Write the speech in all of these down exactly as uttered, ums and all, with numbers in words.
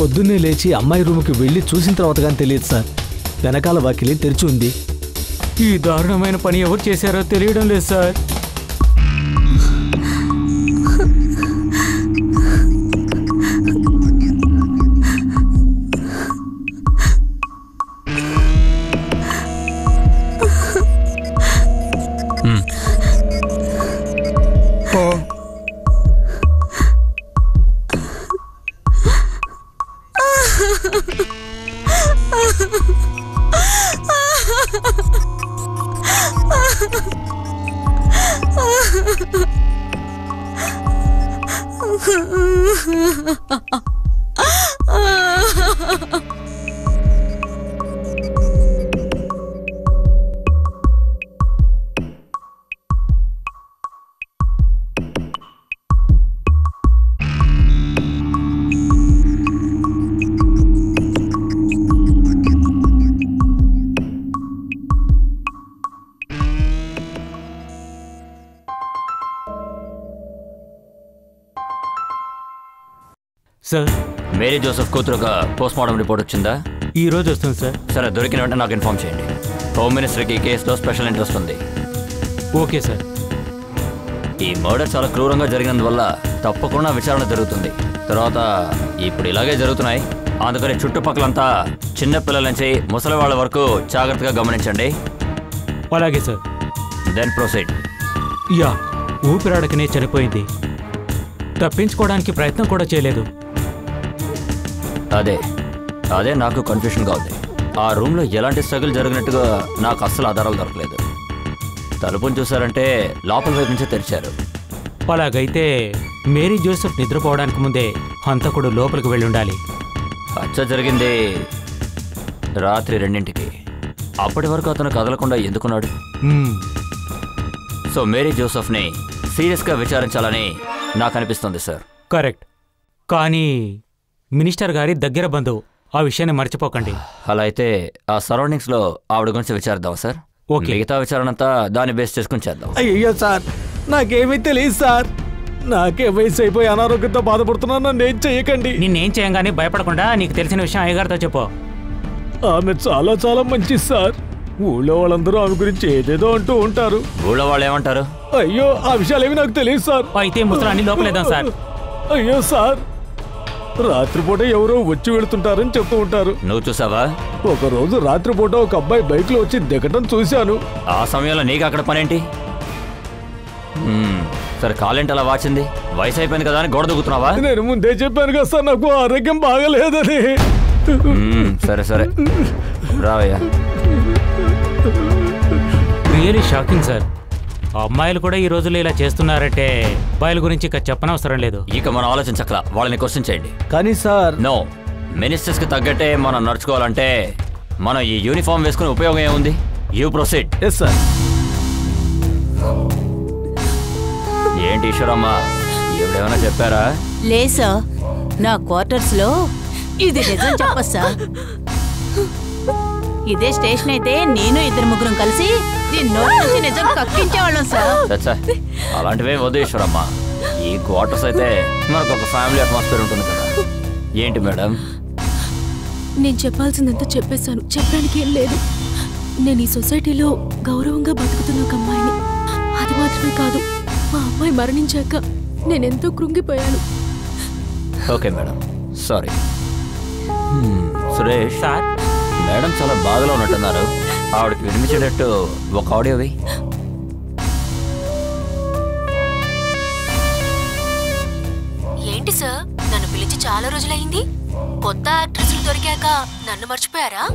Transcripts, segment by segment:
పొద్దున్నే లేచి అమ్మాయి రూమ్కి వెళ్ళి చూసిన తర్వాత కానీ తెలియదు సార్. వెనకాల వాకిలి తెరిచి ఉంది. ఈ దారుణమైన పని ఎవరు చేశారో తెలియడం లేదు సార్. సార్, మేరీ జోసెఫ్ కూతురుగా పోస్ట్ మార్టం రిపోర్ట్ వచ్చిందా? ఈ రోజు వస్తుంది సార్. సరే, దొరికిన వెంటనే నాకు ఇన్ఫార్మ్ చేయండి. హోమ్ మినిస్టర్కి ఈ కేసులో స్పెషల్ ఇంట్రెస్ట్ ఉంది. Okay sir. ఈ మర్డర్ చాలా క్రూరంగా జరిగినందువల్ల తప్పకుండా విచారణ జరుగుతుంది. తర్వాత ఇప్పుడు ఇలాగే జరుగుతున్నాయి, అందుకని చుట్టుపక్కలంతా చిన్నపిల్లల నుంచి ముసలి వాళ్ళ వరకు జాగ్రత్తగా గమనించండి. అలాగే సార్. Then proceed. యా, ఊపిరాడకనే చనిపోయింది. తప్పించుకోవడానికి ప్రయత్నం కూడా చేయలేదు. అదే అదే నాకు కన్ఫ్యూషన్గా ఉంది. ఆ రూమ్లో ఎలాంటి స్ట్రగుల్ జరిగినట్టుగా నాకు అస్సలు ఆధారాలు దొరకలేదు. తలుపుని చూసారంటే లోపల వైపు నుంచే తెరిచారు. అలాగైతే మేరీ జోసెఫ్ నిద్రపోవడానికి ముందే హంతకుడు లోపలికి వెళ్ళి ఉండాలి. హత్య జరిగింది రాత్రి రెండింటికి. అప్పటి వరకు అతను కదలకుండా ఎందుకున్నాడు? సో మేరీ జోసెఫ్ని సీరియస్గా విచారించాలని నాకు అనిపిస్తుంది సార్. కరెక్ట్. కానీ మినిస్టర్ గారి దగ్గర బంధువు, ఆ విషయాన్ని మర్చిపోకండి. అలా అయితే ఆ సరౌండింగ్స్లో ఆవిడ గురించి విచారిద్దాం సార్. ఓకే. మిగతా విచారణ అంతా దాన్ని బేస్ చేసుకుని చేద్దాం. అయ్యో సార్, నాకేమీ తెలియదు సార్. నాకే వయసు అయిపోయి అనారోగ్యంతో బాధపడుతున్నాను. నన్ను ఏం చెయ్యకండి. నిన్నేం చేయంగానే భయపడకుండా నీకు తెలిసిన విషయం అయ్యగారితో చెప్పు. ఆమె చాలా చాలా మంచిది సార్. ఊళ్ళో వాళ్ళందరూ ఆమె గురించి ఏదేదో అంటూ ఉంటారు. ఊళ్ళో వాళ్ళు ఏమంటారు? అయ్యో, ఆ విషయాలేవి నాకు తెలియదు సార్. అయితే ముసలాన్ని లోపలేదాం సార్. అయ్యో సార్, రాత్రిపూట ఎవరో వచ్చి వెళుతుంటారని చెప్తూ ఉంటారు. నువ్వు చూసావా? ఒక రోజు రాత్రిపూట ఒక అబ్బాయి బైక్ లో వచ్చి దిగటం చూశాను. ఆ సమయంలో నీకు అక్కడ పనేంటి? సరే, కాలేంటి అలా వాచింది? వయసు అయిపోయింది కదా అని గోడ దూకుతున్నావా? నేను ముందే చెప్పాను కదా సార్, నాకు ఆరోగ్యం బాగలేదని. సరే సరే రావయ్యా. Really shocking sir. అమ్మాయిలు కూడా ఈ రోజుల్లో ఇలా చేస్తున్నారంటే అబ్బాయిల గురించి ఇక చెప్పనవసరం లేదు. ఇక మనం ఆలోచించకలా, వాళ్ళని క్వశ్చన్ చేయండి. కానీ సార్, నో, మినిస్టర్స్ కి తగ్గట్టే మనం నడుచుకోవాలంటే మనం ఈ యూనిఫామ్ వేసుకునే ఉపయోగం ఏముంది? You proceed. Yes sir. ఏంటి ఈశ్వరమ్మ, ఎవడేమైనా చెప్పారా? లే సార్, నా క్వార్టర్స్ లో ఇది నిజం చెప్పచ్చా? ఇదే స్టేషన్ అయితే నేను ఇద్దరు ముగ్గురం కలిసి దీని నోటి నుంచి నిజం కక్కించేవాళ్ళం సార్. అలాంటివే వద్దు ఈశ్వరమ్మ. ఈ క్వార్టర్స్ అయితే మనకు ఒక ఫ్యామిలీ అట్మాస్ఫియర్ ఉంటుంది కదా. ఏంటి మేడం? నేను చెప్పాల్సిందంతా చెప్పేశాను. చెప్పడానికి ఏం లేదు. నేను ఈ సొసైటీలో గౌరవంగా బతుకుతున్న ఒక అమ్మాయిని. అది మాత్రమే కాదు, మా అమ్మాయి మరణించాక నేనెంతో కృంగిపోయాను. Okay madam, sorry. Suresh sir, madam చాలా బాధలో ఉన్నట్టున్నారు. ఆవిడకి వినిపించేటట్టు ఒక ఆడియోవి. ఏంటి సార్, నన్ను పిలిచి చాలా రోజులైంది. కొత్త యాక్ట్రెస్లు దొరికాక నన్ను మర్చిపోయారా?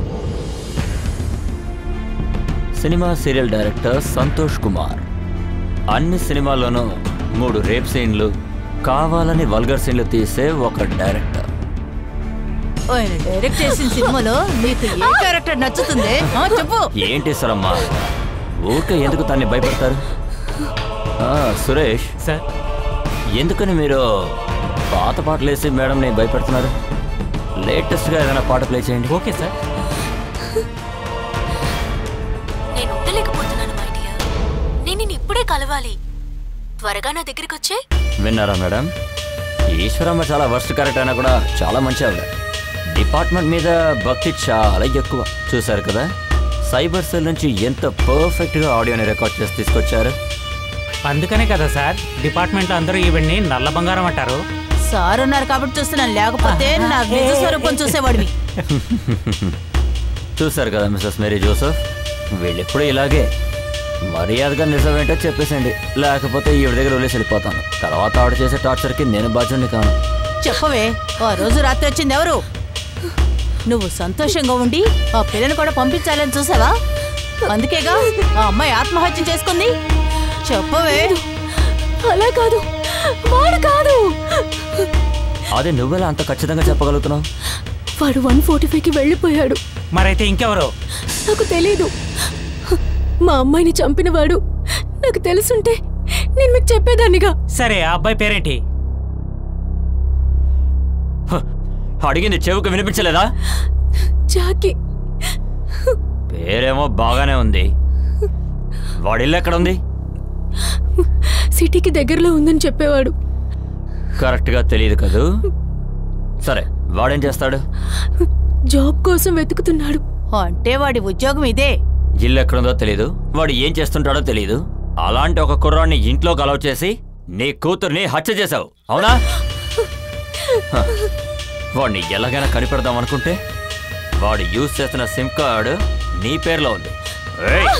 Cinema serial director Santosh Kumar అన్ని సినిమాల్లోనూ మూడు రేప్ సీన్లు, కావాలని వల్గర్ సీన్లు తీసే ఒక డైరెక్టర్. ఆయన డైరెక్ట్ చేసిన సినిమాలో మీకు ఏ క్యారెక్టర్ నచ్చుతుంది చెప్పు. ఏంటి సరమ్మా, ఊరికే ఎందుకు తన్ని భయపడతారు? సురేష్ సార్, ఎందుకని మీరు పాత పాటలు వేసి మేడంని భయపెడుతున్నారు? లేటెస్ట్గా ఏదైనా పాట ప్లే చేయండి. Okay sir. నేను ఉండలేకపోతున్నాను మై డియర్. నేను నిన్ను ఇప్పుడే కలవాలి. త్వరగా నా దగ్గరికి వచ్చే. విన్నారా మేడం? ఈశ్వరమ్మ చాలా వర్స్ట్ క్యారెక్టర్ అయినా కూడా చాలా మంచి ఆవిడ. డిపార్ట్మెంట్ మీద భక్తి చాలా ఎక్కువ. చూశారు కదా, సైబర్ సెల్ నుంచి ఎంత పర్ఫెక్ట్గా ఆడియోని రికార్డ్ చేసి తీసుకొచ్చారు. అందుకనే కదా సార్ డిపార్ట్మెంట్లో అందరూ ఈవిడ్ని నల్ల బంగారం అంటారు. సార్ ఉన్నారు కాబట్టి చూస్తున్నాను, లేకపోతే నా నిజ స్వరూపం చూసేవాడివి. చూశారు కదా మిస్సెస్ మేరీ జోసెఫ్, వీళ్ళెప్పుడు ఇలాగే. మర్యాదగా నిజమేంటో చెప్పేసండి, లేకపోతే ఈవిడ దగ్గర వదిలేసి వెళ్ళిపోతాను. తర్వాత ఆవిడ చేసే టార్చర్కి నేను బాధ్యుడిని కాను. చెప్పవే, ఆ రోజు రాత్రి వచ్చింది ఎవరు? నువ్వు సంతోషంగా ఉండి ఆ పిల్లని కూడా పంపించాలని చూసావా? అందుకేగా ఆ అమ్మాయి ఆత్మహత్య చేసుకుంది. చెప్పవే. అలా కాదు, వాడు కాదు. అదే నువ్వెలా అంత ఖచ్చితంగా చెప్పగలుగుతున్నావు? వాడు వన్ ఫార్టీ ఫైవ్కి వెళ్ళిపోయాడు. మరైతే ఇంకెవరు? నాకు తెలీదు. మా అమ్మాయిని చంపిన వాడు నాకు తెలుసుంటే నేను మీకు చెప్పేదాన్నిగా. సరే, ఆ అబ్బాయి పేరేంటి? అడిగింది చెవుకు వినిపించలేదా? జాకీ. పేరేమో బాగానే ఉంది. వాడి ఇల్లు ఎక్కడ ఉంది? సిటీకి దగ్గరలో ఉందని చెప్పేవాడు. కరెక్ట్గా తెలియదు కదూ. సరే, వాడేం చేస్తాడు? జాబ్ కోసం వెతుకుతున్నాడు. అంటే వాడి ఉద్యోగం ఇదే. ఇల్లు ఎక్కడుందో తెలీదు, వాడు ఏం చేస్తుంటాడో తెలీదు. అలాంటి ఒక కుర్రాన్ని ఇంట్లోకి అలౌ చేసి నీ కూతుర్ని హత్య చేశావు, అవునా? హ, వాడిని ఎలాగైనా కనిపెడదాం అనుకుంటే వాడు యూజ్ చేస్తున్న సిమ్ కార్డు నీ పేరులో ఉంది. ఏయ్!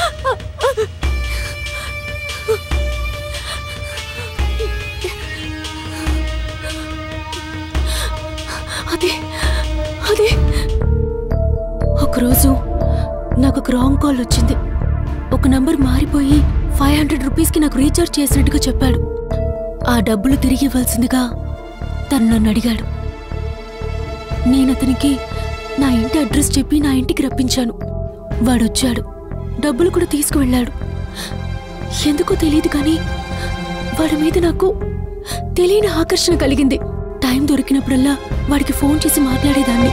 అదే అదే ఒకరోజు నాకు ఒక రాంగ్ కాల్ వచ్చింది. ఒక నంబర్ మారిపోయి ఫైవ్ హండ్రెడ్ రూపీస్కి నాకు రీఛార్జ్ చేసినట్టుగా చెప్పాడు. ఆ డబ్బులు తిరిగి ఇవ్వాల్సిందిగా తను నన్ను అడిగాడు. నేను అతనికి నా ఇంటి అడ్రస్ చెప్పి నా ఇంటికి రప్పించాను. వాడొచ్చాడు, డబ్బులు కూడా తీసుకువెళ్ళాడు. ఎందుకో తెలియదు కానీ వాడి మీద నాకు తెలియని ఆకర్షణ కలిగింది. టైం దొరికినప్పుడల్లా వాడికి ఫోన్ చేసి మాట్లాడేదాన్ని.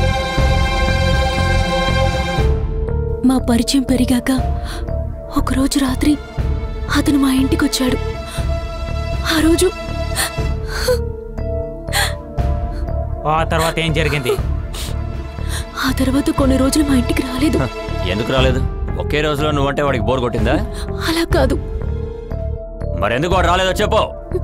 మా పరిచయం పెరిగాక ఒకరోజు రాత్రి అతను మా ఇంటికి వచ్చాడు. ఆ రోజు ఆ తర్వాత ఏం జరిగింది? ఆ తర్వాత కొన్ని రోజులు మా ఇంటికి రాలేదు. ఎందుకు రాలేదు? ఒకే రోజులో నువ్వంటే వాడికి బోర్ కొట్టిందా? అలా కాదు. మరెందుకు వాడు రాలేదో చెప్పు.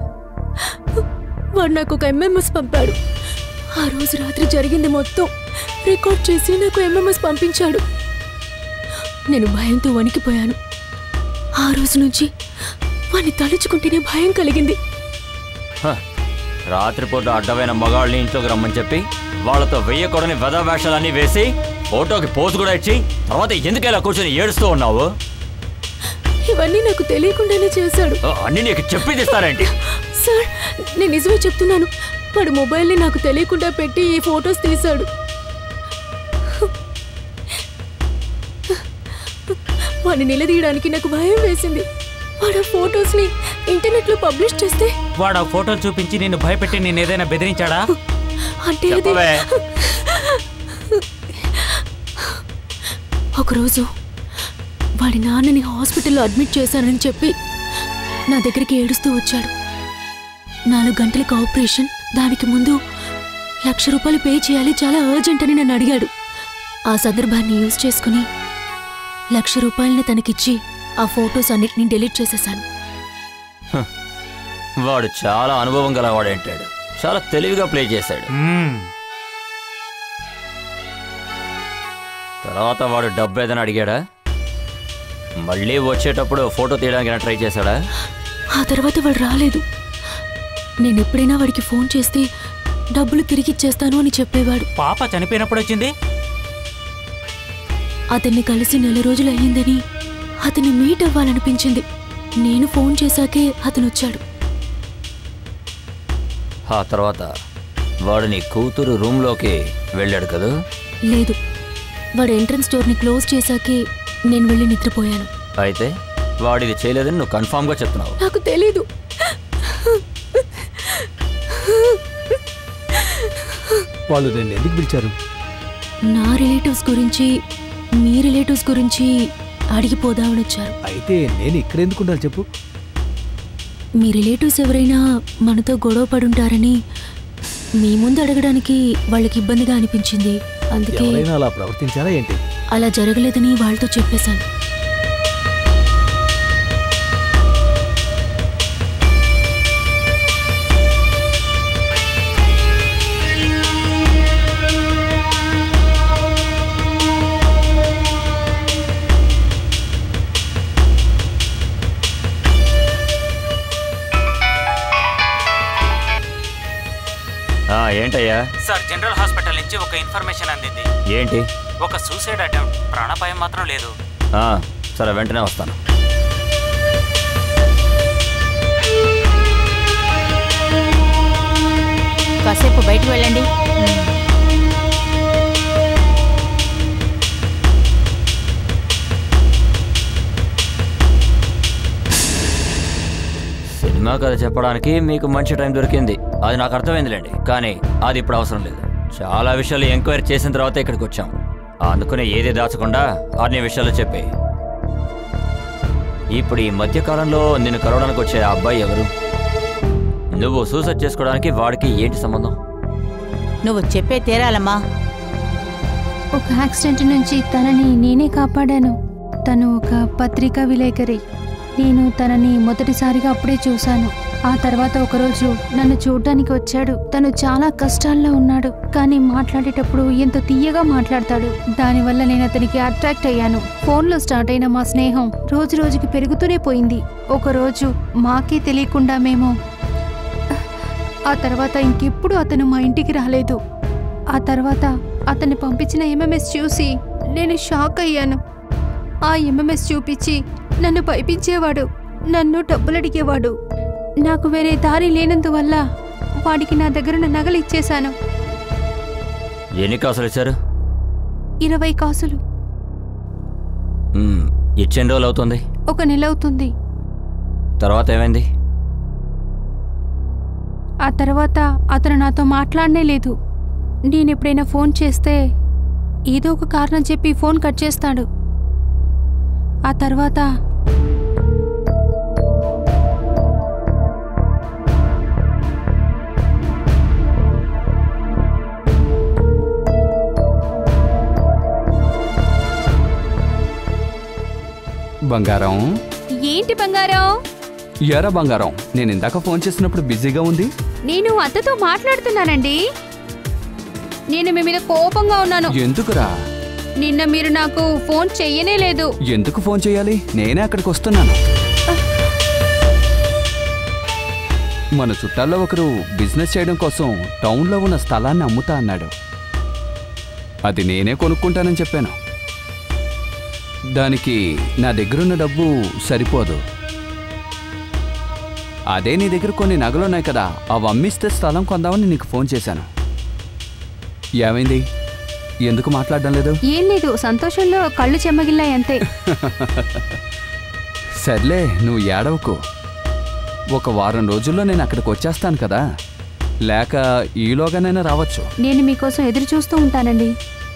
వాడు నాకు ఒక ఎంఎంఎస్ పంపాడు. ఆ రోజు రాత్రి జరిగింది మొత్తం రికార్డ్ చేసి నాకు ఎంఎంఎస్ పంపించాడు. నేను భయంతో వణికిపోయాను. ఆ రోజు నుంచి వాడిని తలుచుకుంటేనే భయం కలిగింది. హ, రాత్రిపూట అడ్డమైన మగాళ్ళని ఇంట్లోకి రమ్మని చెప్పి వాళ్ళతో వెయ్యకూడని వెధ వేషాలన్నీ వేసి ఫోటోకి పోజు కూడా ఇచ్చి తర్వాత ఎందుకు ఇలా కూర్చొని ఏడుస్తూ ఉన్నావు? ఇవన్నీ నాకు తెలియకుండానే చేశాడు. అన్ని నీకు చెప్పి తీస్తారేంటి? సార్, నేను నిజమే చెప్తున్నాను. వాడు మొబైల్ని నాకు తెలియకుండా పెట్టి ఈ ఫొటోస్ తీశాడు. వాడిని నిలదీయడానికి నాకు భయం వేసింది. వాడు ఆ ఫొటోస్ని ఇంటర్నెట్లో పబ్లిష్ చేస్తే వాడు ఆ ఫోటోలు చూపించి నిన్ను భయపెట్టి నేను ఏదైనా బెదిరించాడా? అంటే అది ఒకరోజు వాడి నాన్నని హాస్పిటల్లో అడ్మిట్ చేశానని చెప్పి నా దగ్గరికి ఏడుస్తూ వచ్చాడు. నాలుగు గంటలకు ఆపరేషన్, దానికి ముందు లక్ష రూపాయలు పే చేయాలి, చాలా అర్జెంట్ అని నన్ను అడిగాడు. ఆ సందర్భాన్ని యూజ్ చేసుకుని లక్ష రూపాయలని తనకిచ్చి ఆ ఫొటోస్ అన్నిటినీ డిలీట్ చేసేశాను. వాడు చాలా అనుభవం గలవాడంటాడు, చాలా తెలివిగా ప్లే చేశాడు. మ్మ్. తర్వాత వాడు డబ్బు ఏదైనా అడిగాడా? మళ్ళీ వచ్చేటప్పుడు ఫోటో తీయడానికి ట్రై చేశాడా? ఆ తర్వాత వాడు రాలేదు. నేను ఎప్పుడైనా వాడికి ఫోన్ చేస్తే డబ్బులు తిరిగిచ్చేస్తాను అని చెప్పేవాడు. పాప చనిపోయినప్పుడు వచ్చింది. అతన్ని కలిసి నెల రోజులు అయ్యిందని అతన్ని మీట్ అవ్వాలనిపించింది. నేను ఫోన్ చేశాకే అతను వచ్చాడు. ఆ తర్వాత వాడు నీ కూతురు రూమ్లోకి వెళ్ళాడు కదా? లేదు, వాడు ఎంట్రన్స్ డోర్ని క్లోజ్ చేశాకే నేను వెళ్ళి నిద్రపోయాను. అయితే వాడిది చేయలేదని నువ్వు కన్ఫామ్గా చెప్తున్నావు? నాకు తెలీదు. వాళ్ళు నేను ఎందుకు పిలిచారు? నా రిలేటివ్స్ గురించి, మీ రిలేటివ్స్ గురించి అడిగిపోదామని వచ్చారు. అయితే నేను ఇక్కడ ఎందుకు ఉండాలి చెప్పు? మీ రిలేటివ్స్ ఎవరైనా మనతో గొడవ పడుంటారని మీ ముందు అడగడానికి వాళ్ళకి ఇబ్బందిగా అనిపించింది, అందుకే ఎవరైనా అలా ప్రవర్తించారా ఏంటి? అలా జరగలేదని వాళ్ళతో చెప్పేశాను. ఏంటయ్యా? సార్, జనరల్ హాస్పిటల్ నుంచి ఒక ఇన్ఫర్మేషన్ అందింది. ఏంటి? ఒక సూసైడ్ అటెంప్ట్, ప్రాణాపాయం మాత్రం లేదు. సరే, వెంటనే వస్తాను. కాసేపు బయటకు వెళ్ళండి. సినిమా కథ చెప్పడానికి మీకు మంచి టైం దొరికింది, అది నాకు అర్థమైందిలేండి. కానీ అది ఇప్పుడు అవసరం లేదు. చాలా విషయాలు ఎంక్వైరీ చేసిన తర్వాత ఇక్కడికి వచ్చాం. అందుకనే ఏది దాచకుండా అన్ని విషయాలు చెప్పే. ఇప్పుడు ఈ మధ్యకాలంలో నిన్ను కలవడానికి వచ్చే ఆ అబ్బాయి ఎవరు? నువ్వు సూసైడ్ చేసుకోవడానికి వాడికి ఏంటి సంబంధం? నువ్వు చెప్పే తీరాలమ్మా. ఒక యాక్సిడెంట్ నుంచి తనని నేనే కాపాడాను. తను ఒక పత్రికా విలేకరి. నేను తనని మొదటిసారిగా అప్పుడే చూశాను. ఆ తర్వాత ఒకరోజు నన్ను చూడ్డానికి వచ్చాడు. తను చాలా కష్టాల్లో ఉన్నాడు, కానీ మాట్లాడేటప్పుడు ఎంతో తీయగా మాట్లాడతాడు. దానివల్ల నేను అతనికి అట్రాక్ట్ అయ్యాను. ఫోన్లో స్టార్ట్ అయిన మా స్నేహం రోజు రోజుకి పెరుగుతూనే పోయింది. ఒకరోజు మాకే తెలియకుండా మేము ఆ తర్వాత ఇంకెప్పుడు అతను మా ఇంటికి రాలేదు. ఆ తర్వాత అతన్ని పంపించిన ఎంఎంఎస్ చూసి నేను షాక్ అయ్యాను. ఆ ఎంఎంఎస్ చూపించి నన్ను పైపించేవాడు, నన్ను డబ్బులు అడిగేవాడు. నాకు వేరే దారి లేనందువల్ల వాడికి నా దగ్గర నగలు ఇచ్చేశాను. ఎన్ని కాసులు ఇచ్చారు? ఇరవై కాసులు. ఇచ్చిన రోజులు అవుతుంది? ఒక నెల అవుతుంది. తర్వాత ఏమైంది? ఆ తర్వాత అతను నాతో మాట్లాడనే లేదు. నేను ఎప్పుడైనా ఫోన్ చేస్తే ఏదో ఒక కారణం చెప్పి ఫోన్ కట్ చేస్తాడు. ఆ తర్వాత బంగారం. ఏంటి బంగారం? ఎరా బంగారం, నేను ఇందాక ఫోన్ చేసినప్పుడు బిజీగా ఉంది. నేను అత్తతో మాట్లాడుతున్నానండి. నేను మీ మీద కోపంగా ఉన్నాను. ఎందుకురా? నిన్న మీరు నాకు ఫోన్ చెయ్యనే లేదు. ఎందుకు ఫోన్ చేయాలి? నేనే అక్కడికి వస్తున్నాను. మన చుట్టాల్లో ఒకరు బిజినెస్ చేయడం కోసం టౌన్లో ఉన్న స్థలాన్ని అమ్ముతా అన్నాడు. అది నేనే కొనుక్కుంటానని చెప్పాను. దానికి నా దగ్గరున్న డబ్బు సరిపోదు. అదే నీ దగ్గర కొన్ని నగలున్నాయి కదా, అవి అమ్మిస్తే స్థలం కొందామని నీకు ఫోన్ చేశాను. ఏమైంది? ఎందుకు మాట్లాడడం లేదు? ఏం లేదు, సంతోషంలో కళ్ళు చెమ్మగిల్లాయి అంతే. సర్లే, నువ్వు ఏడవకు. ఒక వారం రోజుల్లో నేను అక్కడికి వచ్చేస్తాను కదా, లేక ఈలోగానైనా రావచ్చు. నేను మీకోసం ఎదురు చూస్తూ ఉంటానండి.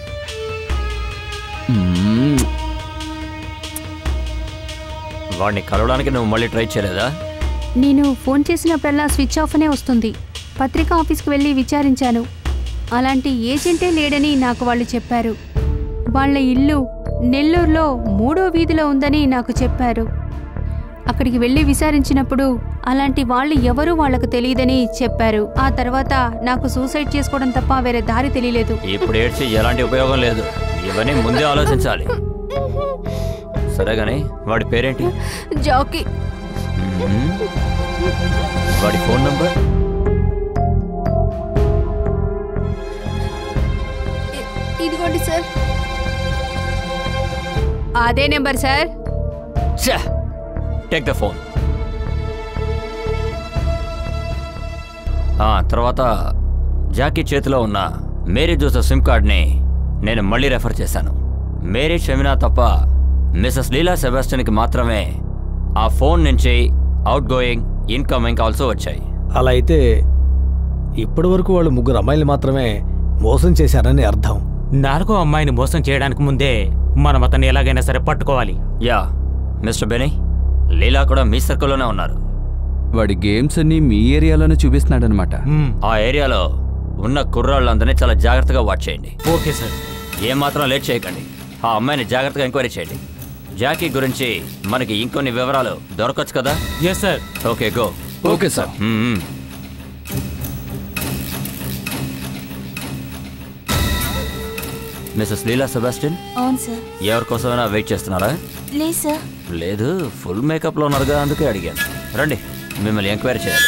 వాడిని కలవడానికి నువ్వు మళ్ళీ ట్రై చేయలేదా? నేను ఫోన్ చేసినప్పుడల్లా స్విచ్ ఆఫ్ అనే వస్తుంది. పత్రికా ఆఫీస్కి వెళ్ళి విచారించాను. అలాంటి ఏజెంటే లేడని నాకు వాళ్ళు చెప్పారు. వాళ్ళ ఇల్లు నెల్లూరులో మూడో వీధిలో ఉందని నాకు చెప్పారు. అక్కడికి వెళ్ళి విచారించినప్పుడు అలాంటి వాళ్ళు ఎవరూ వాళ్లకు తెలియదని చెప్పారు. ఆ తర్వాత నాకు సూసైడ్ చేసుకోవడం తప్ప వేరే దారి తెలియలేదు. ఇప్పుడు ఏడ్చి ఎలాంటి ఉపయోగం లేదు, ఇవన్నీ ముందే ఆలోచించాలి. సరేగాని వాడి పేరేంటి? జాకీ. వాడి ఫోన్ నంబర్? ఇదిగోండి సార్. అదే number sir. Take the phone. తర్వాత జాకీ చేతిలో ఉన్న మేరీ జోసెఫ్ సిమ్ కార్డ్ని నేను మళ్ళీ రెఫర్ చేశాను. మేరీ షమినా తప్ప మిసెస్ లీలా సెబాస్టియన్కి మాత్రమే ఆ ఫోన్ నుంచి అవుట్ గోయింగ్ ఇన్కమింగ్ కాల్స్ వచ్చాయి. అలా అయితే ఇప్పటి వరకు వాళ్ళు ముగ్గురు అమ్మాయిలు మాత్రమే మోసం చేశారని అర్థం. నాలుగో అమ్మాయిని మోసం చేయడానికి ముందే మనం అతన్ని ఎలాగైనా సరే పట్టుకోవాలి. యా మిస్టర్ బెనీ, లీలా కూడా మీ సర్కిల్లోనే ఉన్నారు. వాడి గేమ్స్ అన్ని మీ ఏరియాలోనే చూపిస్తున్నాడు అనమాట. ఆ ఏరియాలో ఉన్న కుర్రాళ్ళందరినీ చాలా జాగ్రత్తగా వాచ్ చేయండి. Okay sir. ఏమాత్రం లేట్ చేయకండి. ఆ అమ్మాయిని జాగ్రత్తగా ఎంక్వైరీ చేయండి. జాకీ గురించి మనకి ఇంకొన్ని వివరాలు దొరకచ్చు కదా? Yes sir. Okay go. Okay sir. Mrs Leela Sebastian. అవును సార్. ఎవరి కోసమైనా వెయిట్ చేస్తున్నారా? లేదు సార్. లేదు, ఫుల్ మేకప్లో ఉన్నారుగా, అందుకే అడిగాను. రండి, మిమ్మల్ని ఎంక్వైరీ చేయాలి.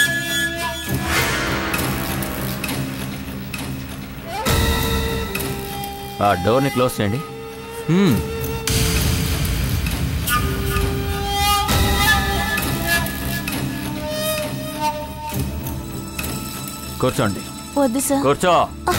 ఆ డోర్ని క్లోజ్ చేయండి. కూర్చోండి. వద్దు సార్. కూర్చో.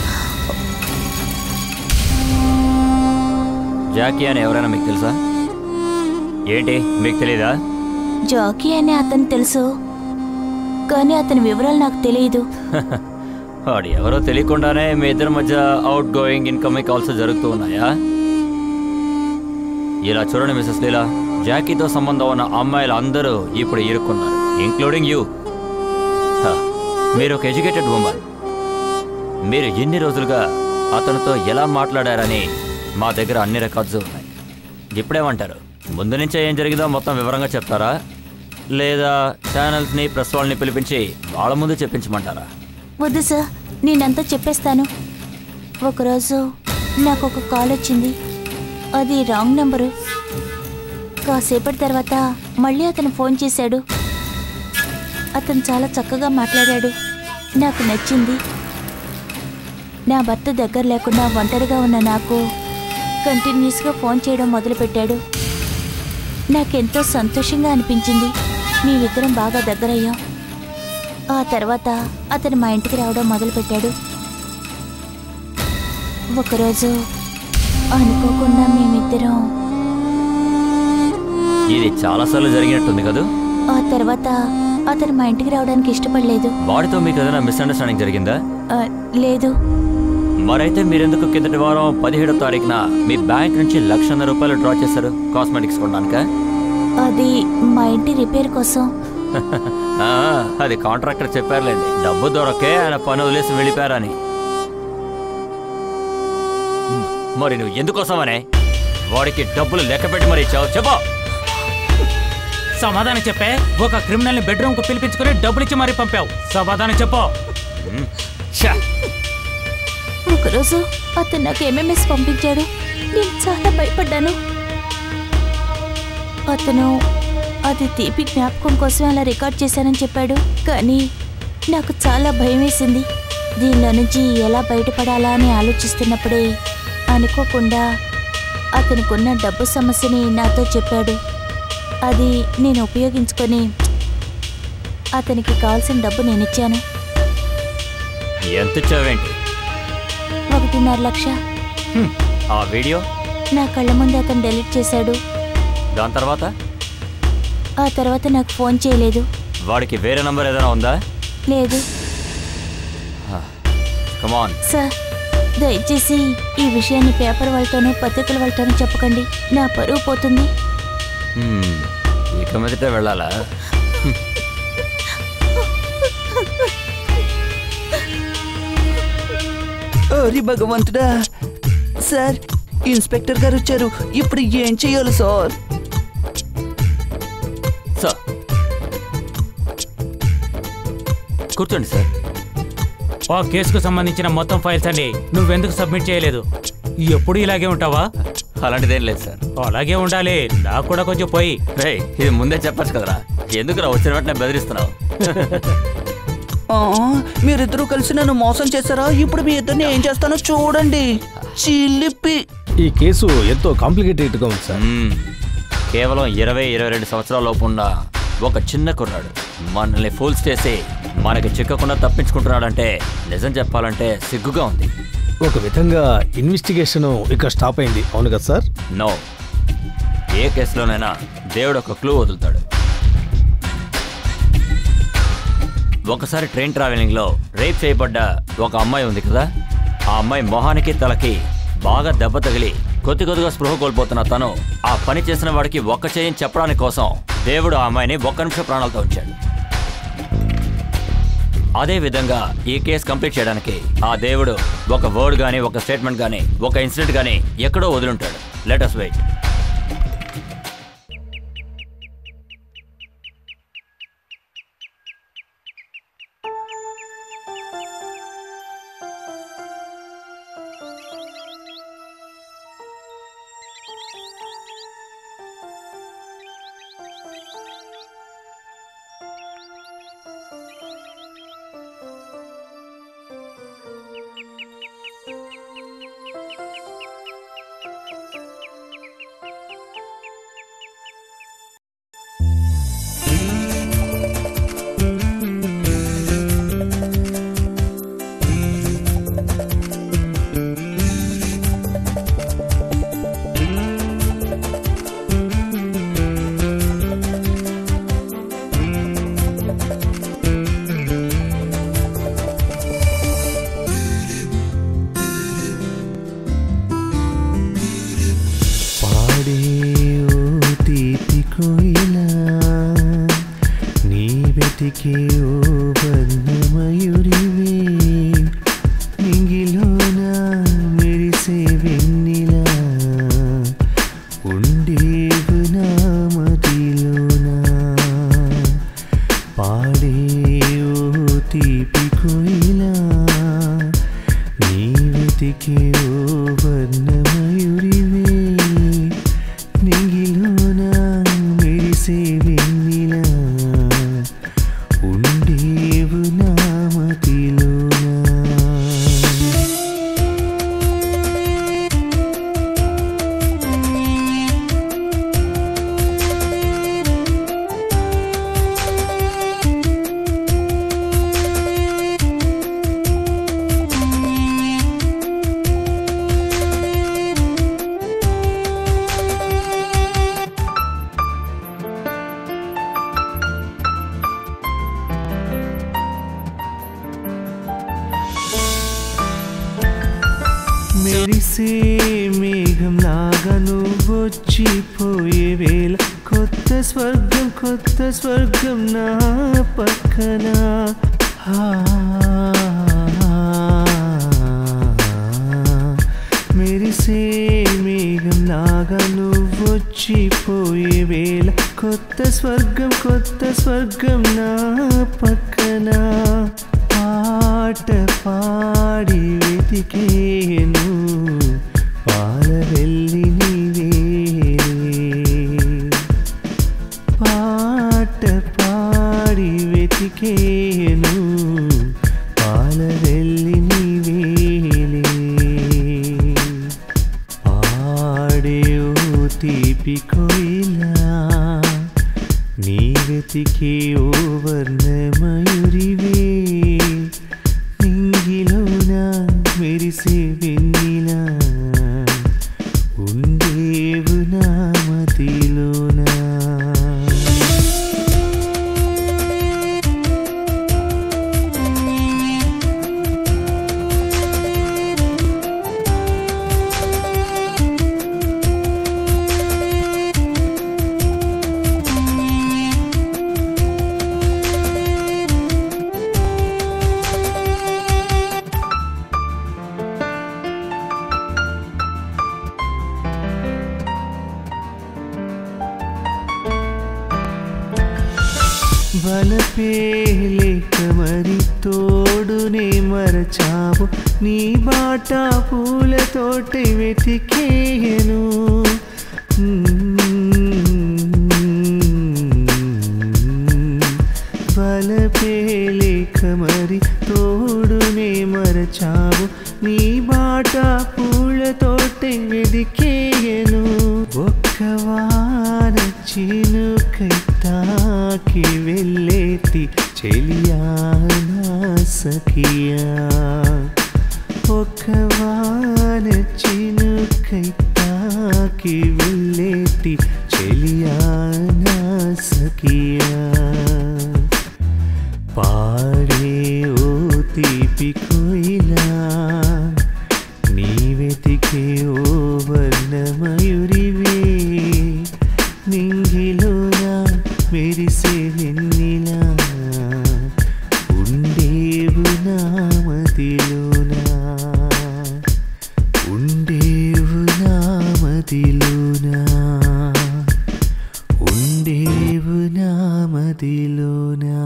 జాకీ అని ఎవరైనా మీకు తెలుసా? ఏంటి మీకు తెలీదా? జాకీ అనే అతను తెలుసు, కానీ అతని వివరాలు నాకు తెలియదు. వాడు ఎవరో తెలియకుండానే మీ ఇద్దరి మధ్య అవుట్ గోయింగ్ ఇన్కమింగ్ కాల్స్ జరుగుతూ ఉన్నాయా? ఇలా చూడండి మిసెస్ లీలా, జాకీతో సంబంధం ఉన్న అమ్మాయిలు అందరూ ఇప్పుడు ఇరుక్కున్నారు, ఇంక్లూడింగ్ యూ. మీరు ఒక ఎడ్యుకేటెడ్ ఉమెన్. మీరు ఎన్ని రోజులుగా అతనితో ఎలా మాట్లాడారని మా దగ్గర అన్ని రికార్డ్స్ ఉన్నాయి. ఇప్పుడేమంటారు? ముందు నుంచే ఏం జరిగిందో మొత్తం వివరంగా చెప్తారా, లేదా ఛానల్స్ని ప్రెస్ వాళ్ళని పిలిపించి వాళ్ళ ముందు చెప్పించమంటారా? వద్దు సార్, నేనంతా చెప్పేస్తాను. ఒకరోజు నాకు ఒక కాల్ వచ్చింది, అది రాంగ్ నెంబరు. కాసేపటి తర్వాత మళ్ళీ అతను ఫోన్ చేశాడు. అతను చాలా చక్కగా మాట్లాడాడు, నాకు నచ్చింది. నా భర్త దగ్గర లేకుండా ఒంటరిగా ఉన్న నాకు కంటిన్యూస్గా ఫోన్ చేయడం మొదలుపెట్టాడు. నాకెంతో సంతోషంగా అనిపించింది. మేమిద్దరం బాగా దగ్గరయ్యాం. ఆ తర్వాత అతను మా ఇంటికి రావడం మొదలుపెట్టాడు. ఒకరోజు అనుకోకుండా మేమిద్దరం ఇది చాలాసార్లు జరిగినట్టుంది కదా? ఆ తర్వాత అతను మా ఇంటికి రావడానికి ఇష్టపడలేదు. వాడితో మీకు ఏదైనా మిస్అండర్స్టాండింగ్ జరిగిందా? లేదు. మరైతే మీరెందుకు కిందటి వారం పదిహేడో తారీఖున మీ బ్యాంక్ నుంచి లక్షన్నర రూపాయలు డ్రా చేశారు కాస్మెటిక్స్ కొనడానిక? అది మా ఇంటి రిపేర్ కోసం. అది కాంట్రాక్టర్ చెప్పారులేండి, డబ్బు దొరకే ఆయన పని వదిలేసి వెళ్ళిపోయారని. మరి నువ్వు ఎందుకోసమనే వాడికి డబ్బులు లెక్క పెట్టి మరి ఇచ్చావు? చెప్పు. సమాధానం చెప్పే. ఒక క్రిమినల్ ని బెడ్రూమ్ కు పిలిపించుకుని డబ్బులు ఇచ్చి మరీ పంపావు. సమాధానం చెప్పు. ఒకరోజు అతను నాకు ఎంఎంఎస్ పంపించాడు. నేను చాలా భయపడ్డాను. అతను అది తీపి జ్ఞాపకం కోసం అలా రికార్డ్ చేశానని చెప్పాడు. కానీ నాకు చాలా భయం వేసింది. దీనిలో నుంచి ఎలా బయటపడాలా అని ఆలోచిస్తున్నప్పుడే అనుకోకుండా అతనుకున్న డబ్బు సమస్యని నాతో చెప్పాడు. అది నేను ఉపయోగించుకొని అతనికి కావాల్సిన డబ్బు నేను ఇచ్చాను. ఎంత ఇచ్చావేంటి? ఒకటిన్నర లక్ష. ఆ వీడియో నా కళ్ళ ముందు అతను డెలీట్ చేశాడు. దాని తర్వాత ఆ తర్వాత నాకు ఫోన్ చేయలేదు. వాడికి వేరే నంబర్ ఏదైనా ఉందా? లేదు. కమాన్ సార్, దయచేసి ఈ విషయాన్ని పేపర్ వాళ్ళతోనూ పత్రికల వాళ్ళతోనూ చెప్పకండి. నా పరువు పోతుంది. ఇక మీదటే వెళ్ళాలా? ఓరి భగవంతుడా! సార్, ఇన్స్పెక్టర్ గారు వచ్చారు. ఇప్పుడు ఏం చేయాలి సార్? సార్ కూర్చోండి సార్. ఆ కేసుకు సంబంధించిన మొత్తం ఫైల్స్ అన్ని నువ్వెందుకు సబ్మిట్ చేయలేదు? ఎప్పుడు ఇలాగే ఉంటావా? అలాంటిదేం లేదు సార్. అలాగే ఉండాలి. నాకు కూడా కొంచెం పోయి. రే, ఇది ముందే చెప్పచ్చు కదరా, ఎందుకురా వచ్చిన వెంటనే బెదిరిస్తున్నావు? మీరిద్దరూ కలిసి నన్ను మోసం చేశారా? ఇప్పుడు మీ ఇద్దరిని ఏం చేస్తానో చూడండి. చిల్లిపి. ఈ కేసు ఎంతో కాంప్లికేటెడ్గా ఉంది సార్. కేవలం ఇరవై ఇరవై రెండు సంవత్సరాల లోపు ఉన్న ఒక చిన్న కుర్రాడు మనల్ని ఫూల్స్ చేసి మనకి చిక్కకుండా తప్పించుకుంటున్నాడంటే నిజం చెప్పాలంటే సిగ్గుగా ఉంది. ఒక విధంగా ఇన్వెస్టిగేషన్ ఇక్కడ స్టాప్ అయింది, అవును కదా సార్? నో, ఏ కేసులోనైనా దేవుడు ఒక క్లూ వదులుతాడు. ఒకసారి ట్రైన్ ట్రావెలింగ్లో రేప్ చేయబడ్డ ఒక అమ్మాయి ఉంది కదా, ఆ అమ్మాయి మొహానికి తలకి బాగా దెబ్బ తగిలి కొద్ది కొద్దిగా స్పృహ కోల్పోతున్న తను ఆ పని చేసిన వాడికి ఒక్క చేయని చెప్పడానికి కోసం దేవుడు ఆ అమ్మాయిని ఒక్క నిమిషం ప్రాణాలతో ఉంచాడు. అదే విధంగా ఈ కేసు కంప్లీట్ చేయడానికి ఆ దేవుడు ఒక వర్డ్ గానీ ఒక స్టేట్మెంట్ గానీ ఒక ఇన్సిడెంట్ గానీ ఎక్కడో వదులుంటాడు. Let us wait. మెరిసే మేఘం లాగా నువ్వొచ్చిపోయే వేళ కొత్త స్వర్గం కొత్త స్వర్గం నా పక్కన. మెరిసే మేఘం లాగా నువ్వొచ్చిపోయే వేళ కొత్త స్వర్గం కొత్త స్వర్గం నా పక్కన. పాట పాడి వెతికేను పాల వెళ్ళి నీవేలే. పాట పాడి వెతికేను పాల వెళ్ళి నీవేలే. పాడే ఓ తీపి కోయిలా నీ వెతికే ఓ వర్ణమయూరివే. నింగిలోనా మెరిసే వెన్నెలా ఉండేవు నా మదిలోనా. వలపే లేక మరి తోడునే మరచావు నీ బాట పూలతోటి వెతికేయను. వలపే లేక మరి తోడునే మరచావు నీ బాట పూలతోటి వెతికేయను. ఒక్క వాన చినుకై తాకి వెళ్ళేటి చెలియా నా సఖియా. ఒక వాన చినుకై తాకి వెళ్ళేటి చెలియా నా సఖియా. పాడే ఓ తీపి కోయిలా నీ వెతికే ఓ వర్ణమయూరివే. నింగిలోనా మెరిసే వెన్నెలా ఉండేవు రేవు నా మదిలోనా.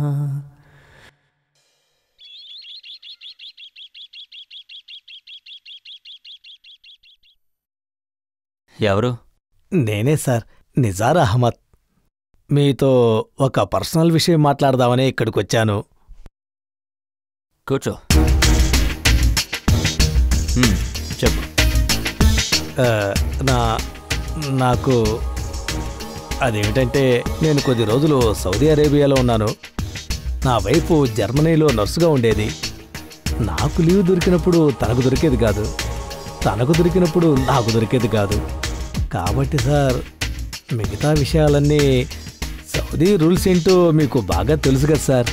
ఎవరు? నేనే సార్, నిజార్ అహ్మద్. మీతో ఒక పర్సనల్ విషయం మాట్లాడదామని ఇక్కడికి వచ్చాను. కూర్చో. హ్మ్, చెప్పు. ఆ, నా నాకు అదేమిటంటే నేను కొద్ది రోజులు సౌదీ అరేబియాలో ఉన్నాను. నా వైఫ్ జర్మనీలో నర్సుగా ఉండేది. నాకు లీవ్ దొరికినప్పుడు తనకు దొరికేది కాదు, తనకు దొరికినప్పుడు నాకు దొరికేది కాదు. కాబట్టి సార్, మిగతా విషయాలన్నీ సౌదీ రూల్స్ ఏంటో మీకు బాగా తెలుసు కదా సార్.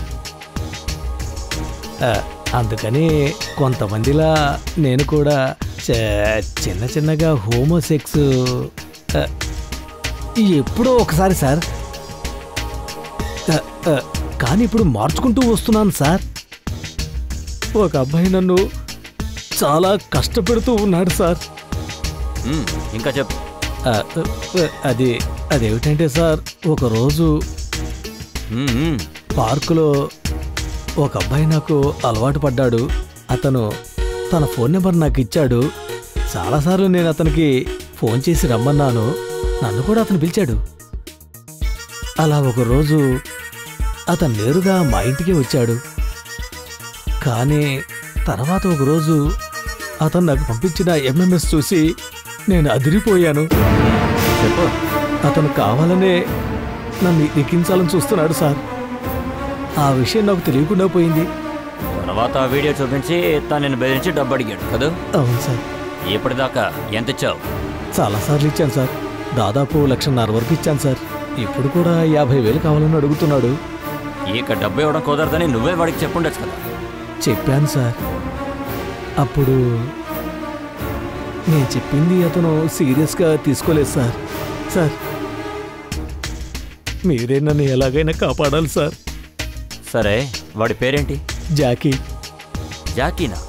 ఆ, అందుకని కొంతమందిలా నేను కూడా చ- చిన్న చిన్నగా హోమోసెక్స్ ఆ, ఎప్పుడో ఒకసారి సార్. ఆ, ఆ, కానీ ఇప్పుడు మార్చుకుంటూ వస్తున్నాను సార్. ఒక అబ్బాయి నన్ను చాలా కష్టపెడుతూ ఉన్నాడు సార్. హ్మ్, ఇంకా చెప్పు. ఆ, ఆ, అది అదేమిటంటే సార్, ఒకరోజు హ్మ్, హ్మ్. పార్కులో ఒక అబ్బాయి నాకు అలవాటు పడ్డాడు. అతను తన ఫోన్ నెంబర్ నాకు ఇచ్చాడు. చాలాసార్లు నేను అతనికి ఫోన్ చేసి రమ్మన్నాను. నన్ను కూడా అతను పిలిచాడు. అలా ఒకరోజు అతను నేరుగా మా ఇంటికి వచ్చాడు. కానీ తర్వాత ఒకరోజు అతను నాకు పంపించిన ఎంఎంఎస్ చూసి నేను అదిరిపోయాను. చెప్పు. అతను కావాలనే నన్ను ఎక్కించాలని చూస్తున్నాడు సార్. ఆ విషయం నాకు తెలియకుండా పోయింది. తర్వాత ఆ వీడియో చూపించి తను నిన్ను బెదిరించి డబ్బు అడిగాడు కదా? అవును సార్. ఇప్పటిదాకా ఎంత ఇచ్చావు? చాలాసార్లు ఇచ్చాను సార్. దాదాపు లక్షన్నర వరకు ఇచ్చాను సార్. ఇప్పుడు కూడా యాభై వేలు కావాలని అడుగుతున్నాడు. ఇక డబ్బు ఇవ్వడం కుదరదని నువ్వే వాడికి చెప్పుండొచ్చు కదా? చెప్పాను సార్. అప్పుడు నేను చెప్పింది అతను సీరియస్గా తీసుకోలేదు సార్. సార్, మీరే నన్ను ఎలాగైనా కాపాడాలి సార్. సరే, వాడి పేరేంటి? జాకీ. జాకీనా?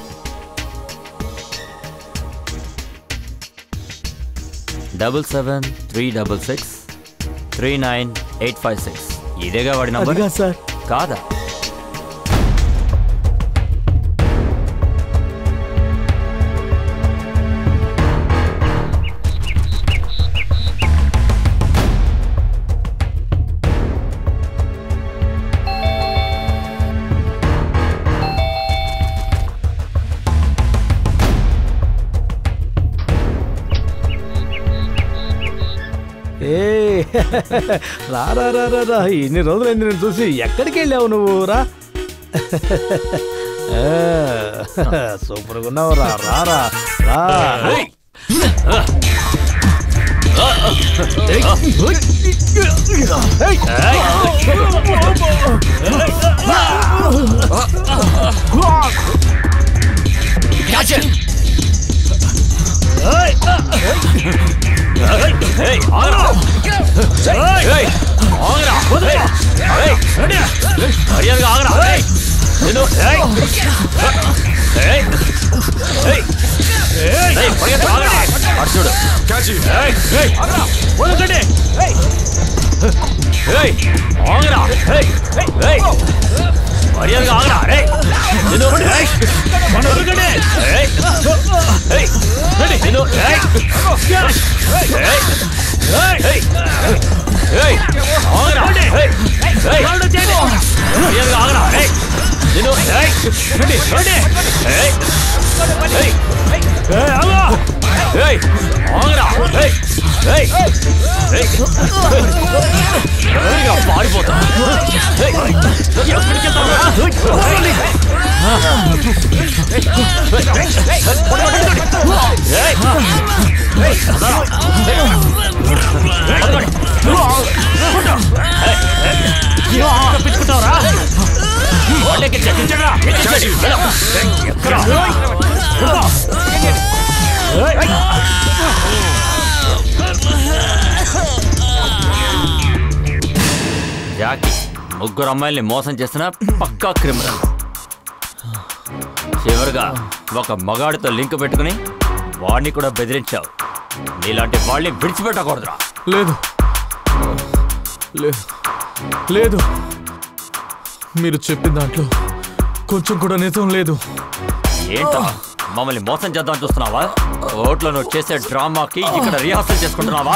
Double seven three double six three nine eight five six ఇదేగా వాడి నంబర్? అదిగా సార్. కాదా? ఏ రా రా రా రా రా ఇన్ని రోజులైంది నేను చూసి. ఎక్కడికి వెళ్ళావు నువ్వు? రా. సూపర్గా ఉన్నావు. రా రా రా రా. పారిపోతా. తప్పించుకుంటావరా? జాకీ ముగ్గురు అమ్మాయిల్ని మోసం చేసిన పక్కా క్రిమినల్. చివరిగా ఒక మగాడితో లింక్ పెట్టుకుని వాడిని కూడా బెదిరించావు. నీలాంటి వాళ్ళని విడిచిపెట్టకూడదురా. లేదు, లేదు, మీరు చెప్పిన దాంట్లో కొంచెం కూడా నిజం లేదు. ఏంటా మమ్మల్ని మోసం చేద్దాం చూస్తున్నావా? ఓట్లో నువ్వు చేసే డ్రామాకి ఇక్కడ రిహార్సల్ చేసుకుంటున్నావా?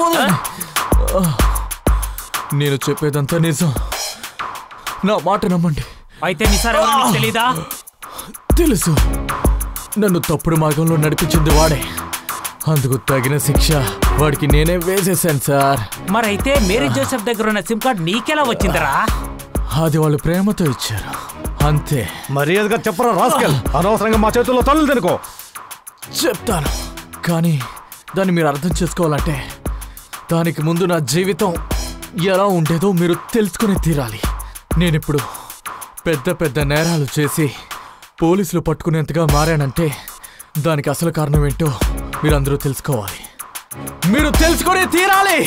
నేను చెప్పేదంతా నిజం, నా మాట నమ్మండి. అయితే నిసార్ తెలీదా? తెలుసు, నన్ను తప్పుడు మార్గంలో నడిపించింది వాడే. అందుకు తగిన శిక్ష వాడికి నేనే వేసేసాను సార్. మరైతే మేరీ జోసెఫ్ దగ్గర ఉన్న సిమ్ కార్డ్ నీకెలా వచ్చిందరా? అది వాళ్ళు ప్రేమతో ఇచ్చారు అంతే. మర్యాదగా చెప్పరా రాస్కెల్, అనవసరంగా మా చేతుల్లో తల్లు తినుకో. చెప్తాను, కానీ దాన్ని మీరు అర్థం చేసుకోవాలంటే దానికి ముందు నా జీవితం ఎలా ఉండేదో మీరు తెలుసుకుని తీరాలి. నేనిప్పుడు పెద్ద పెద్ద నేరాలు చేసి పోలీసులు పట్టుకునేంతగా మారానంటే దానికి అసలు కారణం ఏంటో మీరందరూ తెలుసుకోవాలి. మీరు తెలుసుకుని తీరాలి.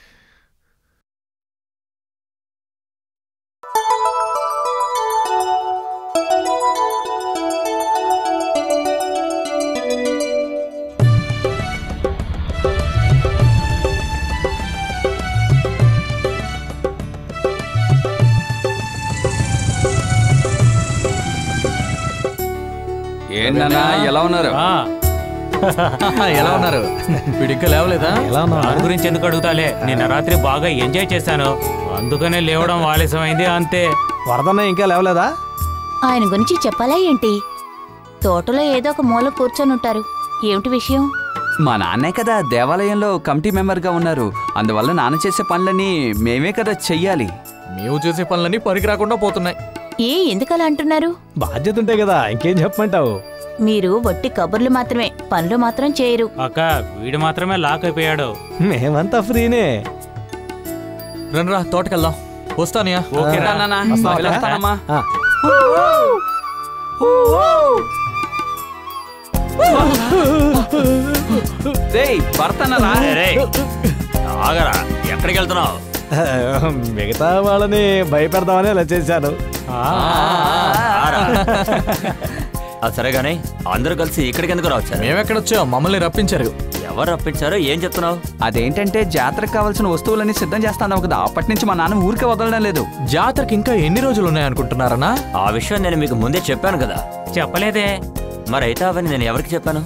ఏంటన్నా ఎలా ఉన్నారు? ఎలా ఉన్నారు? వీడిఇంకా లేవలేదా? ఎలా ఉన్నా దాని గురించి ఎందుకు అడుగుతాలే, నిన్న రాత్రి బాగా ఎంజాయ్ చేశాను, అందుకనే లేవడం ఆలస్యమైంది అంతే. వరదన్న ఇంకా లేవలేదా? ఆయన గురించి చెప్పాలా ఏంటి? తోటలో ఏదో ఒక మూల కూర్చొని ఉంటారు. ఏమిటి విషయం? మా నాన్నే కదా దేవాలయంలో కమిటీ మెంబర్గా ఉన్నారు. అందువల్ల నాన్న చేసే పనులని మేమే కదా చెయ్యాలి. మేము చేసే పనులన్నీ పనికి రాకుండా పోతున్నాయి. ఏ ఎందుకలా అంటున్నారు? బాధ్యత ఉంటే కదా, ఇంకేం చెప్పమంటావు? మీరు వట్టి కబుర్లు మాత్రమే, పనులు మాత్రం చేయరు. అక్క వీడు మాత్రమే లాక్ అయిపోయాడు. మేమంతా ఫ్రీనే. రండ్రా తోటకెళ్దాం. వస్తానయ్యా. ఓకేరా నాన్న, వెళ్ళొస్తానమ్మా. రేయ్ భర్తన్నరా? ఆగరా, ఎక్కడికి వెళ్తున్నావు? మిగతా వాళ్ళని భయపెడదామని అలా చేశాను. అది సరే గానీ అందరూ కలిసి ఇక్కడికి ఎందుకు రావచ్చారు? మేమెక్కడొచ్చావు, మమ్మల్ని రప్పించారు. ఎవరు రప్పించారో ఏం చెప్తున్నావు? అదేంటంటే జాతరకు కావాల్సిన వస్తువులన్నీ సిద్ధం చేస్తాను కదా, అప్పటి నుంచి మా నాన్న ఊరికే వదలడం లేదు. జాతరకి ఇంకా ఎన్ని రోజులు ఉన్నాయనుకుంటున్నారన్నా? ఆ విషయం నేను మీకు ముందే చెప్పాను కదా. చెప్పలేదే. మరైతే అవన్నీ నేను ఎవరికి చెప్పాను?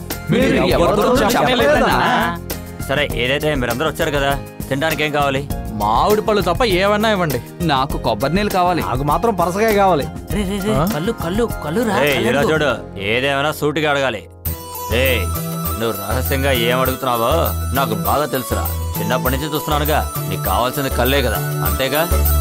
సరే, ఏదైతే మీరందరూ వచ్చారు కదా, తినడానికి ఏం కావాలి? మామిడి పళ్ళు తప్ప ఏమన్నా ఇవ్వండి. నాకు కొబ్బరి నీళ్ళు కావాలి. నాకు మాత్రం పరసగా కావాలి. కళ్ళు కళ్ళు కళ్ళు చూడు, ఏదేమైనా సూటిగా అడగాలి. రే, నువ్వు రహస్యంగా ఏం అడుగుతున్నావో నాకు బాగా తెలుసురా. చిన్నప్పటి నుంచి చూస్తున్నానుగా, నీకు కావాల్సింది కళ్ళే కదా, అంతేగా?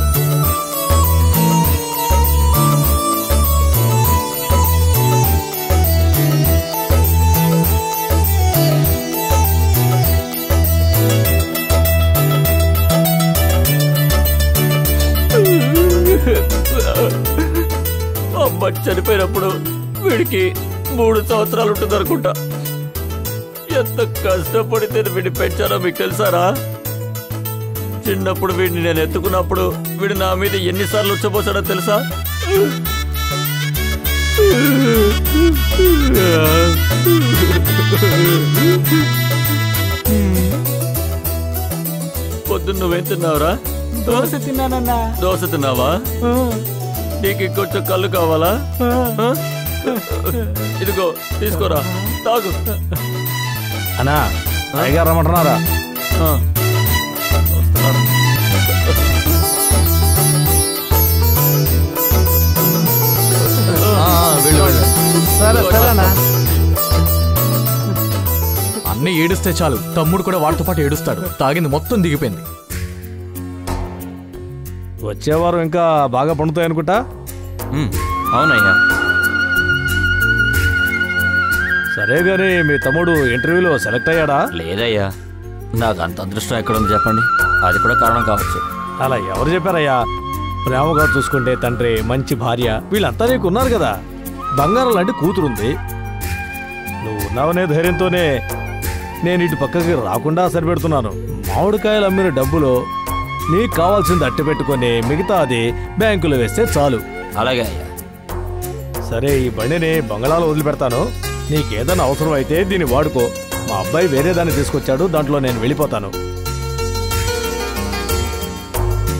అమ్మ చనిపోయినప్పుడు వీడికి మూడు సంవత్సరాలు ఉంటుంది అనుకుంటా. ఎంత కష్టపడి నేను వీడిని పెంచానో మీకు తెలుసారా? చిన్నప్పుడు వీడిని నేను ఎత్తుకున్నప్పుడు వీడు నా మీద ఎన్నిసార్లు వచ్చబోసాడో తెలుసా? పొద్దున్న నువ్వేం తిన్నావురా? దోశ తిన్నానన్నా. దోశ తిన్నావా? నీకు కొంచెం కళ్ళు కావాలా? ఇదిగో తీసుకోరా, తాగు. అన్నా అయ్యగారు రమ్మంటున్నారా? అన్నీ ఏడుస్తే చాలు, తమ్ముడు కూడా వాటితో పాటు ఏడుస్తాడు. తాగింది మొత్తం దిగిపోయింది. వచ్చేవారం ఇంకా బాగా పండుతాయి అనుకుంటా. అవునయ్యా. సరే గానీ మీ తమ్ముడు ఇంటర్వ్యూలో సెలెక్ట్ అయ్యాడా? లేదయ్యా, నాకు అంత అదృష్టం ఎక్కడుంది చెప్పండి. అది కూడా కారణం కావచ్చు. అలా ఎవరు చెప్పారయ్యా? ప్రేమగా చూసుకుంటే తండ్రి, మంచి భార్య, వీళ్ళంతా నీకు ఉన్నారు కదా. బంగారం లాంటి కూతురుంది. నువ్వు ఉన్నావనే ధైర్యంతోనే నేను ఇటు పక్కకి రాకుండా సరిపెడుతున్నాను. మామిడికాయలు అమ్మిన డబ్బులో నీకు కావాల్సింది అట్టి పెట్టుకొని మిగతా అది బ్యాంకులో వేస్తే చాలు. అలాగే అయ్యా. సరే, ఈ బండిని బంగళాలో వదిలిపెడతాను. నీకేదైనా అవసరం అయితే దీన్ని వాడుకో. మా అబ్బాయి వేరే దాన్ని తీసుకొచ్చాడు, దాంట్లో నేను వెళ్ళిపోతాను.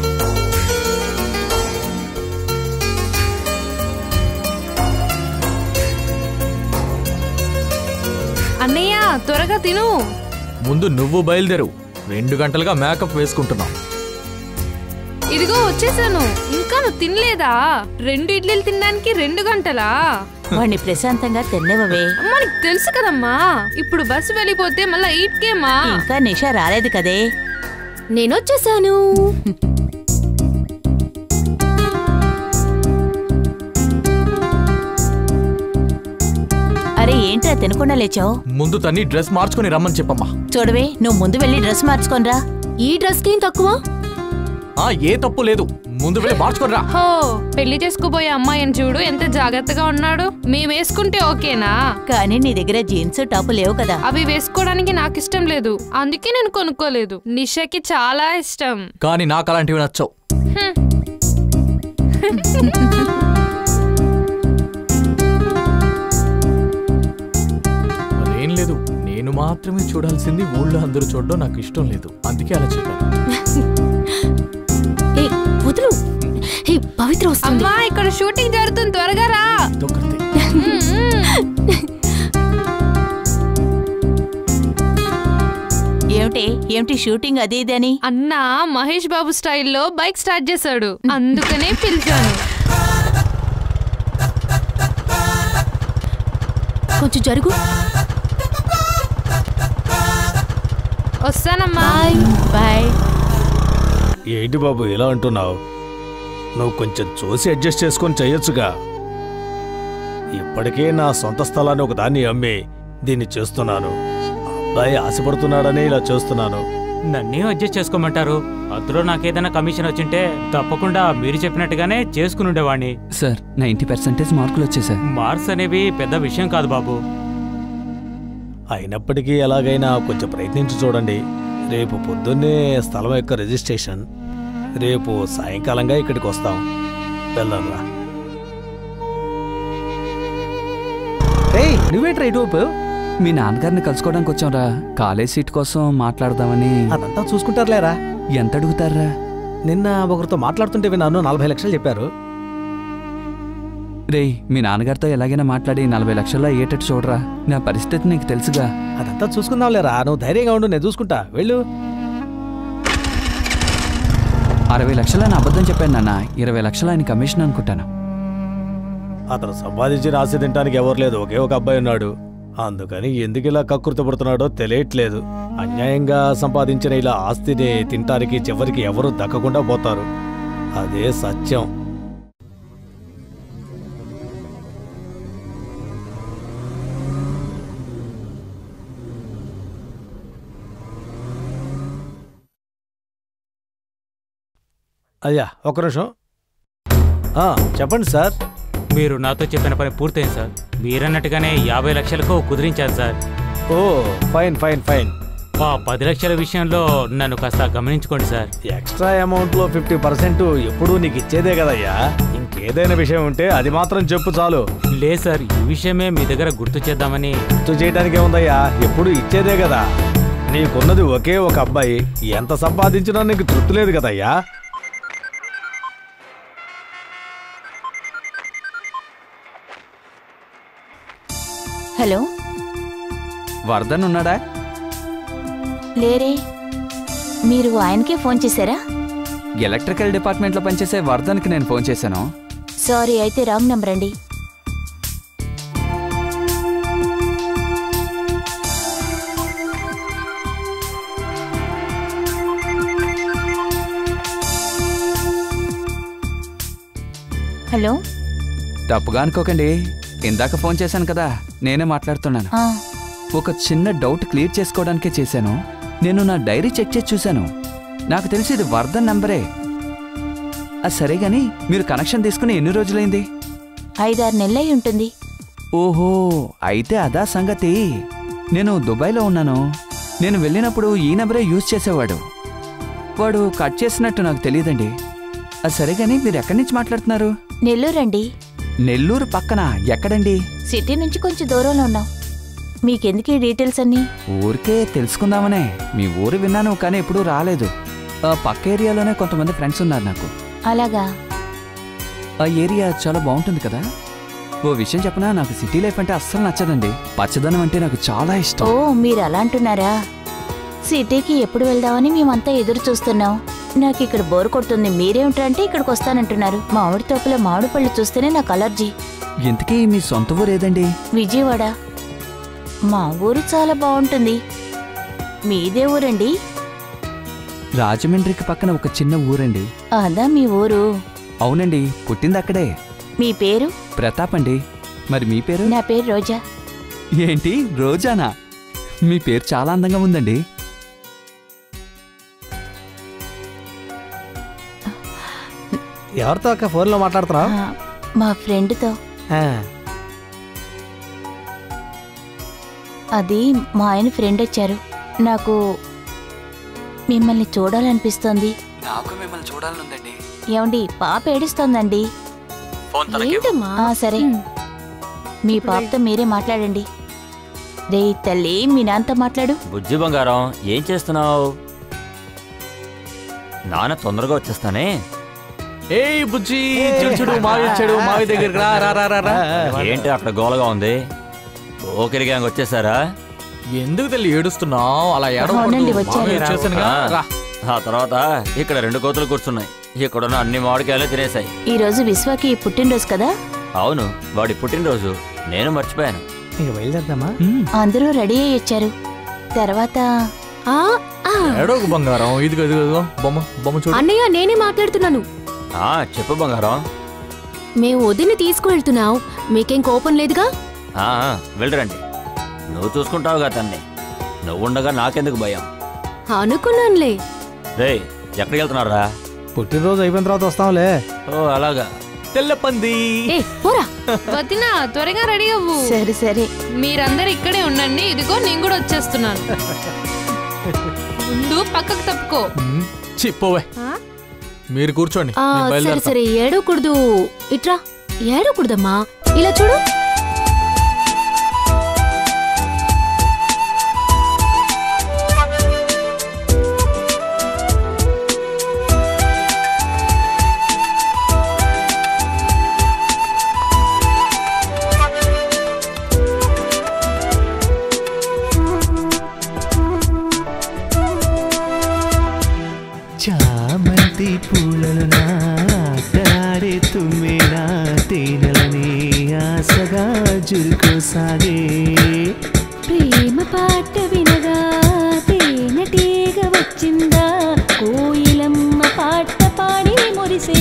త్వరగా తిను. ముందు నువ్వు బయలుదేరు. రెండు గంటలుగా మేకప్ వేసుకుంటున్నావు. ఇదిగో వచ్చేసాను. ఇంకా నువ్వు తినలేదా? రెండు ఇడ్లీలు తినడానికి రెండు గంటలా? వాణ్ణి ప్రశాంతంగా తిన్నవే. అమ్మా నీకు తెలుసు కదమ్మా, ఇప్పుడు బస్సు వెళ్ళిపోతే మళ్ళా ఈట్కేమా. ఇంకా నిషా రాలేదు కదే. నేనొచ్చేసాను. అరే ఏంట్రా తినకుండా లేచావు? ముందు తన్ని డ్రెస్ మార్చుకుని రమ్మని చెప్పమ్మా. చూడవే, నువ్వు ముందు వెళ్ళి డ్రెస్ మార్చుకోనరా. ఈ డ్రెస్ కి తక్కువ? ఆ ఏ తప్పు లేదు, ముందు వెళ్ళి మార్చుకోనరా. హో, పెళ్లి చేసుకోబోయే అమ్మాయిని చూడు ఎంత జాగ్రత్తగా ఉన్నాడు. మేము వేసుకుంటే ఓకేనా? కానీ నీ దగ్గర జీన్స్ టాప్ లేవు కదా. అవి వేసుకోవడానికి నాకు ఇష్టం లేదు, అందుకే నేను కొనుక్కోలేదు. నిషాకి చాలా ఇష్టం. కానీ నాకు అలాంటివి నచ్చవు. మరేం లేదు, నేను మాత్రమే చూడాల్సింది ఊళ్ళో అందరూ చూడడం నాకు ఇష్టం లేదు, అందుకే అలా చెప్పాను. వదులు. ఏ పవిత్ర వస్తుంది. అమ్మా ఇక్కడ షూటింగ్ జరుగుతుంది, త్వరగా రా. ఏమిటి ఏమిటి షూటింగ్ అది ఇది అని? అన్నా మహేష్ బాబు స్టైల్లో బైక్ స్టార్ట్ చేశాడు, అందుకనే పిలిచాను. కొంచెం జరుగు. వస్తానమ్మా. బాయ్. ఏంటి బాబు ఇలా అంటున్నావు? నువ్వు కొంచెం చూసి అడ్జస్ట్ చేసుకొని చెయ్యొచ్చుగా. ఇప్పటికే నా సొంత స్థలాన్ని ఒక దాన్ని అమ్మి దీన్ని చేస్తున్నాను. అబ్బాయి ఆశపడుతున్నాడని ఇలా చేస్తున్నాను. నన్నే అడ్జస్ట్ చేసుకోమంటారు. అందులో నాకేదైనా కమిషన్ వచ్చింటే తప్పకుండా మీరు చెప్పినట్టుగానే చేసుకుని ఉండేవాడిని. సార్ నైంటీ పర్సెంటేజ్ మార్కులు వచ్చేసాయి. మార్క్స్ అనేవి పెద్ద విషయం కాదు బాబు. అయినప్పటికీ ఎలాగైనా కొంచెం ప్రయత్నించి చూడండి. రేపు పొద్దున్నే స్థలం యొక్క రిజిస్ట్రేషన్. రేపు సాయంకాలంగా ఇక్కడికి వస్తాం. వెళ్దాంరా. నువ్వేట్రా ఇటువైపు? మీ నాన్నగారిని కలుసుకోవడానికి వచ్చాంరా. కాలేజ్ సీట్ కోసం మాట్లాడదామని. అదంతా చూసుకుంటారులేరా. ఎంత అడుగుతారా? నిన్న ఒకరితో మాట్లాడుతుంటే విన్నాను, నలభై లక్షలు చెప్పారు. రే, మీ నాన్నగారితో ఎలాగైనా మాట్లాడి నలభై లక్షల్లో అయ్యేటట్టు చూడరా. నా పరిస్థితి నీకు తెలుసుగా. అదంతా చూసుకుందాంలేరా, నువ్వు ధైర్యంగా ఉండు, నేను చూసుకుంటా. వెళ్ళు. అరవై లక్షలని అబద్ధం చెప్పాను నాన్న. ఇరవై లక్షలు ఆయన కమిషన్ అనుకుంటాను. అతను సంపాదించి రాసి తినడానికి ఎవరు లేదు, ఒకే ఒక అబ్బాయి ఉన్నాడు. అందుకని ఎందుకు ఇలా కక్కుర్తపడుతున్నాడో తెలియట్లేదు. అన్యాయంగా సంపాదించిన ఇలా ఆస్తిని తినటానికి చివరికి ఎవరు దక్కకుండా పోతారు. అదే సత్యం. అయ్యా ఒక్క నిమిషం. చెప్పండి సార్. మీరు నాతో చెప్పిన పని పూర్తయింది సార్. మీరన్నట్టుగానే యాభై లక్షలకు కుదిరించాను sir. Oh fine fine fine. ఆ పది లక్షల విషయంలో నన్ను కాస్త గమనించుకోండి సార్. ఎక్స్ట్రా అమౌంట్లో ఫిఫ్టీ పర్సెంట్ ఎప్పుడూ నీకు ఇచ్చేదే కదయ్యా. ఇంకేదైనా విషయం ఉంటే అది మాత్రం చెప్పు చాలు. లేదు సార్, ఈ విషయమే మీ దగ్గర గుర్తు చేద్దామని. గుర్తు చేయడానికే ఉందయ్యా, ఎప్పుడు ఇచ్చేదే కదా. నీకున్నది ఒకే ఒక అబ్బాయి. ఎంత సంపాదించినా నీకు తృప్తి లేదు కదయ్యా. హలో, వర్ధన్ ఉన్నాడా? లేరే. మీరు ఆయనకే ఫోన్ చేశారా? ఎలక్ట్రికల్ డిపార్ట్మెంట్లో పనిచేసే వర్ధన్కి నేను ఫోన్ చేశాను. సారీ, అయితే రాంగ్ నెంబర్ అండి. హలో, తప్పుగా అనుకోకండి. ఇందాక ఫోన్ చేశాను కదా, నేనే మాట్లాడుతున్నాను. ఒక చిన్న డౌట్ క్లియర్ చేసుకోవడానికే చేశాను. నేను నా డైరీ చెక్ చేసి చూశాను. నాకు తెలిసి ఇది వర్ధన్ నంబరే. అది సరే గాని, మీరు కనెక్షన్ తీసుకుని ఎన్ని రోజులైంది? ఐదారు నెలలై ఉంటుంది. ఓహో, అయితే అదా సంగతి. నేను దుబాయ్లో ఉన్నాను. నేను వెళ్ళినప్పుడు ఈ నెంబరే యూజ్ చేసేవాడు. వాడు కట్ చేసినట్టు నాకు తెలియదండి. అది సరే గాని, మీరు ఎక్కడి నుంచి మాట్లాడుతున్నారు? నెల్లూరండి. నెల్లూరు పక్కన ఎక్కడండి? సిటీ నుంచి కొంచెం దూరంలో ఉన్నాం. మీకెందుకు ఈ డీటెయిల్స్ అన్నీ? ఊరికే తెలుసుకుందామనే. మీ ఊరు విన్నాను, కానీ ఎప్పుడూ రాలేదు. ఆ పక్క ఏరియాలోనే కొంతమంది ఫ్రెండ్స్ ఉన్నారు నాకు. అలాగా? ఆ ఏరియా చాలా బాగుంటుంది కదా. ఓ విషయం చెప్పనా, నాకు సిటీ లైఫ్ అంటే అస్సలు నచ్చదండి. పచ్చదనం అంటే నాకు చాలా ఇష్టం. ఓ మీరు అలా అంటున్నారా? సిటీకి ఎప్పుడు వెళ్దామని మేమంతా ఎదురు చూస్తున్నాం. నాకు ఇక్కడ బోర్ కొడుతుంది, మీరేమిటంటే ఇక్కడికి వస్తానంటున్నారు. మామిడి తోపులో మామిడి పళ్ళు చూస్తేనే నాకు అలర్జీ. ఇంతకీ మీ సొంత ఊరు ఏదండి? విజయవాడ. మా ఊరు చాలా బాగుంటుంది. మీదే ఊరండి? రాజమండ్రికి పక్కన ఒక చిన్న ఊరండి. అదా మీ ఊరు? అవునండి, పుట్టింది అక్కడే. మీ పేరు? ప్రతాప్ అండి. మరి మీ పేరు? నా పేరు రోజా. ఏంటి రోజానా? మీ పేరు చాలా అందంగా ఉందండి. ఎవరితో అక్క ఫోన్లో మాట్లాడుతున్నావు? మా ఫ్రెండ్తో. అది మా ఆయన ఫ్రెండ్ వచ్చారు. నాకు మిమ్మల్ని చూడాలనిపిస్తోంది. నాకు మిమ్మల్ని చూడాలనుందండి. ఏమండి, పాప ఏడుస్తోందండి. ఆ, సరే మీ పాపతో మీరే మాట్లాడండి. రే తల్లి, మీ నాన్నతో మాట్లాడు. బుజ్జి బంగారం, ఏం చేస్తున్నావు? నాన్న తొందరగా వచ్చేస్తానే. ఏ బుజ్జి, చూడు చూడు మావి వచ్చాడు. మావి దగ్గరికి రా రా రా రా. ఏంటి అక్కడ గోలగా ఉంది? ఓకెరి గ్యాంగ్ వచ్చేసారా? ఎందుకు తెలి ఏడుస్తున్నావు? అలా అవునండి, వచ్చారు. ఏడవచ్చేసానుగా. ఆ తర్వాత ఇక్కడ రెండు కోతులు కూర్చున్నాయి. ఇక్కడున్న అన్ని మామిడికాయలు తినేసాయి. ఈ రోజు విశ్వకి పుట్టినరోజు కదా? అవును, వాడి పుట్టినరోజు. నేను మర్చిపోయాను. ఇక బయలుదేరదామా? అందరూ రెడీ అయ్యి వచ్చారు. తర్వాత ఏడోకు బంగారం, ఇదిగో ఇదిగో బొమ్మ బొమ్మ చూడు. అన్నయ్య, నేనే మాట్లాడుతున్నాను. ఆ చెప్పు బంగారం. మేము వదిని తీసుకువెళ్తున్నావు, మీకేం కోపం లేదుగా? ఆ వెళ్ళరండి, నువ్వు చూసుకుంటావుగా తన్ని. నువ్వుండగా నాకెందుకు భయం? అనుకున్నానులే. రే ఎక్కడికి వెళ్తున్నారా? పుట్టినరోజు అయిపోయిన తర్వాత వస్తాంలే. ఓ అలాగా. తెల్ల పంది. వదినా, త్వరగా రెడీ అవ్వు. సరే సరే, మీరందరు ఇక్కడే ఉండండి. ఇదిగో నేను కూడా వచ్చేస్తున్నాను. ముందు పక్కకు తప్పుకో. చిప్పోవే, మీరు కూర్చోండి. ఆ, సరే సరే, ఏడవకూడదు. ఇట్రా, ఏడవకూడదమ్మా. ఇలా చూడు. చామంతి పూలను నాటాడే తుమ్మెనా తేనెలని ఆశగా జురుకోసాగే. ప్రేమ పాట వినగా తేనెటీగ వచ్చిందా, కోయిలమ్మ పాట పాడి మురిసే.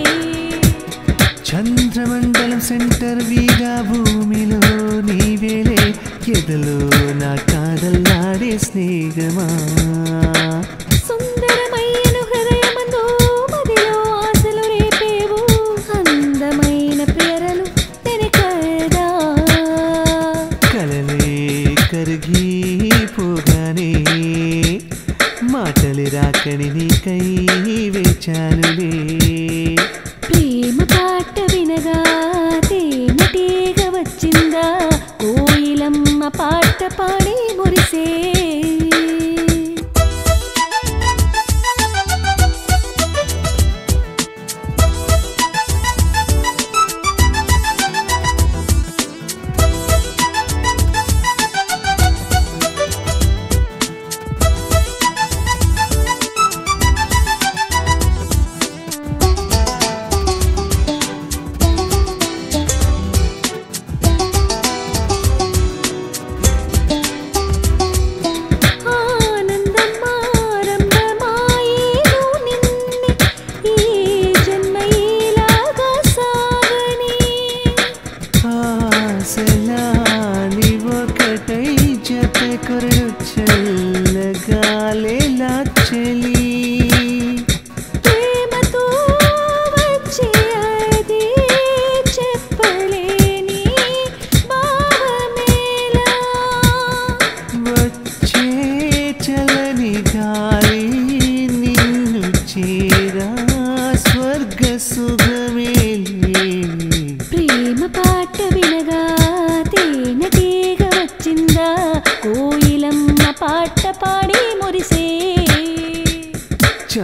చంద్రమండలం సెంటర్ వీగా భూమిలో నీవేలే, ఎదలో నా కాదల్లాడే స్నేహమా. సుందరమైన హృదయమందు మదిలో ఆశలు రేపేవు, అందమైన పేరలు తెనకదా. కలలే కరిగిపోగానే మాటలు రాకని నీకై వేచానులే. ప్రేమ పాట వినగా తేనెటీగ వచ్చిందా, కోయిలమ్మ పాట పాడి మురిసే.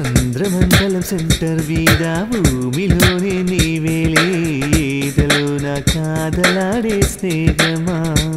చంద్రమండలం సెంటర్ వీధా భూమిలోనే నీవేలే, ఏదలో నా నా కాదలాడే స్నేహమా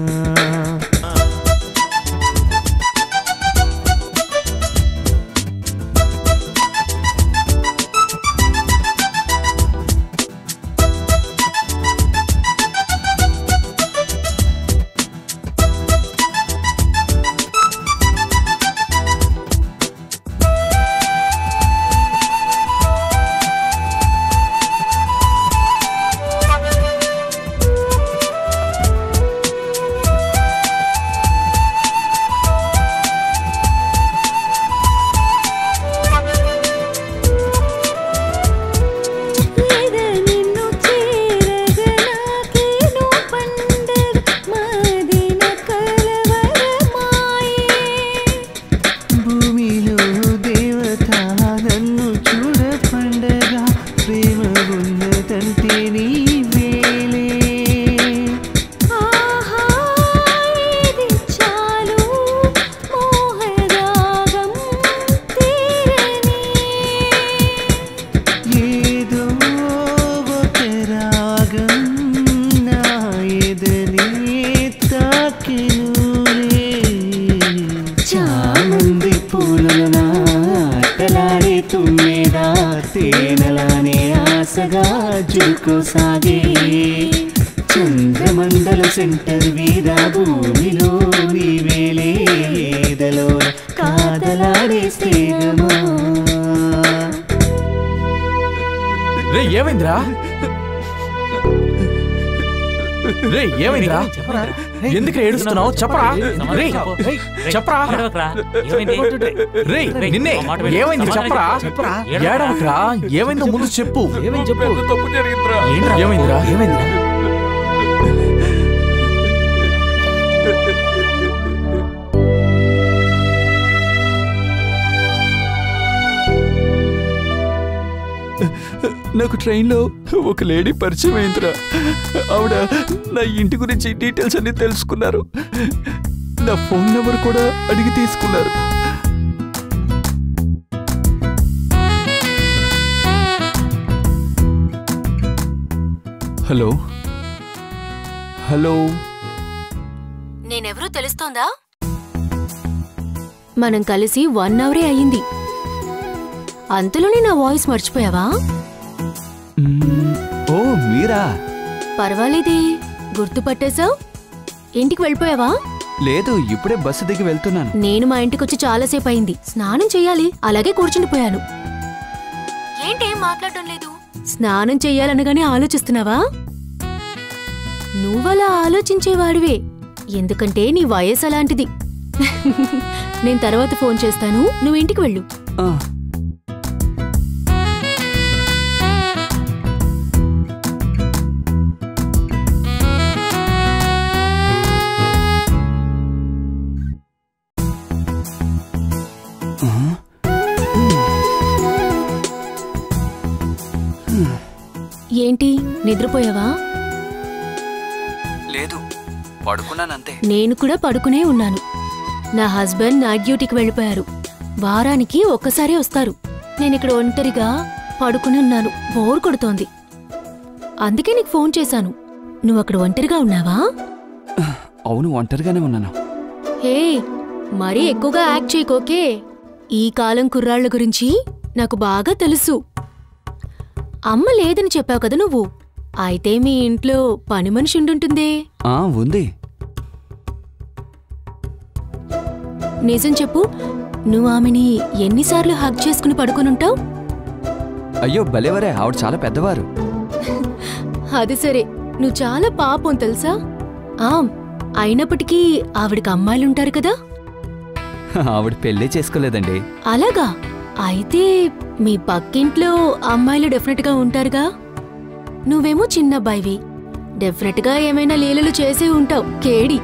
సాగే చంద్రమండల సెంటర్ వీరా భూమిలో నీవేలే ఏదలో కాదలాడే స్నేహమా. రే ఏమైందిరా రే ఏమైందిరా ఎందుకు ఏడుస్తున్నావు చెప్పరా రే చెప్పరా రే నిన్నే ఏమైంది చెప్పరా ఏడవకరా ఏమైందో ముందు చెప్పు ఏమైంది చెప్పు తప్పు జరిగిందిరా ఏమైందిరా ఏమైందిరా నాకు ట్రైన్లో ఒక లేడీ పరిచయం అయిందిరా. ఆవిడ నా ఇంటి గురించి డీటెయిల్స్ అన్ని తెలుసుకున్నారు. నా ఫోన్ నెంబర్ కూడా అడిగి తీసుకున్నారు. హలో హలో నేనెవరో తెలుస్తోందా? మనం కలిసి వన్ అవరే అయ్యింది. అంతలోనే నా వాయిస్ మర్చిపోయావా? ఓ మీరా? పర్వాలేదే, గుర్తుపట్టేశావు. ఇంటికి వెళ్ళిపోయావా? లేదు, ఇప్పుడే బస్సు దిగి వెళ్తున్నాను. నేను మా ఇంటికొచ్చి చాలాసేపు అయింది. స్నానం చెయ్యాలి, అలాగే కూర్చుండిపోయాను. ఏంటేం మాట్లాడడం లేదు? స్నానం చెయ్యాలనగానే ఆలోచిస్తున్నావా? నువ్వలా ఆలోచించేవాడివే, ఎందుకంటే నీ వయసు అలాంటిది. నేను తర్వాత ఫోన్ చేస్తాను, నువ్వు ఇంటికి వెళ్ళు. ఏంటి, నిద్రపోయావా? లేదు, పడుకున్నానంతే. నేను కూడా పడుకునే ఉన్నాను. నా హస్బెండ్ నైట్ డ్యూటీకి వెళ్ళిపోయారు. వారానికి ఒక్కసారే వస్తారు. నేనిక్కడ ఒంటరిగా పడుకుని ఉన్నాను, బోర్ కొడుతోంది. అందుకే నీకు ఫోన్ చేశాను. నువ్వు అక్కడ ఒంటరిగా ఉన్నావా? అవును, ఒంటరిగానే ఉన్నాను. హే, మరీ ఎక్కువగా యాక్ట్ చేయకోకే. ఈ కాలం కుర్రాళ్ల గురించి నాకు బాగా తెలుసు. అమ్మ లేదని చెప్పావు కదా నువ్వు. అయితే మీ ఇంట్లో పని మనిషి ఉండుంటుందే? ఆ ఉంది. నిజం చెప్పు, నువ్వు ఆమెని ఎన్నిసార్లు హగ్ చేసుకుని పడుకునుంటావు? అయ్యో భలేవరే, ఆవిడ చాలా పెద్దవారు. అది సరే, నువ్వు చాలా పాపం తెలుసా? ఆ అయినప్పటికీ ఆవిడకి అమ్మాయిలుంటారు కదా? ఆవిడ పెళ్లి చేసుకోలేదండి. అలాగా? అయితే మీ పక్కింట్లో అమ్మాయిలు డెఫినెట్ గా ఉంటారుగా. నువ్వేమో చిన్నబ్బాయివి, డెఫినెట్ గా ఏమైనా లీలలు చేసే ఉంటావు. కేడి.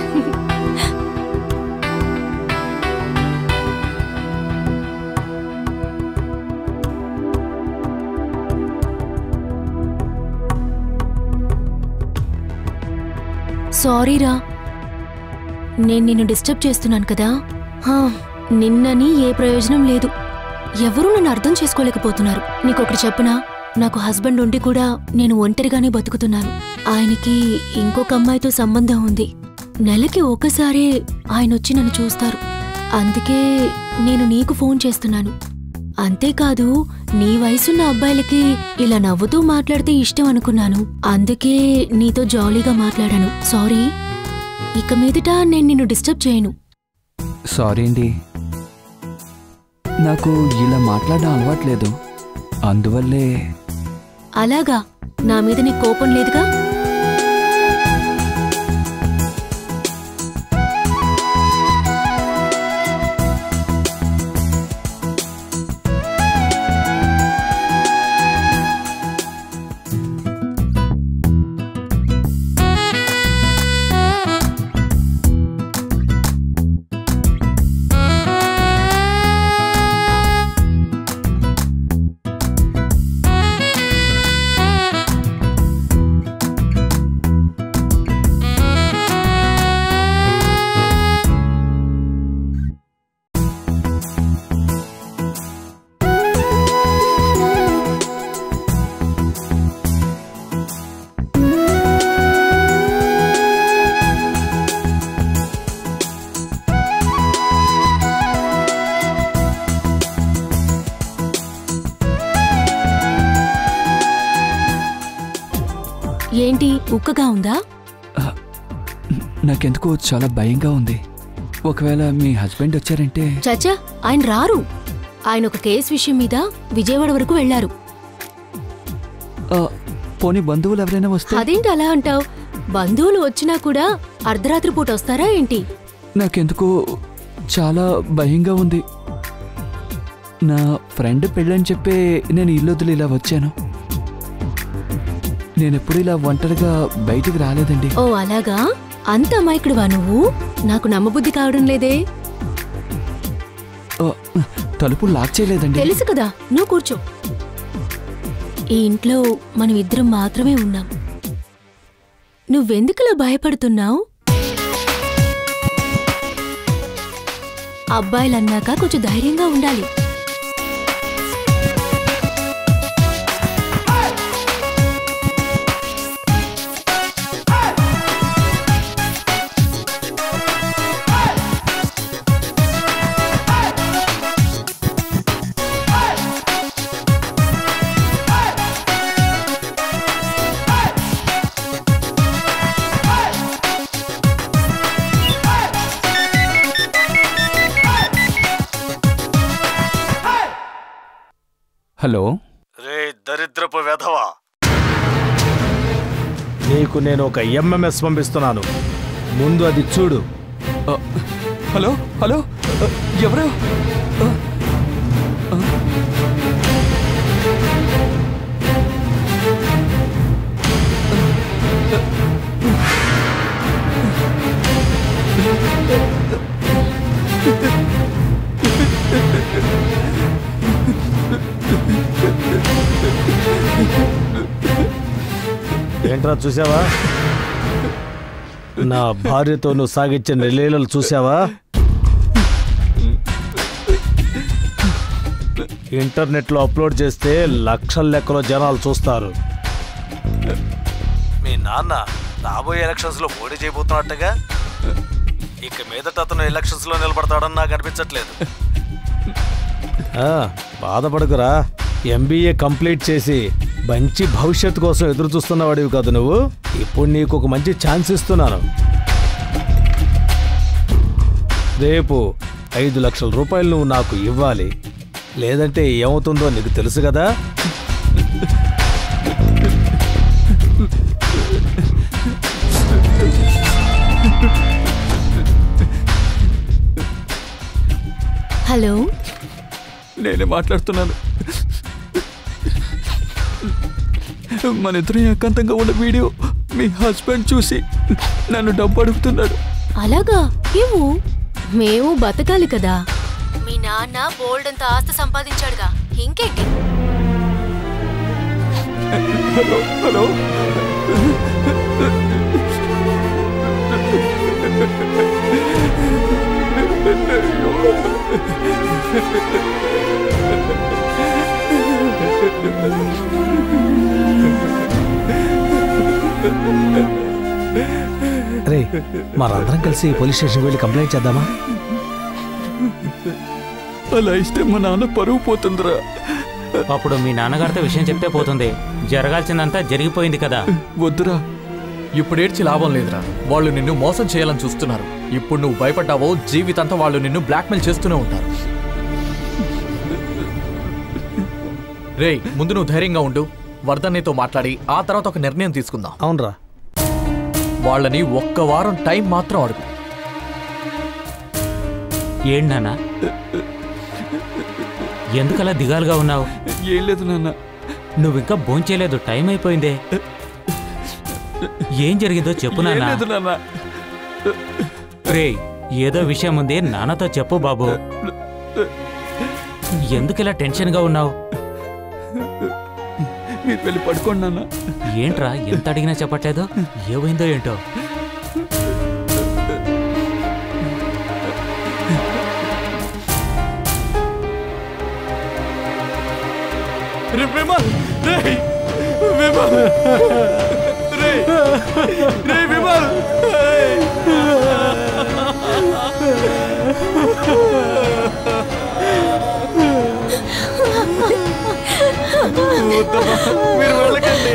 సారీరా, నేను నిన్ను డిస్టర్బ్ చేస్తున్నాను కదా. నిన్నని ఏ ప్రయోజనం లేదు. ఎవరూ నన్ను అర్థం చేసుకోలేకపోతున్నారు. నీకొకటి చెప్పనా, నాకు హస్బెండ్ ఉండి కూడా నేను ఒంటరిగానే బతుకుతున్నాను. ఆయనకి ఇంకొక అమ్మాయితో సంబంధం ఉంది. నెలకి ఒకసారి ఆయన వచ్చి నన్ను చూస్తారు. అందుకే నేను నీకు ఫోన్ చేస్తున్నాను. అంతేకాదు నీ వయసున్న అబ్బాయిలకి ఇలా నవ్వుతూ మాట్లాడితే ఇష్టం అనుకున్నాను. అందుకే నీతో జాలీగా మాట్లాడాను. సారీ, ఇక మీదట నేను నిన్ను డిస్టర్బ్ చేయను. సారీ అండి, నాకు ఇలా మాట్లాడడం అలవాట్లేదు, అందువల్లే. అలాగా? నా మీద నీకు కోపం లేదుగా? ఏంటి, ఉక్కగా ఉందా? నాకెందుకో చాలా భయంగా ఉంది. ఒకవేళ మీ హస్బెండ్ వచ్చారంటే? చచ్చా, ఆయన రారు. ఆయన ఒక కేసు విషయం మీద విజయవాడ వరకు వెళ్లారు. పోనీ బంధువులు ఎవరైనా వస్తే? అదేంటి అలా అంటావు? బంధువులు వచ్చినా కూడా అర్ధరాత్రి పూట వస్తారా ఏంటి? నాకెందుకో చాలా భయంగా ఉంది. నా ఫ్రెండ్ పెళ్ళని చెప్పే నేను ఇల్లొద్దులు ఇలా వచ్చాను. నేనెప్పుడు ఇలా ఒంటరిగా బయటికి రాలేదండి. ఓ అలాగా? అంత అమాయకుడువా నువ్వు? నాకు నమ్మబుద్ధి కావడం లేదే. తలుపు లాక్ చేయలేదండి. తెలుసు కదా, నువ్వు కూర్చో. ఈ ఇంట్లో మనం ఇద్దరం మాత్రమే ఉన్నాం. నువ్వెందుకులా భయపడుతున్నావు? అబ్బాయిలన్నాక కొంచెం ధైర్యంగా ఉండాలి. హలో. రే దరిద్రపు వెధవా, నీకు నేను ఒక ఎంఎంఎస్ పంపిస్తున్నాను, ముందు అది చూడు. హలో హలో, ఎవరు? ఏంట్రా చూసావా? నా భార్యతో నువ్వు సాగించిన లీలలు చూసావా? ఇంటర్నెట్లో అప్లోడ్ చేస్తే లక్షల లెక్కలో జనాలు చూస్తారు. మీ నాన్న రాబోయే ఎలక్షన్స్ లో పోటీ చేయబోతున్నట్టుగా, ఇక మీదట అతను ఎలక్షన్స్ లో నిలబడతాడని నాకు అనిపించట్లేదు. బాధపడకురా, ఎంబీఏ కంప్లీట్ చేసి మంచి భవిష్యత్తు కోసం ఎదురు చూస్తున్నవాడివి కాదు నువ్వు. ఇప్పుడు నీకు ఒక మంచి ఛాన్స్ ఇస్తున్నాను. రేపు ఐదు లక్షల రూపాయలు నువ్వు నాకు ఇవ్వాలి, లేదంటే ఏమవుతుందో నీకు తెలుసు కదా. హలో, నేనే మాట్లాడుతున్నాను. మన ఇద్దరు ఏకాంతంగా ఉన్న వీడియో మీ హస్బెండ్ చూసి నన్ను డబ్బు అడుగుతున్నాడు. అలాగా? ఏమో, మేము బతకాలి కదా. మీ నాన్న బోల్డ్ అంత ఆస్తి సంపాదించాడుగా, ఇంకేంటి? హలో హలో, రే మనందరం కలిసి పోలీస్ స్టేషన్కి వెళ్ళి కంప్లైంట్ చేద్దామా? అలా ఇస్తే మా నాన్న పరువు పోతుందిరా. అప్పుడు మీ నాన్నగారితో విషయం చెప్తే పోతుంది. జరగాల్సిందంతా జరిగిపోయింది కదా. వద్దురా, ఇప్పుడు ఏడ్చి లాభం లేదురా. వాళ్ళు నిన్ను మోసం చేయాలని చూస్తున్నారు. ఇప్పుడు నువ్వు భయపడ్డావో జీవితంతా వాళ్ళు నిన్ను బ్లాక్మెయిల్ చేస్తూనే ఉంటారు. రే, ముందు నువ్వు ధైర్యంగా ఉండు. వర్ధన్నయ్యతో మాట్లాడి ఆ తర్వాత ఒక నిర్ణయం తీసుకుందాం. అవునరా. వాళ్ళని ఒక్క వారం టైం మాత్రం అడుగు. ఏంటి నాన్న, ఎందుకలా దిగాలుగా ఉన్నావు? ఏం లేదు నాన్న. నువ్వు ఇంకా భోంచేయలేదు, టైం అయిపోయిందే. ఏం జరిగిందో చెప్పు నాన్న. రే, ఏదో విషయం ఉంది, నాన్నతో చెప్పు బాబు. ఎందుకిలా టెన్షన్గా ఉన్నావు? మీరు వెళ్ళి పడుకోండి నాన్న. ఏంట్రా, ఎంత అడిగినా చెప్పట్లేదు? ఏమైందో ఏంటో. విమల్, రే విమల్, రే రే విమల్. మీరు వెళ్ళకండి.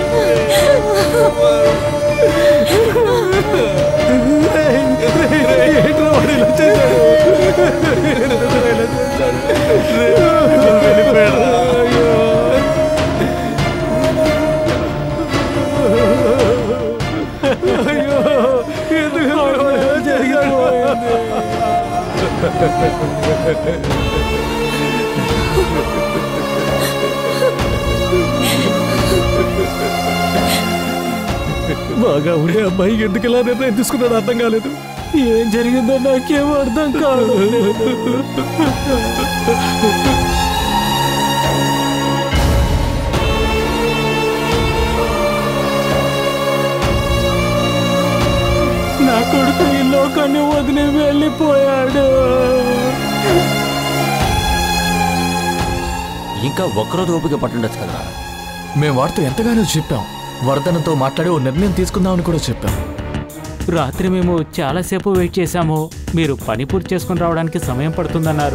బాగా ఉండే అబ్బాయి ఎందుకు ఇలా నిర్ణయం తీసుకున్నాడు అర్థం కాలేదు. ఏం జరిగిందో నాకేం అర్థం కాలేదు. నా కొడుకు ఈ లోకాన్ని వదిలి వెళ్ళిపోయాడు. ఇంకా ఒక్కరోజు ఓపిక పట్టుండొచ్చు కదా. మేము వాడితో ఎంతగానో చెప్పాం. వర్ధనతో మాట్లాడి ఓ నిర్ణయం తీసుకుందామని కూడా చెప్పాం. రాత్రి మేము చాలాసేపు వెయిట్ చేశాము. మీరు పని పూర్తి చేసుకుని రావడానికి సమయం పడుతుందన్నారు.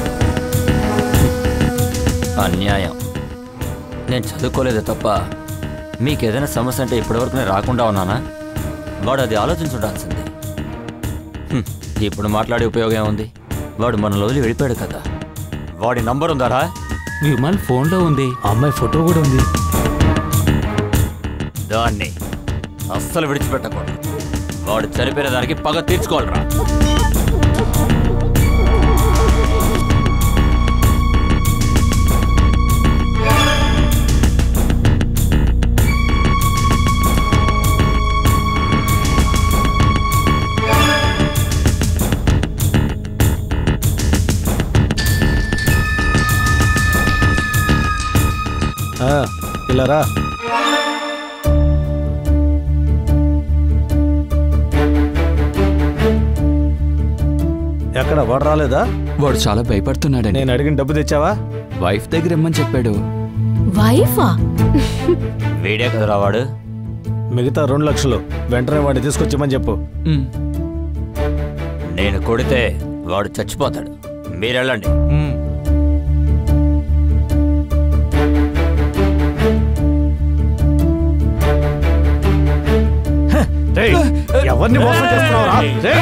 అన్యాయం. నేను చదువుకోలేదే తప్ప మీకు ఏదైనా సమస్య అంటే ఇప్పటివరకు నేను రాకుండా ఉన్నానా? వాడు అది ఆలోచించుండాల్సింది. ఇప్పుడు మాట్లాడే ఉపయోగం ఏముంది? వాడు మన రోజులు వెళ్ళిపోయాడు కదా. వాడి నంబర్ ఉందారా? విమల్ ఫోన్లో ఉంది. అమ్మాయి ఫోటో కూడా ఉంది. దాన్ని అస్సలు విడిచిపెట్టకూడదు. వాడు చనిపోయిన దానికి పగ తీర్చుకోవాలరా. ఇలా రా. ఎక్కడ వాడు రాలేదా? వాడు చాలా భయపడుతున్నాడు. నేను అడిగిన డబ్బు తెచ్చావా? వైఫ్ దగ్గర ఇమ్మని చెప్పాడు. వైఫా? వీడే కదరా వాడు. మిగతా రెండు లక్షలు వెంటనే వాడిని తీసుకొచ్చిమని చెప్పు. నేను కొడితే వాడు చచ్చిపోతాడు. మీరెళ్ళండి. ఎవరిని మోసం చేస్తున్నావురా?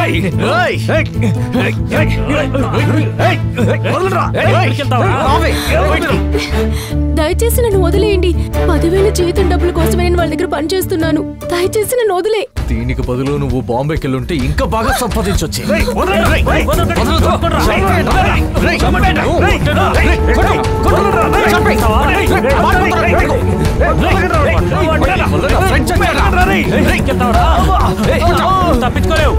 దయచేసి నన్ను వదిలేయండి. పదివేల జీతం డబ్బుల కోసమే నేను వాళ్ళ దగ్గర పనిచేస్తున్నాను. దయచేసి నన్ను వదిలే. దీనికి బదులు నువ్వు బాంబేకి వెళ్ళుంటే ఇంకా బాగా సంపాదించొచ్చు. తప్పించుకోలేవు.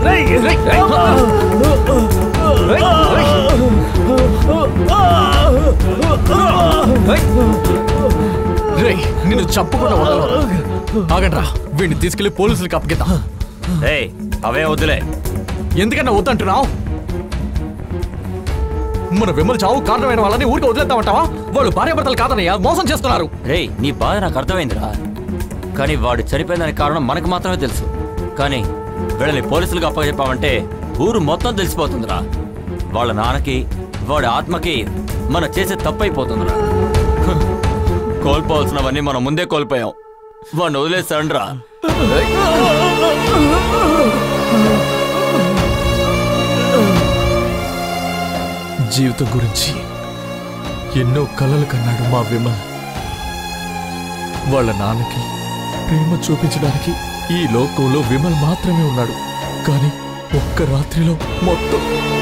నిన్ను చంపకుండా వదలరా. ఆగండ్రా, వీడిని తీసుకెళ్లి పోలీసులకి అప్పగిద్దాం. అవే వద్దులే. ఎందుకన్నా వద్దంటున్నావు? మన విమల్ చావు కారణమైన వాళ్ళని ఊరికి వదిలేద్దామంటావా? వాళ్ళు భార్యాభర్తలు కాదనయ్యా, మోసం చేస్తున్నారు. రే, నీ బాధ నాకు అర్థమైందిరా. కానీ వాడు చనిపోయిందానికి కారణం మనకు మాత్రమే తెలుసు. కానీ వీళ్ళని పోలీసులకు అప్పచెప్పామంటే ఊరు మొత్తం తెలిసిపోతుందిరా. వాళ్ళ నాన్నకి వాడి ఆత్మకి మనం చేసే తప్పైపోతుందిరా. కోల్పోవాల్సినవన్నీ మనం ముందే కోల్పోయాం. వాడిని వదిలేస్తాండ్రా. జీవితం గురించి ఎన్నో కలలు కన్నాడు మా విమల్. వాళ్ళ నాన్నకి ప్రేమ చూపించడానికి ఈ లోకంలో విమల్ మాత్రమే ఉన్నాడు. కానీ ఒక్క రాత్రిలో మొత్తం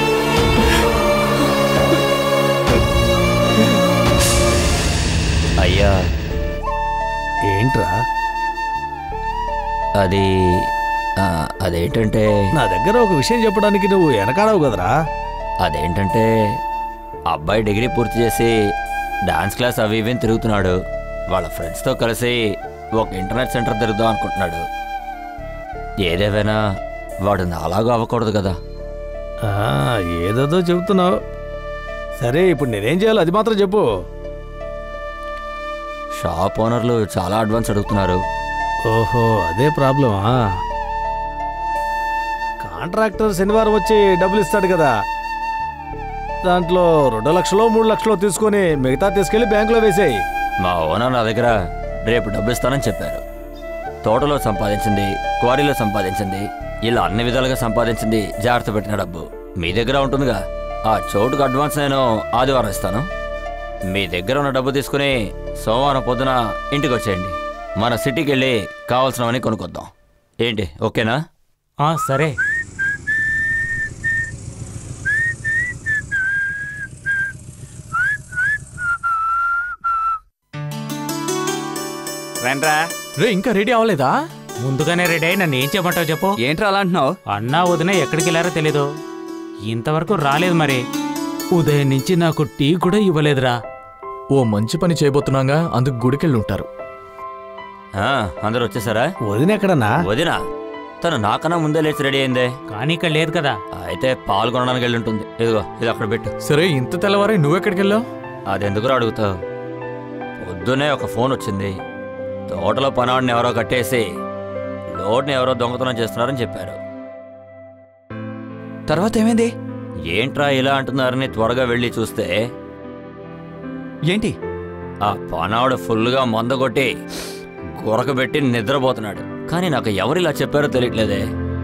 అయ్యా ఏంట్రా అది ఆ, అదేంటంటే నా దగ్గర ఒక విషయం చెప్పడానికి నువ్వు వెనకాడవు కదరా. అదేంటంటే అబ్బాయి డిగ్రీ పూర్తి చేసి డాన్స్ క్లాస్ అవి ఇవి తిరుగుతున్నాడు. వాళ్ళ ఫ్రెండ్స్తో కలిసి ఒక ఇంటర్నెట్ సెంటర్ తిరుగుదాం అనుకుంటున్నాడు. ఏదేమైనా వాడు నాలాగా అవ్వకూడదు కదా. ఏదేదో చెబుతున్నావు. సరే ఇప్పుడు నేనేం చేయాలి అది మాత్రం చెప్పు. షాప్ ఓనర్లు చాలా అడ్వాన్స్ అడుగుతున్నారు. ఓహో అదే ప్రాబ్లమా. కాంట్రాక్టర్ శనివారం వచ్చి డబ్బులు ఇస్తాడు కదా, దాంట్లో రెండు లక్షలో మూడు లక్షలో తీసుకొని మిగతా తీసుకెళ్లి బ్యాంకులో వేసేయి. మా ఓనర్ నా దగ్గర రేపు డబ్బు ఇస్తానని చెప్పారు. తోటలో సంపాదించింది, క్వారీలో సంపాదించింది, ఇలా అన్ని విధాలుగా సంపాదించింది జాగ్రత్త పెట్టిన డబ్బు మీ దగ్గర ఉంటుందిగా. ఆ చోటుకు అడ్వాన్స్ నేను ఆదివారం ఇస్తాను. మీ దగ్గర ఉన్న డబ్బు తీసుకుని సోమవారం పొద్దున ఇంటికి వచ్చేయండి. మన సిటీకి వెళ్ళి కావాల్సినవన్నీ కొనుక్కొద్దాం. ఏంటి ఓకేనా? సరే. రండ్రా. రే ఇంకా రెడీ అవ్వలేదా? ముందుగానే రెడీ అయి నన్ను ఏం చేయమంటావు చెప్పు. ఏంట్రా అలా అంటున్నావు? అన్నా వదిన ఎక్కడికి వెళ్ళారో తెలీదు, ఇంతవరకు రాలేదు. మరి ఉదయం నుంచి నాకు టీ కూడా ఇవ్వలేదురా. ఓ మంచి పని చేయబోతున్నాగా, అందుకు గుడికెళ్ళి ఉంటారు. అందరూ వచ్చేసారా? వదిన ఎక్కడన్నా? వదిన తను నాకన్నా ముందే లేచి రెడీ అయిందే. కానీ ఇక్కడ లేదు కదా. అయితే పాలు కొనడానికి వెళ్ళి ఉంటుంది. ఇదిగో ఇది అక్కడ పెట్టు. సరే ఇంత తెల్లవారే నువ్వెక్కడికి వెళ్ళావు? అదెందుకురా అడుగుతావు? పొద్దునే ఒక ఫోన్ వచ్చింది. తోటలో పనాడిని ఎవరో కట్టేసి లోడ్ని ఎవరో దొంగతనం చేస్తున్నారని చెప్పారు. తర్వాత ఏమైంది? ఏంట్రా ఇలా అంటున్నారని త్వరగా వెళ్ళి చూస్తే ఏంటి ఆ పనాడు ఫుల్గా మందగొట్టి గురకబెట్టి నిద్రపోతున్నాడు. కానీ నాకు ఎవరిలా చెప్పారో తెలియట్లేదే.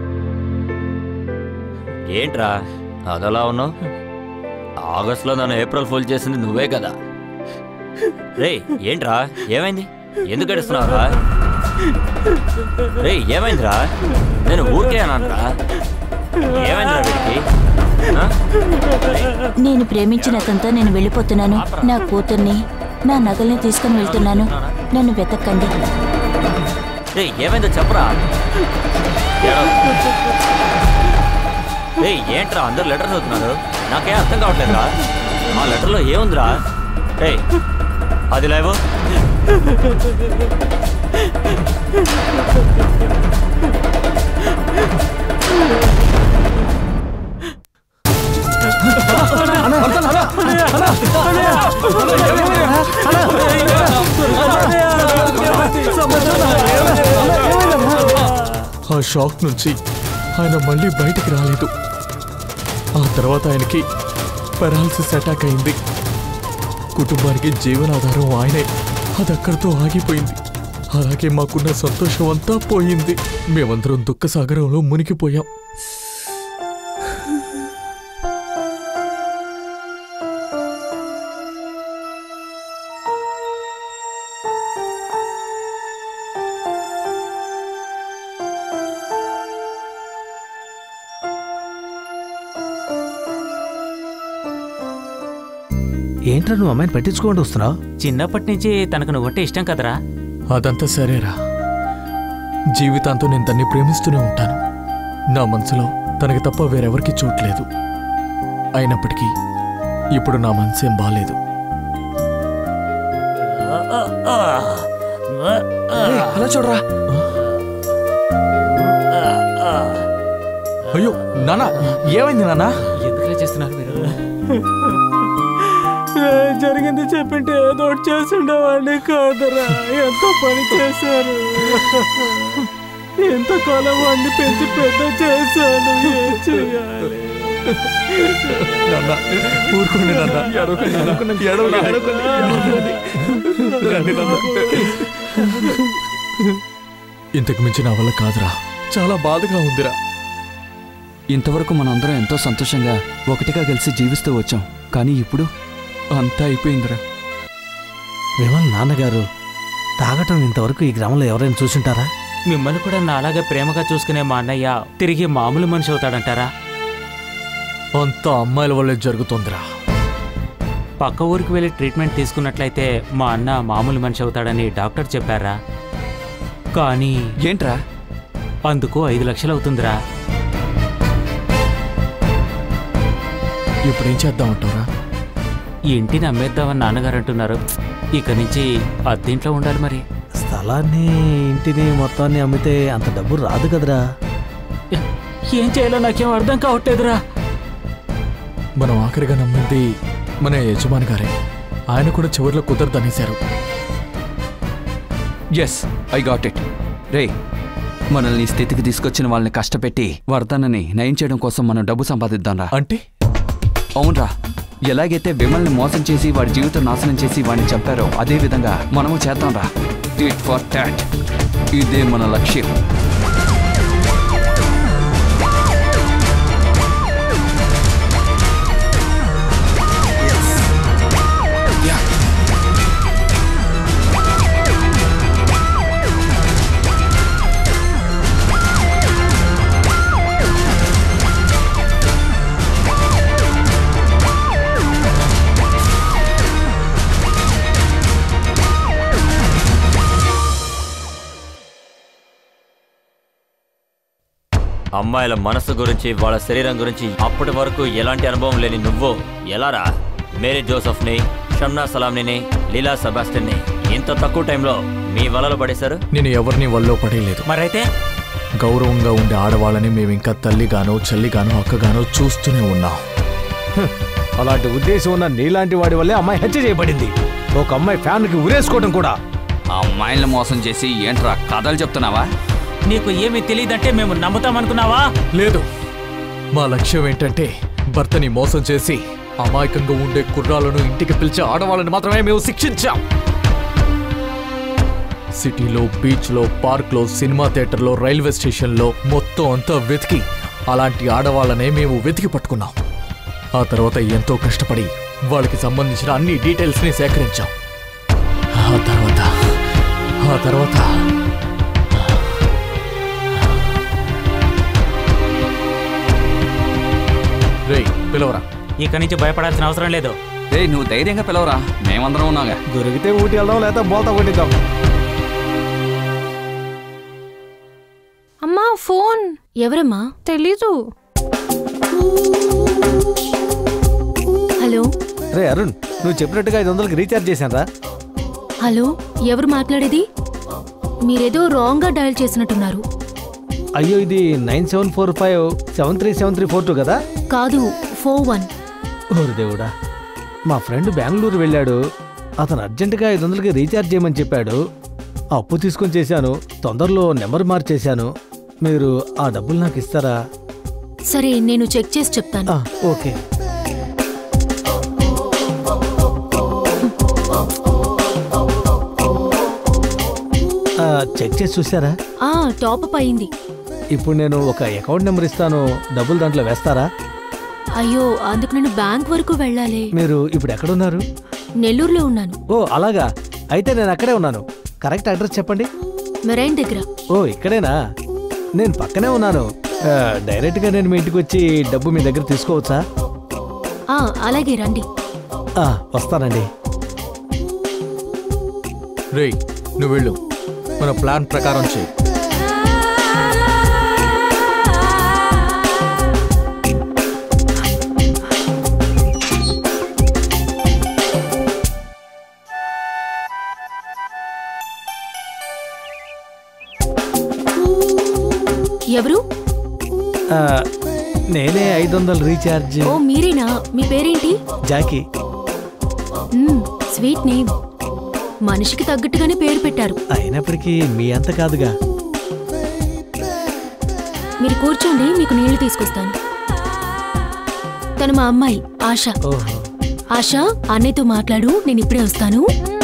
ఏంట్రా అదలా ఉన్నావు? ఆగస్టులో నన్ను ఏప్రిల్ ఫుల్ చేసింది నువ్వే కదా. రే ఏంట్రా ఏమైంది? ఎందుకు గడుస్తున్నావురా? రే ఏమైందిరా? నేను ఊరికే అన్నానురా. ఏమైందిరా వీడికి? నేను ప్రేమించిన అతనితో నేను వెళ్ళిపోతున్నాను. నా కూతుర్ని నా నగల్ని తీసుకుని వెళ్తున్నాను. నన్ను వెతక్కండి. రే ఏమైందో చెప్పరా? రే ఏంట్రా అందరు లెటర్ చదువుతున్నారు? నాకేం అర్థం కావట్లేదురా. ఆ లెటర్లో ఏముందిరా? రే అది లేవు. ఆ షాక్ నుంచి ఆయన మళ్ళీ బయటికి రాలేదు. ఆ తర్వాత ఆయనకి పెరాలసిస్ అటాక్ అయింది. కుటుంబానికి జీవనాధారం ఆయనే. అది అక్కడితో ఆగిపోయింది. అలాగే మాకున్న సంతోషం అంతా పోయింది. మేమందరం దుఃఖ సాగరంలో మునిగిపోయాం. ఏంట్రా నువ్వు అమ్మాయిని పట్టించుకోండి వస్తున్నావు? చిన్నప్పటి నుంచి తనకు నువ్వంటే ఇష్టం కదరా. అదంతా సరేరా. జీవితాంతం నేను తన్ని ప్రేమిస్తూనే ఉంటాను. నా మనసులో తనకి తప్ప వేరెవరికి చోట్లేదు. అయినప్పటికీ ఇప్పుడు నా మనసేం బాలేదు. అలా చూడరా. అయ్యో నాన్న ఏమైంది నాన్న? ఎందుకు చేస్తున్నారు మీరు? జరిగింది చెప్పింటే ఏదో ఒకటి చేసి ఉండేవాడిని కాదురా. ఎంతో పని చేశారు, ఎంతకాలం వాడిని పెంచి పెద్ద చేశాను. ఏం చేయాలి? నాన్న ఊరుకోండి నాన్న, ఎడవకండి, ఎడవకండి, ఎడవకండి, ఎడవకండి. రండి నాన్న. ఇంతకు మించి నా వల్ల కాదురా, చాలా బాధగా ఉందిరా. ఇంతవరకు మనందరం ఎంతో సంతోషంగా ఒకటిగా కలిసి జీవిస్తూ వచ్చాం, కానీ ఇప్పుడు అంతా అయిపోయిందిరా. విమల్ నాన్నగారు తాగటం ఇంతవరకు ఈ గ్రామంలో ఎవరైనా చూసుంటారా? మిమ్మల్ని కూడా నాలాగే ప్రేమగా చూసుకునే మా అన్నయ్య తిరిగి మామూలు మనిషి అవుతాడంటారా? అంతా అమ్మాయిల వల్లే జరుగుతుందిరా. పక్క ఊరికి వెళ్ళి ట్రీట్మెంట్ తీసుకున్నట్లయితే మా అన్న మామూలు మనిషి అవుతాడని డాక్టర్ చెప్పారా? కానీ ఏంట్రా? అందుకు ఐదు లక్షలు అవుతుందిరా. ఇప్పుడు ఏం చేద్దామంటారా? ఇంటిని అమ్మేద్దామని నాన్నగారు అంటున్నారు. ఇక నుంచి అద్దెంట్లో ఉండాలి. మరి స్థలాన్ని ఇంటిని మొత్తాన్ని అమ్మితే అంత డబ్బు రాదు కదరా. ఏం చేయాలో నాకేం అర్థం కావట్లేదురా. మనం ఆఖరిగా నమ్మింది మన యజమాని గారే. ఆయన కూడా చివరిలో కుదరదనేశారు. Yes, I got it. రే, మనల్ని స్థితికి తీసుకొచ్చిన వాళ్ళని కష్టపెట్టి వర్ధనని నయం చేయడం కోసం మనం డబ్బు సంపాదిద్దాంరా. అంటే? అవునరా, ఎలాగైతే విమల్ని మోసం చేసి వాడి జీవితం నాశనం చేసి వాడిని చంపారో అదే విధంగా మనము చేద్దాంరా. Tit for tat. ఇదే మన లక్ష్యం. అమ్మాయిల మనసు గురించి, వాళ్ళ శరీరం గురించి అప్పటి వరకు ఎలాంటి అనుభవం లేని నువ్వు ఎలారా మేరీ జోసెఫ్ని, షమ్నా సలాంని, లీలా సెబాస్టిన్ని ఇంత తక్కువ టైంలో మీ వలలో పడేశారు? నేను ఎవరిని వల్లో పడేయలేదు. మరైతే గౌరవంగా ఉండే ఆడవాళ్ళని మేము ఇంకా తల్లిగానో చెల్లిగానో అక్కగానో చూస్తూనే ఉన్నాం. అలాంటి ఉద్దేశం ఉన్న నీలాంటి వాడి వల్లే అమ్మాయి హత్య చేయబడింది. ఒక అమ్మాయి ఫ్యాన్కి ఉరేసుకోవడం కూడా. ఆ అమ్మాయిలను మోసం చేసి ఏంట్రా కథలు చెప్తున్నావా? నీకు ఏమీ తెలియదంటే మేము నమ్ముతామనుకున్నావా? లేదు, మా లక్ష్యం ఏంటంటే భర్తని మోసం చేసి అమాయకంగా ఉండే కుర్రాలను ఇంటికి పిలిచే ఆడవాళ్ళని మాత్రమే మేము శిక్షించాం. సిటీలో, బీచ్లో, పార్క్లో, సినిమా థియేటర్లో, రైల్వే స్టేషన్లో మొత్తం అంతా వెతికి అలాంటి ఆడవాళ్ళనే మేము వెతికి పట్టుకున్నాం. ఆ తర్వాత ఎంతో కష్టపడి వాళ్ళకి సంబంధించిన అన్ని డీటెయిల్స్ని సేకరించాం. ఆ తర్వాత ఆ తర్వాత రేయ్ పిలవరా. ఇక నుంచి భయపడాల్సిన అవసరం లేదు. రే, నువ్వు ధైర్యంగా పిలవరా, మేమందరం ఉన్నాగా. దొరికితే ఊటి వెళ్దాం, లేదా బోల్తా కొట్టిద్దాం. అమ్మా ఫోన్. ఎవరమ్మా? తెలీదు. హలో. రే అరుణ్, నువ్వు చెప్పినట్టుగా ఐదు వందలకి రీఛార్జ్ చేశాను. హలో, ఎవరు మాట్లాడేది? మీరేదో రాంగ్ గా డయల్ చేసినట్టున్నారు. అయ్యో, ఇది nine seven four five seven three seven three four two కదా? కాదు, ఫోర్ వన్. ఓరి దేవుడా, మా ఫ్రెండ్ బెంగళూరు వెళ్ళాడు. అతను అర్జెంటుగా ఐదు వందలకి రీఛార్జ్ చేయమని చెప్పాడు. అప్పు తీసుకొని చేశాను. తొందరలో నెంబర్ మార్చేశాను. మీరు ఆ డబ్బులు నాకు ఇస్తారా? సరే, నేను చెక్ చేసి చెప్తాను. ఓకే. చెక్ చేసి చూసారా? టాప్అప్ అయింది. ఇప్పుడు నేను ఒక అకౌంట్ నెంబర్ ఇస్తాను, డబ్బులు దాంట్లో వేస్తారా? అయ్యో, అందుకు నేను బ్యాంక్ వరకు వెళ్ళాలి. మీరు ఇప్పుడు ఎక్కడున్నారు? నెల్లూరులో ఉన్నాను. ఓ అలాగా, అయితే నేను అక్కడే ఉన్నాను. కరెక్ట్ అడ్రస్ చెప్పండి. మెరైన్ దగ్గర. ఓ ఇక్కడేనా? నేను పక్కనే ఉన్నాను. డైరెక్ట్గా నేను మీ ఇంటికి వచ్చి డబ్బు మీ దగ్గర తీసుకోవచ్చా? అలాగే రండి. వస్తానండి. రేయ్, నువ్వు వెళ్ళు, మన ప్లాన్ ప్రకారం చేయి. ఎవరు? నేనే ఐదు వందలు రీఛార్జ్. ఓ మీరేనా? మీ పేరేంటి? జాకీ. Sweet name. మనిషికి తగ్గట్టుగానే పేరు పెట్టారు. అయినప్పటికీ మీ అంత కాదుగా. మీరు కూర్చోండి, మీకు నీళ్లు తీసుకొస్తాను. తను మా అమ్మాయి ఆశ. ఆశ, అన్నయ్యతో మాట్లాడు, నేను ఇప్పుడే వస్తాను.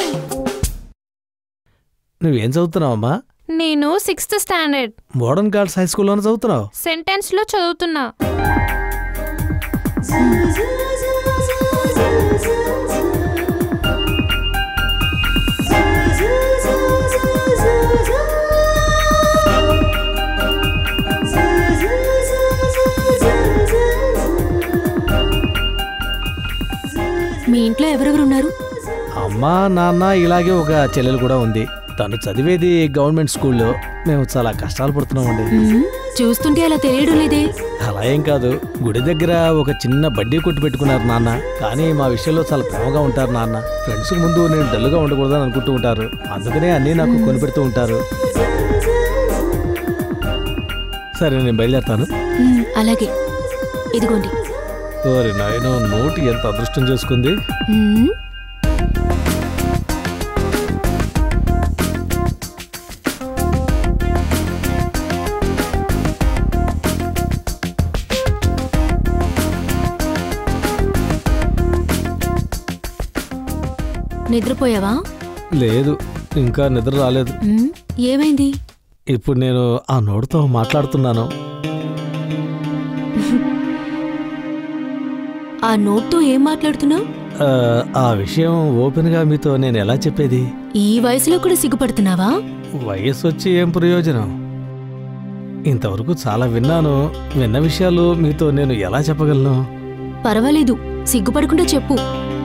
నువ్వేం చదువుతున్నావమ్మా? నేను sixth standard modern girls high స్కూల్లోనే చదువుతున్నావు? సెంటెన్స్ లో చదువుతున్నా. మీ ఇంట్లో ఎవరెవరున్నారు? అమ్మా నాన్న ఇలాగే ఒక చెల్లెలు కూడా ఉంది. తను చదివేది గవర్నమెంట్ స్కూల్లో. మేము చాలా కష్టాలు పడుతున్నామండి. చూస్తుంటే అలా తెలియడం లేదే. అలా ఏం కాదు, గుడి దగ్గర ఒక చిన్న బడ్డీ కొట్టు పెట్టుకున్నారు నాన్న. కానీ మా విషయంలో చాలా ప్రేమగా ఉంటారు నాన్న. ఫ్రెండ్స్ ముందు నేను డల్లుగా ఉండకూడదని అనుకుంటూ ఉంటారు. అందుకనే అన్నీ నాకు కొనిపెడుతూ ఉంటారు. సరే, నేను బయలుదేరుతాను. అలాగే, ఇదిగోండి. ఓరి నాయనో, నోటి ఎంత అదృష్టం చేసుకుంది. నిద్రపోయావా? లేదు, ఇంకా నిద్ర రాలేదు. ఏమైంది? ఇప్పుడు నేను ఆ నోటితో మాట్లాడుతున్నాను. ఆ నోట్తో ఏం మాట్లాడుతున్నావు? ఆ విషయం ఓపెన్ గా మీతో నేను ఎలా చెప్పేది? ఈ వయసులో కూడా సిగ్గుపడుతున్నావా? వయసు వచ్చి ఏం ప్రయోజనం? ఇంతవరకు చాలా విన్నాను. విన్న విషయాలు మీతో నేను ఎలా చెప్పగలను? పర్వాలేదు, సిగ్గుపడకుండా చెప్పు.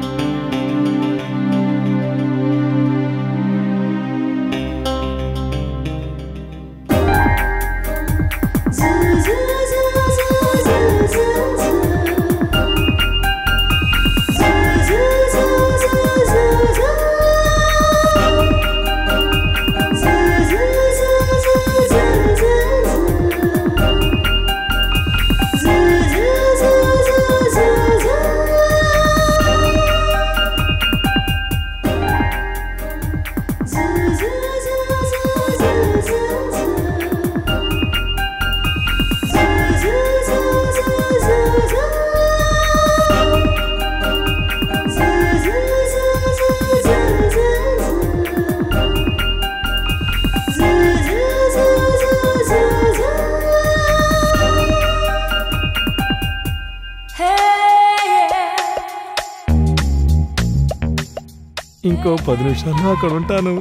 ఇంకో పది నిమిషాలు అక్కడ ఉంటాను.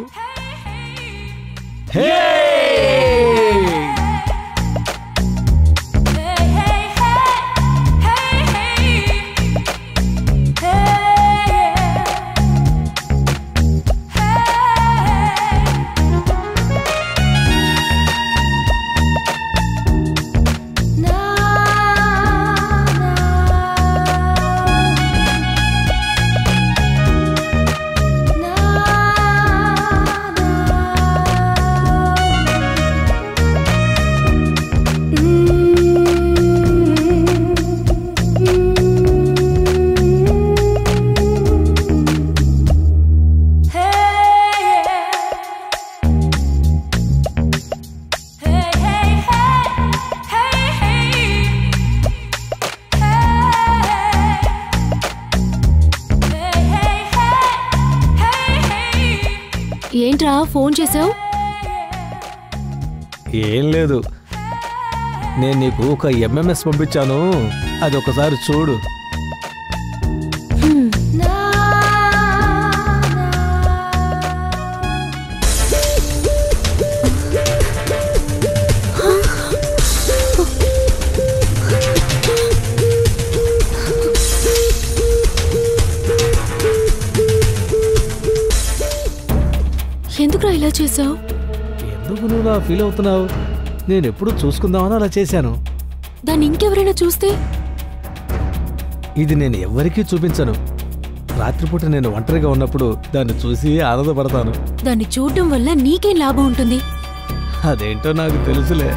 ఏంట్రా ఫోన్ చేసావు? ఏం లేదు, నేను నీకు ఒక ఎంఎంఎస్ పంపించాను, అది ఒకసారి చూడు. ఎందుకురా ఇలా చేసావు? ఎందుకు నువ్వు నా ఫీల్ అవుతున్నావు? నేను ఎప్పుడు చూసుకుందామని అలా చేశాను. దాన్ని ఇంకెవరైనా చూస్తే? ఇది నేను ఎవరికీ చూపించను. రాత్రిపూట నేను ఒంటరిగా ఉన్నప్పుడు దాన్ని చూసి ఆనందపడతాను. దాన్ని చూడడం వల్ల నీకేం లాభం ఉంటుంది? అదేంటో నాకు తెలుసులే.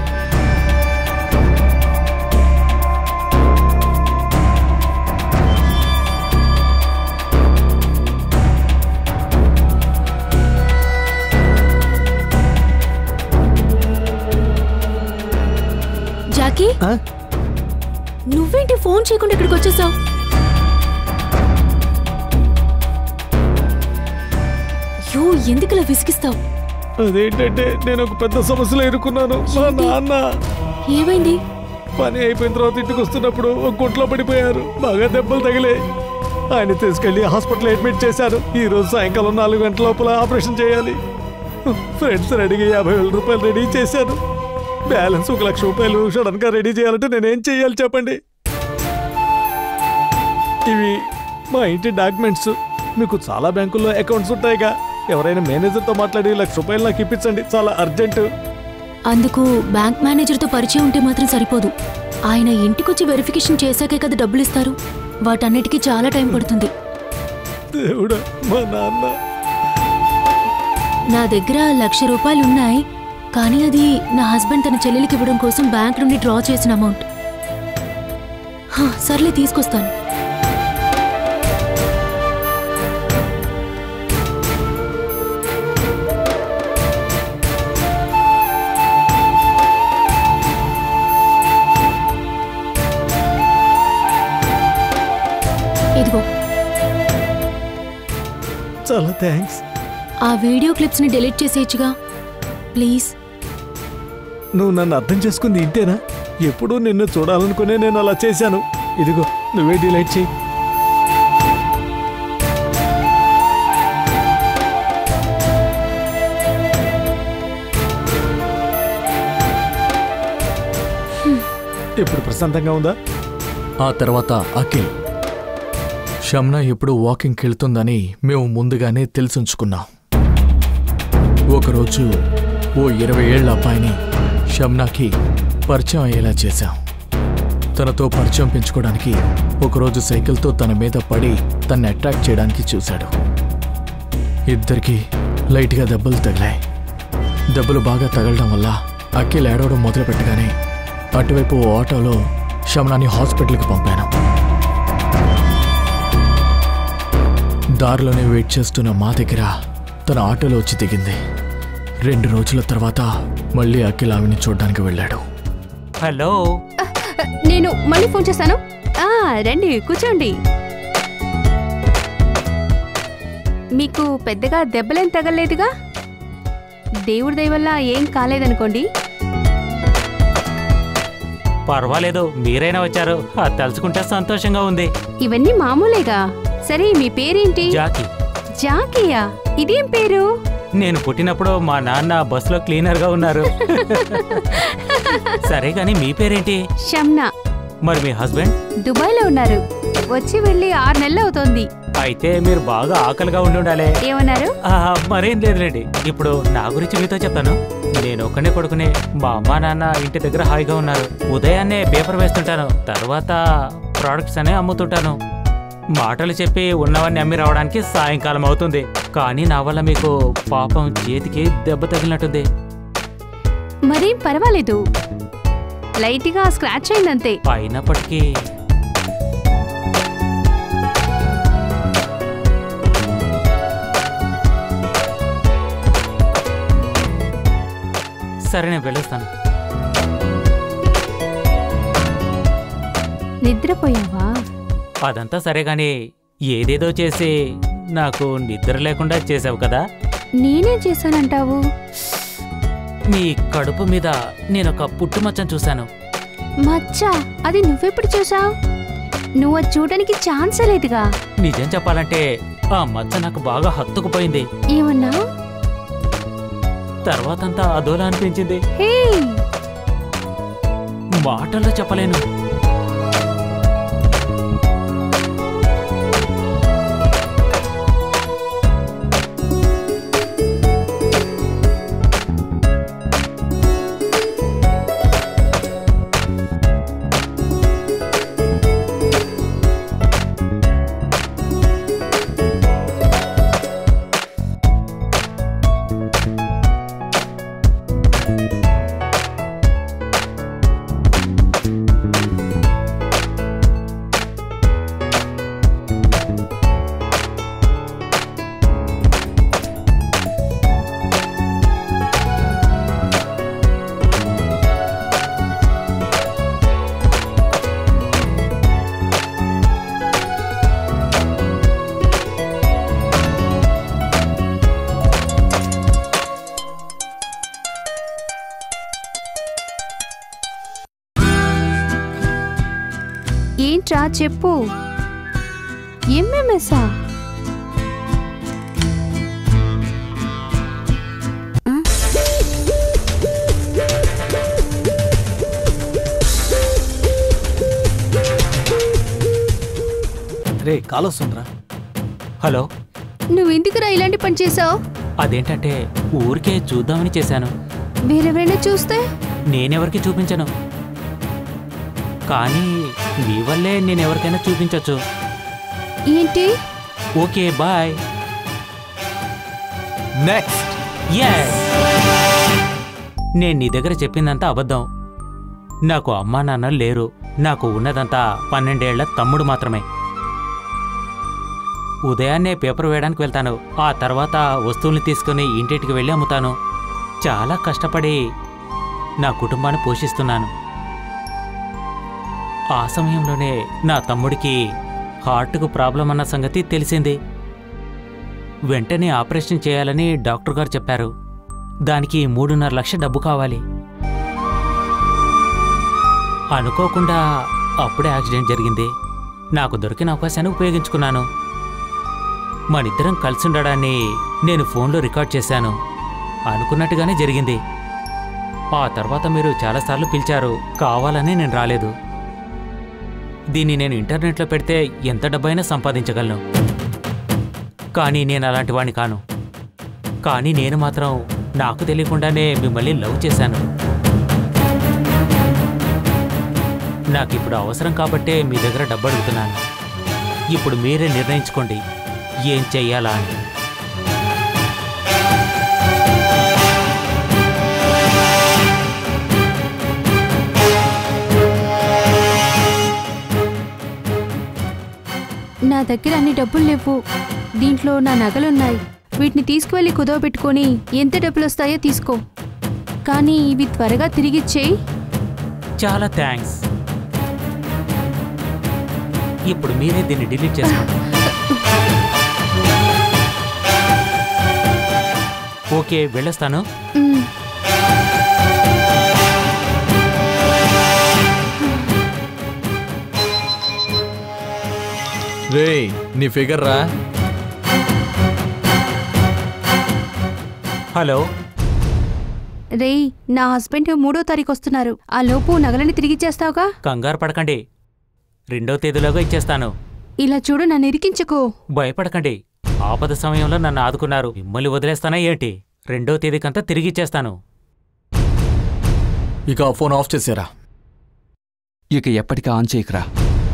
నువ్వేంటి ఫోన్ చేయకుండా ఇక్కడికి వచ్చేసావు? యో ఎందుకలా విసిగిస్తావు? అదేంటంటే నేను ఒక పెద్ద సమస్యలో ఇరుక్కున్నాను. మా నాన్న ఏమైంది? పని అయిపోయిన తర్వాత ఇంటికి వస్తున్నప్పుడు ఒక గుంట్లో పడిపోయారు. బాగా దెబ్బలు తగిలే. ఆయన తీసుకెళ్లి హాస్పిటల్ అడ్మిట్ చేశారు. ఈ రోజు సాయంకాలం నాలుగు గంటల లోపల ఆపరేషన్ చేయాలి. ఫ్రెండ్స్ రెడీగా యాభై వేల రూపాయలు రెడీ చేశారు. బ్యాలెన్స్ ఒక లక్ష రూపాయలు సడన్ గా రెడీ చేయాలంటే నేనేం చెయ్యాలి చెప్పండి? ఇవి మా ఇంటి డాక్యుమెంట్స్. మీకు చాలా బ్యాంకుల్లో అకౌంట్స్ ఉంటాయిగా. ఎవరైనా మేనేజర్తో మాట్లాడి లక్ష రూపాయలు నాకు ఇప్పించండి, చాలా అర్జెంటు. అందుకు బ్యాంక్ మేనేజర్తో పరిచయం ఉంటే మాత్రం సరిపోదు. ఆయన ఇంటికొచ్చి వెరిఫికేషన్ చేశాకే కదా డబ్బులు ఇస్తారు. వాటన్నిటికీ చాలా టైం పడుతుంది. దేవుడా, మా నాన్న. నా దగ్గర లక్ష రూపాయలు ఉన్నాయి, కానీ అది నా హస్బెండ్ తన చెల్లెలికి ఇవ్వడం కోసం బ్యాంక్ నుండి డ్రా చేసిన అమౌంట్. హా, సర్లే తీసుకొస్తాను. ఇదిగో. చాలా థ్యాంక్స్. ఆ వీడియో క్లిప్స్ ని డిలీట్ చేసేయచ్చుగా ప్లీజ్. నువ్వు నన్ను అర్థం చేసుకుంది ఇంతేనా? ఎప్పుడూ నిన్ను చూడాలనుకునే నేను అలా చేశాను. ఇదిగో నువ్వే డిలీట్ చేయి. ఇప్పుడు ప్రశాంతంగా ఉందా? ఆ తర్వాత అఖిల్, షమ్నా ఎప్పుడు వాకింగ్కి వెళ్తుందని మేము ముందుగానే తెలిసుంచుకున్నాం. ఒకరోజు ఓ ఇరవై ఏళ్ల అబ్బాయిని షమ్నాకి పరిచయం అయ్యేలా చేశాం. తనతో పరిచయం పెంచుకోవడానికి ఒకరోజు సైకిల్తో తన మీద పడి తన్ని అట్రాక్ట్ చేయడానికి చూశాడు. ఇద్దరికి లైట్గా దెబ్బలు తగిలాయి. దెబ్బలు బాగా తగలడం వల్ల అఖిల్ ఏడవడం మొదలుపెట్టగానే అటువైపు ఓ ఆటోలో షమ్నాని హాస్పిటల్కి పంపాను. దారిలోనే వెయిట్ చేస్తున్న మా దగ్గర తన ఆటోలో వచ్చి దిగింది. రెండు రోజుల తర్వాత మళ్ళీ అఖిల్ ఆమెని చూడడానికి వెళ్ళాడు. హలో, నేను మళ్ళీ ఫోన్ చేస్తాను. ఆ, రండి కూర్చోండి. మీకు పెద్దగా దెబ్బలేం తగలేదుగా? దేవుడి దయ వల్ల ఏం కాలేదనుకోండి. పర్వాలేదు, మీరైనా వచ్చారు. అది తలుచుకుంటే సంతోషంగా ఉంది. ఇవన్నీ మామూలేగా. సరే, మీ పేరేంటి? జాకీ. జాకీయా? ఇదేం పేరు? నేను పుట్టినప్పుడు మా నాన్న బస్సులో క్లీనర్ గా ఉన్నారు. సరే గాని మీ పేరేంటి? షమ్నా. మరి మీ హస్బెండ్? దుబాయ్ లో ఉన్నారు. వచ్చి వెళ్ళి ఆరు నెలలు అవుతోంది. అయితే మీరు బాగా ఆకలిగా ఉండి ఉండాలి. ఏమన్నారు? మరేం లేదులేండి. ఇప్పుడు నా గురించి మీతో చెప్తాను. నేను ఒక్కనే కొడుకునే. మా అమ్మా నాన్న ఇంటి దగ్గర హాయిగా ఉన్నారు. ఉదయాన్నే పేపర్ వేస్తుంటాను, తర్వాత ప్రోడక్ట్స్ అనే అమ్ముతుంటాను. మాటలు చెప్పి ఉన్నవన్నీ అమ్మి రావడానికి సాయంకాలం అవుతుంది. కానీ నా వల్ల మీకు పాపం చేతికి దెబ్బ తగిలినట్టుంది. మరేం పర్వాలేదు, లైట్ గా స్క్రాచ్ అయిందంతే. అయినప్పటికీ సరే, నేను వెళ్ళొస్తాను. నిద్రపోయావా? అదంతా సరే గాని ఏదేదో చేసి నాకు నిద్ర లేకుండా చేసావు కదా. నేనేం చేశానంటావు? మీ కడుపు మీద నేనొక పుట్టుమచ్చను చూశాను. మచ్చ? అది నువ్వెప్పుడు చూసావు? నువ్వు అది చూడడానికి ఛాన్సే లేదుగా. నిజం చెప్పాలంటే ఆ మచ్చ నాకు బాగా హత్తుకుపోయింది. ఏమన్నా? తర్వాతంతా అదోలా అనిపించింది. హే, మాటల్లో చెప్పలేను. ఏంట్రా చెప్పు. ఎంఎంఎస్ఆ? రే కాల్ వస్తుందిరా. హలో, నువ్వెందుకురా ఇలాంటి పని చేసావు? అదేంటంటే ఊరికే చూద్దామని చేశాను. వేరెవరైనా చూస్తే? నేనెవరికి చూపించను, కానీ మీ వల్లే నేను ఎవరికైనా చూపించవచ్చు. ఏంటి? Okay bye. నెక్స్ట్. ఎస్, నేను నీ దగ్గర చెప్పిందంతా అబద్ధం. నాకు అమ్మా నాన్న లేరు. నాకు ఉన్నదంతా పన్నెండేళ్ల తమ్ముడు మాత్రమే. ఉదయాన్నే పేపర్ వేయడానికి వెళ్తాను. ఆ తర్వాత వస్తువుల్ని తీసుకుని ఇంటింటికి వెళ్ళి అమ్ముతాను. చాలా కష్టపడి నా కుటుంబాన్ని పోషిస్తున్నాను. ఆ సమయంలోనే నా తమ్ముడికి హార్ట్కు ప్రాబ్లం అన్న సంగతి తెలిసింది. వెంటనే ఆపరేషన్ చేయాలని డాక్టర్ గారు చెప్పారు. దానికి మూడున్నర లక్ష డబ్బు కావాలి. అనుకోకుండా అప్పుడే యాక్సిడెంట్ జరిగింది. నాకు దొరికిన అవకాశాన్ని ఉపయోగించుకున్నాను. మనిద్దరం కలిసి ఉండడాన్ని నేను ఫోన్లో రికార్డ్ చేశాను. అనుకున్నట్టుగానే జరిగింది. ఆ తర్వాత మీరు చాలాసార్లు పిలిచారు, కావాలని నేను రాలేదు. దీన్ని నేను ఇంటర్నెట్లో పెడితే ఎంత డబ్బైనా సంపాదించగలను. కానీ నేను అలాంటి వాడిని కాను. కానీ నేను మాత్రం నాకు తెలియకుండానే మిమ్మల్ని లవ్ చేశాను. నాకు ఇప్పుడు అవసరం కాబట్టే మీ దగ్గర డబ్బు అడుగుతున్నాను. ఇప్పుడు మీరే నిర్ణయించుకోండి ఏం చెయ్యాలా అని. నా దగ్గర అన్ని డబ్బులు లేవు. దీంట్లో నా నగలున్నాయి. వీటిని తీసుకువెళ్ళి కుదవ పెట్టుకొని ఎంత డబ్బులు వస్తాయో తీసుకో, కానీ ఇవి త్వరగా తిరిగిచ్చేయి. చాలా థ్యాంక్స్. ఇప్పుడు మీరే దీన్ని డిలీట్ చేసుకోండి. ఓకే, వెళ్ళొస్తాను. రే నీ ఫిగర్ రా. హలో రేయ్, నా హస్బెండ్ మూడో తారీఖు వస్తున్నారు. ఆ లోపు నగలని తిరిగిచ్చేస్తావుగా? కంగారు పడకండి, రెండో తేదీలోగా ఇచ్చేస్తాను. ఇలా చూడు, నన్ను ఇరికించకు. భయపడకండి, ఆపద సమయంలో నన్ను ఆదుకున్నారు. మిమ్మల్ని వదిలేస్తానా ఏంటి? రెండో తేదీకంతా తిరిగిచ్చేస్తాను. ఇక ఆ ఫోన్ ఆఫ్ చేసారా? ఇక ఎప్పటికీ ఆన్ చేయకరా.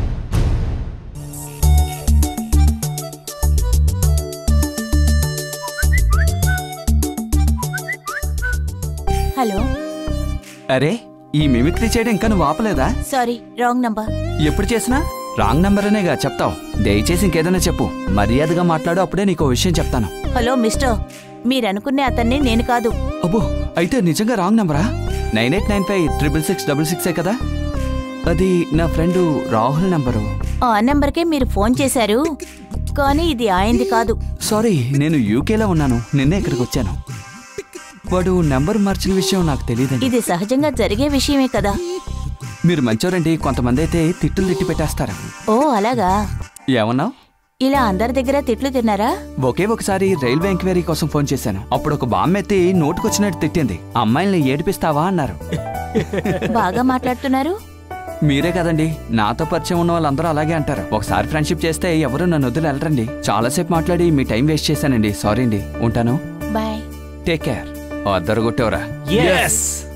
హలో. అరే, ఈ మిమిక్రీ చేయడం ఇంకా నువ్వు ఆపలేదా? Sorry, wrong number. ఎప్పుడు చేసినా రాంగ్ నంబర్ అనేగా చెప్తావు. దయచేసి ఇంకేదైనా చెప్పు. మర్యాదగా మాట్లాడు, అప్పుడే నీకు విషయం చెప్తాను. హలో మిస్టర్, మీరనుకునే అతన్ని నేను కాదు. అబ్బో, అయితే నిజంగా రాంగ్ నంబరా? Nine eight nine five triple six double సిక్సే కదా? అది నా ఫ్రెండు రాహుల్ నంబరు. ఆ నెంబర్కే మీరు ఫోన్ చేశారు, కానీ ఇది ఆయనది కాదు. సారీ, నేను యూకేలో ఉన్నాను. నిన్నే ఇక్కడికి వచ్చాను. వాడు నెంబర్ మార్చిన విషయం నాకు తెలియదండి. ఇది సహజంగా జరిగే విషయమే కదా. మీరు మంచోరండి. కొంతమంది అయితే తిట్టులు తిట్టి పెట్టేస్తారు. ఓ అలాగా? ఏమన్నావు? ఇలా అందరి దగ్గర తిట్లు తిన్నారా? ఒకే ఒకసారి రైల్వే ఎంక్వైరీ కోసం ఫోన్ చేశాను. అప్పుడు ఒక బామ్మెత్తి నోటుకొచ్చినట్టు తిట్టింది. అమ్మాయిల్ని ఏడిపిస్తావా అన్నారు. బాగా మాట్లాడుతున్నారు. మీరే కదండి, నాతో పరిచయం ఉన్న వాళ్ళందరూ అలాగే అంటారు. ఒకసారి ఫ్రెండ్షిప్ చేస్తే ఎవరు నన్ను వదిలి వెళ్ళరండి. చాలాసేపు మాట్లాడి మీ టైం వేస్ట్ చేశానండి. సారీ అండి, ఉంటాను. బాయ్. Take care. అద్దరు కొట్టేవరా? yes.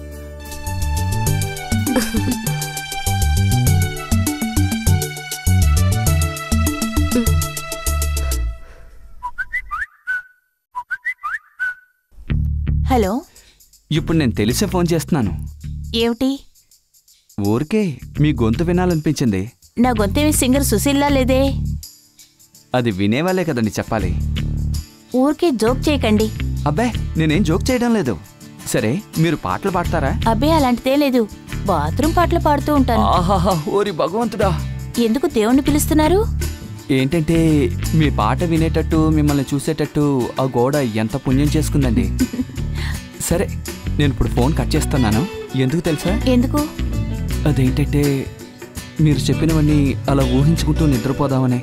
హలో. ఇప్పుడు నేను తెలిసే ఫోన్ చేస్తున్నాను. ఏమిటి? ఊరికే మీ గొంతు వినాలనిపించింది. నా గొంతేమి సింగర్ సుశీల్లా లేదే. అది వినేవాళ్ళే కదండి చెప్పాలి. ఊరికే జోక్ చేయకండి. అబ్బే, నేనేం జోక్ చేయడం లేదు. సరే, మీరు పాటలు పాడతారా? అబ్బే, అలాంటిదే లేదు. బాత్రూమ్ పాటలు పాడుతూ ఉంటాను. ఆహాహా, ఓరి భగవంతుడా. ఎందుకు దేవుణ్ణి పిలుస్తున్నారు? ఏంటంటే మీ పాట వినేటట్టు, మిమ్మల్ని చూసేటట్టు ఆ గోడ ఎంత పుణ్యం చేసుకుందండి. సరే, నేను ఇప్పుడు ఫోన్ కట్ చేస్తున్నాను. ఎందుకు తెలుసా? ఎందుకు? అదేంటంటే మీరు చెప్పినవన్నీ అలా ఊహించుకుంటూ నిద్రపోదామనే.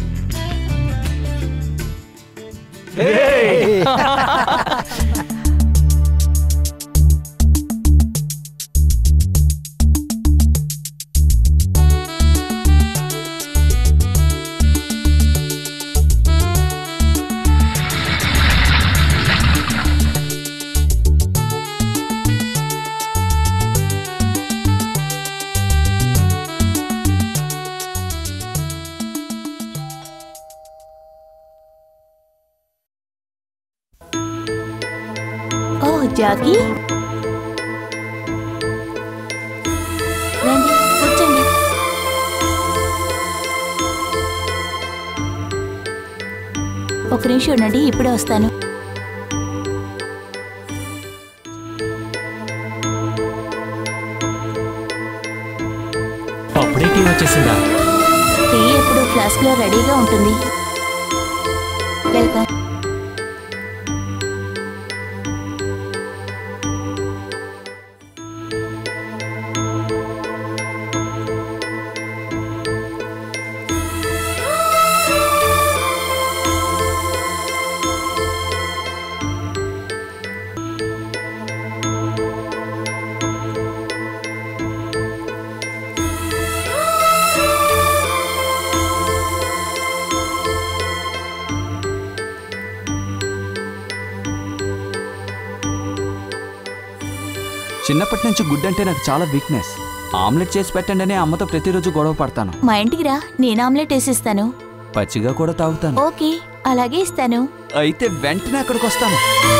జాకీ రండి కూర్చోండి. ఒక నిమిషం ఉండండి, ఇప్పుడే వస్తాను. అప్పుడే టీ వచ్చేసిందా? టీ ఎప్పుడు ఫ్లాస్క్ లో రెడీగా ఉంటుంది. వెల్కమ్. చిన్నప్పటి నుంచి గుడ్ అంటే నాకు చాలా వీక్నెస్. ఆమ్లెట్ చేసి పెట్టండి అని అమ్మతో ప్రతిరోజు గొడవ పడతాను. మా ఇంటికి రా, నేను ఆమ్లెట్ వేసిస్తాను. పచ్చిగా కూడా తాగుతాను. ఓకే, అలాగే ఇస్తాను. అయితే వెంటనే అక్కడికి వస్తాను.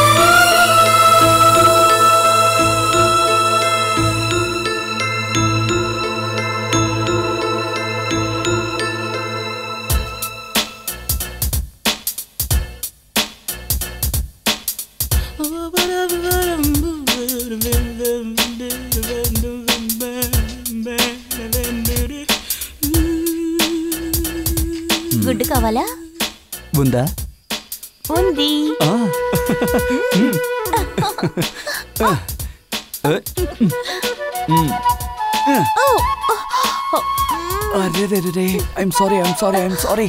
గుడ్డు కావాలా? ఉందా? ఉంది. అరే రే రే I'm sorry I'm sorry I'm sorry.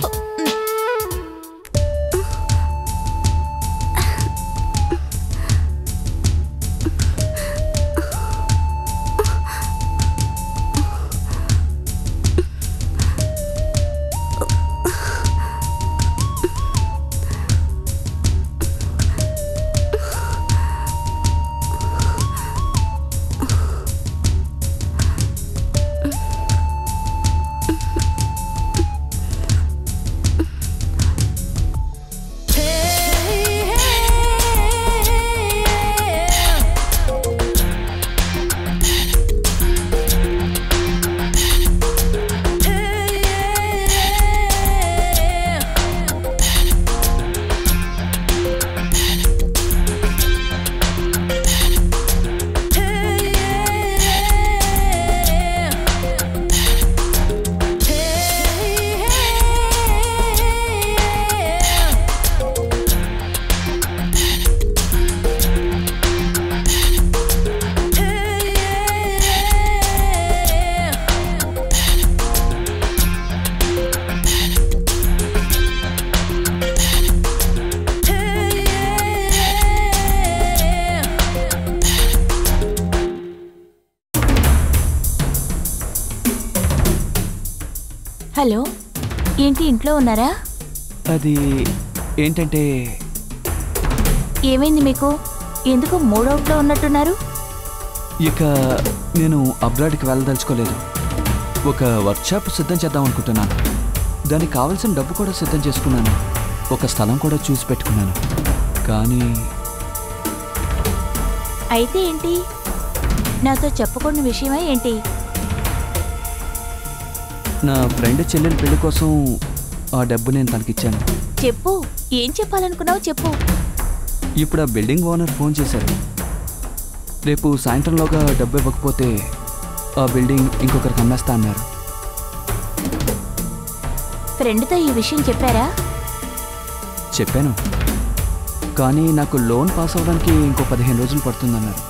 Hello, ఏంటి ఇంట్లో ఉన్నారా? అది ఏంటంటే ఏమైంది మీకు? ఎందుకు మూడవుట్లో ఉన్నట్టున్నారు? ఇక నేను అబ్రాడ్కి వెళ్ళదలుచుకోలేదు. ఒక వర్క్షాప్ సిద్ధం చేద్దాం అనుకుంటున్నాను. దానికి కావాల్సిన డబ్బు కూడా సిద్ధం చేసుకున్నాను. ఒక స్థలం కూడా చూసి పెట్టుకున్నాను. కానీ అయితే ఏంటి? నాతో చెప్పకుండా విషయమా ఏంటి? నా ఫ్రెండ్ చెల్లెలి పెళ్లి కోసం ఆ డబ్బు నేను తనకిచ్చాను. చెప్పు, ఏం చెప్పాలనుకున్నావు చెప్పు. ఇప్పుడు ఆ బిల్డింగ్ ఓనర్ ఫోన్ చేశారు. రేపు సాయంత్రంలోగా డబ్బు ఇవ్వకపోతే ఆ బిల్డింగ్ ఇంకొకరికి అమ్మేస్తా అన్నారు. ఫ్రెండ్తో ఈ విషయం చెప్పారా? చెప్పాను, కానీ నాకు లోన్ పాస్ అవ్వడానికి ఇంకో పదిహేను రోజులు పడుతుందన్నారు.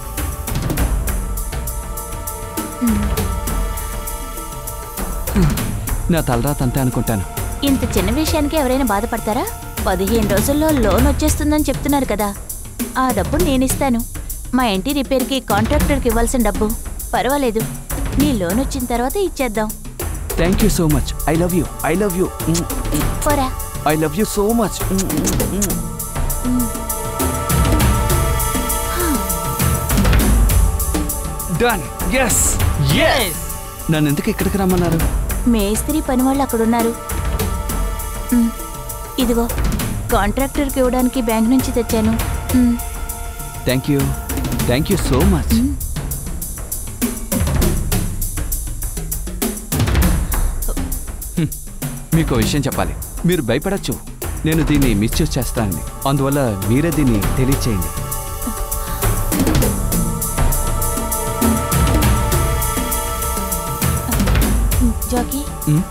నా తలరాత అంతే అనుకుంటాను. ఇంత చిన్న విషయానికి ఎవరైనా బాధపడతారా? పదిహేను రోజుల్లో లోన్ వచ్చేస్తుందని చెప్తున్నారు కదా, ఆ డబ్బు నేనిస్తాను. మా ఇంటి రిపేర్కి కాంట్రాక్టర్కి ఇవ్వాల్సిన డబ్బు. పర్వాలేదు, నీ లోన్ వచ్చిన తర్వాత ఇచ్చేద్దాం. Thank you so much. I love you. I love you. పోరా. I love you so much. Done. Yes yes. నన్ను ఎందుకు ఇక్కడికి రమ్మన్నారు? మేస్త్రి పని వాళ్ళు అక్కడున్నారు. ఉమ్, ఇదిగో కాంట్రాక్టర్కి ఇవ్వడానికి బ్యాంక్ నుంచి తెచ్చాను. Thank you. Thank you so much. మీకు విషయం చెప్పాలి. మీరు భయపడచ్చు, నేను దీన్ని మిస్యూజ్ చేస్తానని. అందువల్ల మీరే దీన్ని తెలియచేయండి. జాకీ,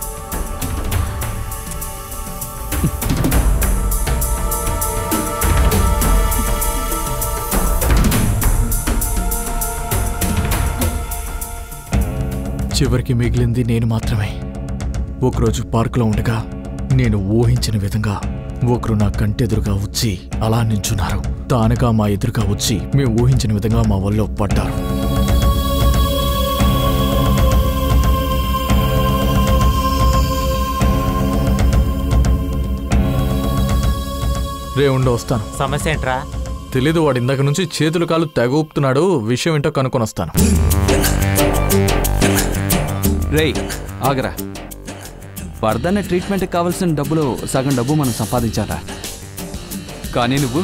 చివరికి మిగిలింది నేను మాత్రమే. ఒకరోజు పార్కులో ఉండగా నేను ఊహించిన విధంగా ఒకరు నా కంటెదురుగా వచ్చి అలా నించున్నారు. తానుగా మా ఎదురుగా వచ్చి మేము ఊహించిన విధంగా మా వల్ల పడ్డారు. రే ఉండి వస్తాను. సమస్య ఏంట్రా? తెలీదు, వాడు ఇందాక నుంచి చేతులు కాలు తెగ ఊపుతున్నాడు. విషయం ఏంటో కనుక్కొని వస్తాను. రేయ్ ఆగరా. వరదన్న ట్రీట్మెంట్కి కావాల్సిన డబ్బులు సగం డబ్బు మనం సంపాదించాలా, కానీ నువ్వు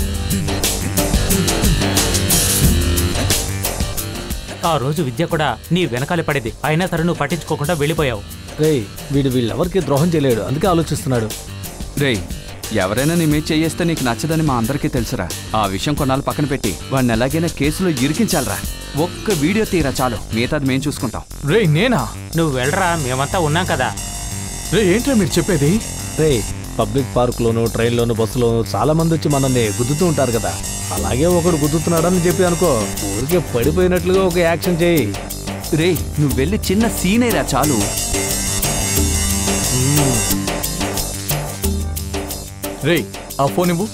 ఆ రోజు విద్య కూడా నీ వెనకాలే పడేది, అయినా సరే నువ్వు పట్టించుకోకుండా వెళ్ళిపోయావు. రేయ్ వీడు వీళ్ళెవరికి ద్రోహం చేయలేడు, అందుకే ఆలోచిస్తున్నాడు. రేయ్ ఎవరైనా నీ మీద చేయేస్తే నీకు నచ్చదని మా అందరికీ తెలుసురా. ఆ విషయం కొన్నాళ్ళు పక్కన పెట్టి వాడిని ఎలాగైనా కేసులో ఇరికించాలరా. ఒక్క వీడియో తీరా చాలు, మిగతాది మేము చూసుకుంటాం. రే నేనా? నువ్వు వెళ్ళరా, మేమంతా ఉన్నాం కదా. రే ఏంట్రా మీరు చెప్పేది? రే పబ్లిక్ పార్కులోను, ట్రైన్లోను, బస్సులోను చాలా మంది వచ్చి మనల్ని గుద్దుతూ ఉంటారు కదా, అలాగే ఒకడు గుద్దుతున్నాడని చెప్పి అనుకో, ఊరికే పడిపోయినట్లుగా ఒక యాక్షన్ చేయి. రే నువ్వు వెళ్ళి చిన్న సీనేరా చాలు. రే ఆ ఫోన్ ఇవ్వు.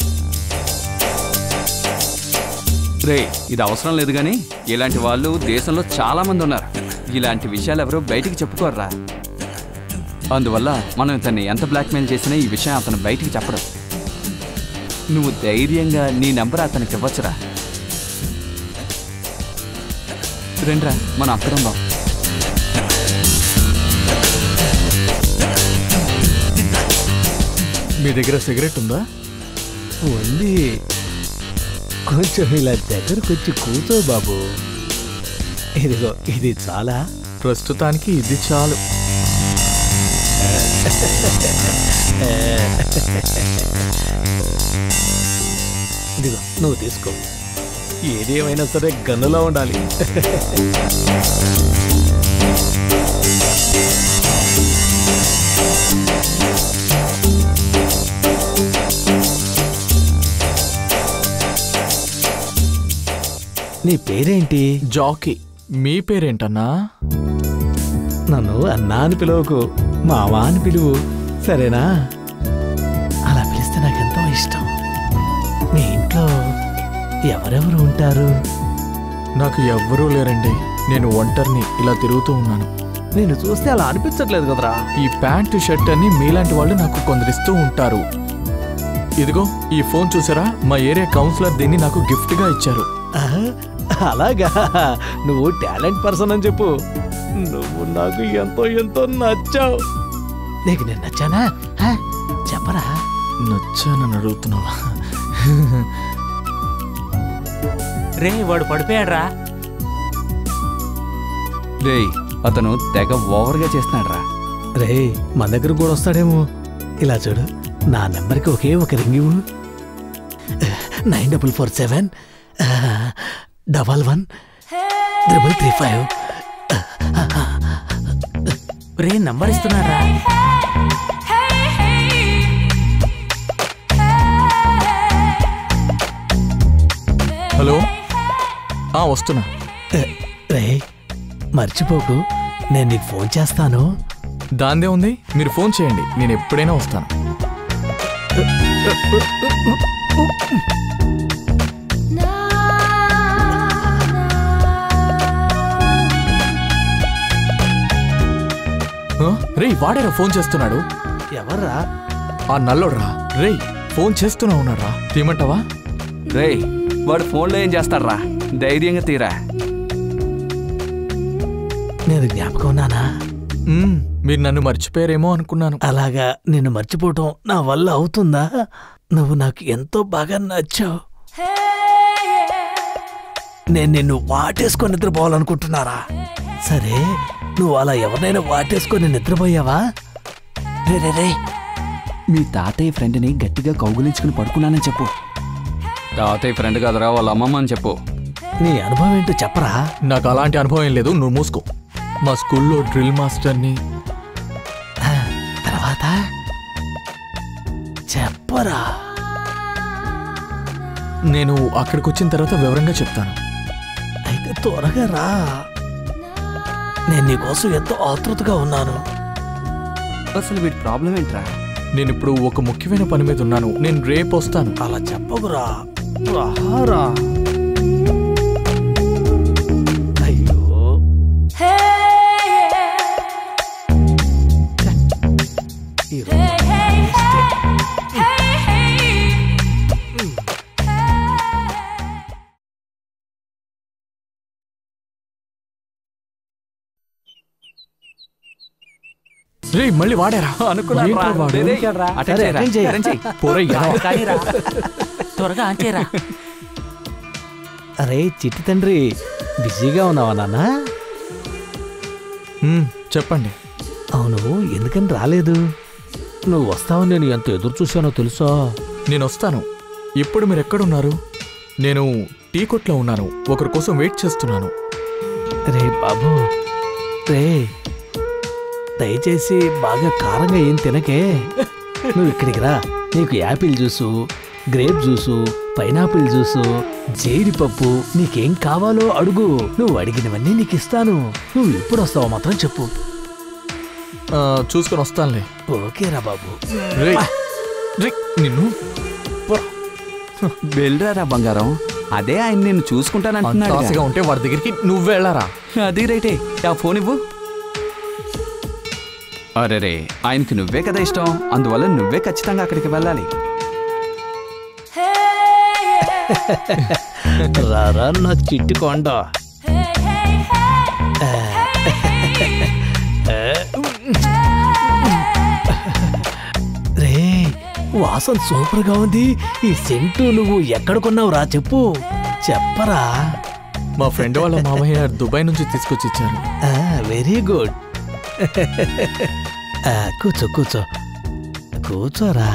రే ఇది అవసరం లేదు కానీ ఇలాంటి వాళ్ళు దేశంలో చాలా మంది ఉన్నారు. ఇలాంటి విషయాలు ఎవరు బయటికి చెప్పుకోర్రా. అందువల్ల మనం ఇతన్ని ఎంత బ్లాక్మెయిల్ చేసినా ఈ విషయం అతను బయటికి చెప్పడం. నువ్వు ధైర్యంగా నీ నెంబర్ అతనికి ఇవ్వచ్చురా. రండ్రా మనం అక్కడ ఉందాం. మీ దగ్గర సిగరెట్ ఉందా? ఉంది. కొంచెం ఇలా దగ్గరకు వచ్చి కూర్చో బాబు. ఇదిగో ఇది చాలా. ప్రస్తుతానికి ఇది చాలు. ఇదిగో నువ్వు తీసుకో. ఏదేమైనా సరే గన్నులో ఉండాలి. నీ పేరేంటి? జాకీ. మీ పేరేంటన్నా? నన్ను అన్నా అని పిలవకు, మావా అని పిలువు, సరేనా? అలా పిలిస్తే నాకెంతో ఇష్టం. మీ ఇంట్లో ఎవరెవరు ఉంటారు? నాకు ఎవ్వరూ లేరండి, నేను ఒంటరిని ఇలా తిరుగుతూ ఉన్నాను. నేను చూస్తే అలా అనిపించట్లేదు కదరా. ఈ ప్యాంటు షర్ట్ అని మీలాంటి వాళ్ళు నాకు కొందరిస్తూ ఉంటారు. ఇదిగో ఈ ఫోన్ చూసారా, మా ఏరియా కౌన్సిలర్ దీన్ని నాకు గిఫ్ట్గా ఇచ్చారు. అలాగా, నువ్వు టాలెంట్ పర్సన్ అని చెప్పు. నువ్వు నాకు ఎంతో ఎంతో నచ్చావు. నీకు నేను నచ్చానా? చెప్పరా. నచ్చానని అడుగుతున్నావా? రే వాడు పడిపోయాడ్రా. రే అతను తెగ ఓవర్గా చేస్తున్నాడు రా. రే మన దగ్గర కూడా వస్తాడేమో. ఇలా చూడు, నా నెంబర్కి ఒకే ఒక రింగ్ ఇవ్వు. Nine double four seven double one triple three five. రే నంబర్ ఇస్తున్నారా? హలో, వస్తున్నా. రే మర్చిపోకు, నేను నీకు ఫోన్ చేస్తాను. దాందే ఉంది, మీరు ఫోన్ చేయండి, నేను ఎప్పుడైనా వస్తాను. రే వాడేరా ఫోన్ చేస్తున్నాడు? ఎవర్రా? ఆ నల్లోడ్రా. రే ఫోన్ చేస్తూనే ఉన్నాడ్రా, తీయమంటావా? రే వాడు ఫోన్లో ఏం చేస్తాడ్రా, ధైర్యంగా తీరా. నేను జ్ఞాపకం ఉన్నానా? మీరు నన్ను మర్చిపోయారేమో అనుకున్నాను. అలాగా నిన్ను మర్చిపోవటం నా వల్ల అవుతుందా? నువ్వు నాకు ఎంతో బాగా నచ్చావు. నేను నిన్ను వాటేసుకొని నిద్రపోవాలనుకుంటున్నారా? సరే, నువ్వు అలా ఎవరినైనా వాటేసుకొని నిద్రపోయావా? రే రే రే మీ తాతయ్య ఫ్రెండ్ని గట్టిగా కౌగులించుకుని పడుకున్నానని చెప్పు. తాతయ్య ఫ్రెండ్ కాదురా, వాళ్ళ అమ్మమ్మ అని చెప్పు. నీ అనుభవం ఏంటో చెప్పరా? నాకు అలాంటి అనుభవం ఏం లేదు, నువ్వు మూసుకో. మా స్కూల్లో డ్రిల్ మాస్టర్ని. తర్వాత చెప్పరా? నేను అక్కడికి వచ్చిన తర్వాత వివరంగా చెప్తాను. అయితే త్వరగా రా, నేను నీకోసం ఎంతో ఆతృతగా ఉన్నాను. అసలు వీడి ప్రాబ్లం ఏంట్రా? నేను ఇప్పుడు ఒక ముఖ్యమైన పని మీద ఉన్నాను, నేను రేపు వస్తాను. అలా చెప్పకురా, రారా. అయ్యో రే మళ్ళీ వాడారా? త్వరగా ఆంచేరా. అరే చిట్టి తండ్రి, బిజీగా ఉన్నావా నాన్న? చెప్పండి. అవును, ఎందుకని రాలేదు? నువ్వు వస్తావని నేను ఎంత ఎదురు చూశానో తెలుసా? నేను వస్తాను. ఇప్పుడు మీరు ఎక్కడున్నారు? నేను టీ కొట్లో ఉన్నాను, ఒకరి కోసం వెయిట్ చేస్తున్నాను. రే బాబు, రే దయచేసి బాగా కారంగా ఏం తినకే. నువ్వు ఇక్కడికి రా, నీకు apple juice, grape juice, pineapple juice, జీడిపప్పు, నీకేం కావాలో అడుగు. నువ్వు అడిగినవన్నీ నీకు ఇస్తాను. నువ్వు ఎప్పుడు వస్తావో మాత్రం చెప్పు. చూసుకొని వస్తానులే. ఓకేరా బాబు. నిన్ను వెళ్ళరా బంగారం, అదే ఆయన నిన్ను చూసుకుంటానంటున్నాడు. ఆశగా ఉంటే వాడి దగ్గరికి నువ్వు వెళ్ళారా? అది రైటే. ఆ ఫోన్ ఇవ్వు. అరే రే, ఆయనకి నువ్వే కదా ఇష్టం, అందువల్ల నువ్వే ఖచ్చితంగా అక్కడికి వెళ్ళాలి. రారా నా చిట్టి కొండ. రే వాసన సూపర్ గా ఉంది. ఈ సెంటు నువ్వు ఎక్కడ కొన్నావు రా? చెప్పు, చెప్పరా. మా ఫ్రెండ్ వాళ్ళ మామయ్య దుబాయ్ నుంచి తీసుకొచ్చి ఇచ్చారు. Very good. కూర్చో కూర్చో కూర్చోరా.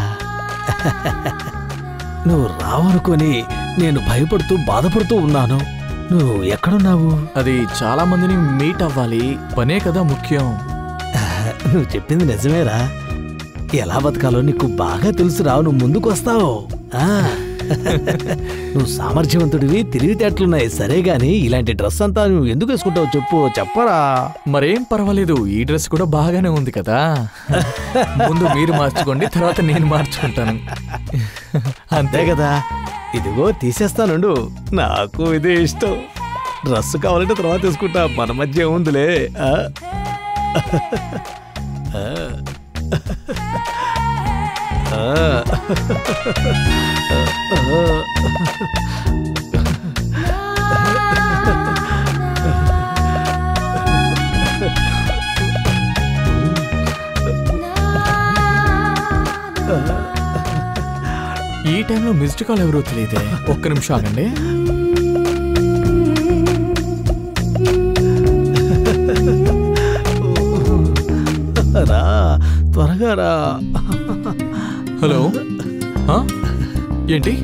నువ్వు రావనుకొని నేను భయపడుతూ బాధపడుతూ ఉన్నాను. నువ్వు ఎక్కడున్నావు? అది చాలా మందిని మీట్ అవ్వాలి, పనే కదా ముఖ్యం. నువ్వు చెప్పింది నిజమేరా. ఎలా బతకాలో నీకు బాగా తెలుసురా. నువ్వు ముందుకు వస్తావు. నువ్వు సామర్థ్యవంతుడివి, తెలివితేటలున్నాయి. సరే గాని ఇలాంటి డ్రెస్ అంతా నువ్వు ఎందుకు వేసుకుంటావు చెప్పు, చెప్పరా. మరేం పర్వాలేదు, ఈ డ్రెస్ కూడా బాగానే ఉంది కదా. ముందు మీరు మార్చుకోండి, తర్వాత నేను మార్చుకుంటాను. అంతే కదా. ఇదిగో తీసేస్తానుండు, నాకు ఇదే ఇష్టం. డ్రెస్ కావాలంటే తర్వాత తీసుకుంటా, మన మధ్య ఏముందిలే. ఈ టైంలో మిస్డ్ కాల్ ఎవరో తెలియదే. ఒక్క నిమిషం ఆగండి. రా, త్వరగా రా. హలో, ఏంటి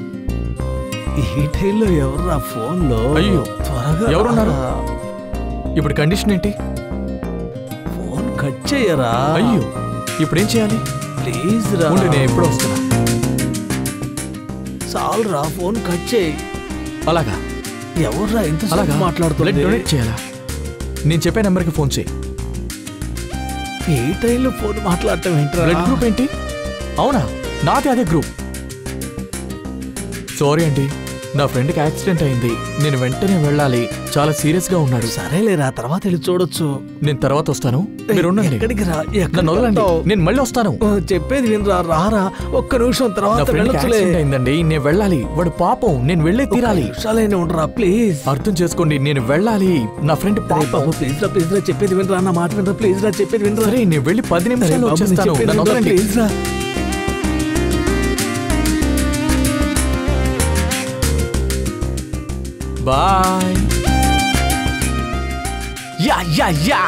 ఈ టైంలో ఎవర్రా ఫోన్లో? అయ్యో, త్వరగా ఎవరున్నారు? ఇప్పుడు కండిషన్ ఏంటి? ఫోన్ కట్ చేయరా. అయ్యో, ఇప్పుడు ఏం చేయాలి? ప్లీజ్ రా. నేను ఎప్పుడు వస్తున్నా. చాలు రా, ఫోన్ కట్ చేయి. అలాగా? ఎవర్రా ఇంత అలాగా మాట్లాడుతున్నా? డొనేట్ చేయాలా? నేను చెప్పే నెంబర్కి ఫోన్ చేయి. ఏ టైంలో ఫోన్ మాట్లాడటం ఏంట్రా? బ్లడ్ గ్రూప్ ఏంటి? అవునా, నాది అదే గ్రూప్. సారీ అండి, నా ఫ్రెండ్కి యాక్సిడెంట్ అయింది, నేను వెంటనే వెళ్ళాలి, చాలా సీరియస్ గా ఉన్నాడు. సరేలేరా, తర్వాత వెళ్ళి చూడొచ్చు. నేను తర్వాత వస్తాను, మీరు ఉండండి. ఎక్కడికి రా? నన్ను వదలండి, నేను మళ్ళీ వస్తాను. చెప్పేది వినరా, రారా ఒక్క నిమిషం, తర్వాత వెళ్ళొచ్చులే. అయిందండి, నేను వెళ్ళాలి, వాడు పాపం, నేను వెళ్ళే తీరాలి. నిమిషాలైనా ఉండరా ప్లీజ్. అర్థం చేసుకోండి, నేను వెళ్ళాలి, నా ఫ్రెండ్ పాపం. ప్లీజ్ రా, ప్లీజ్ రా, చెప్పేది వినరా, నా మాట వినరా, ప్లీజ్ రా, చెప్పేది వినరా. సరే, నేను వెళ్ళి పది నిమిషాలు వచ్చేస్తాను, నన్ను వదలండి. ప్లీజ్ రా. బాయ్. యా యా యా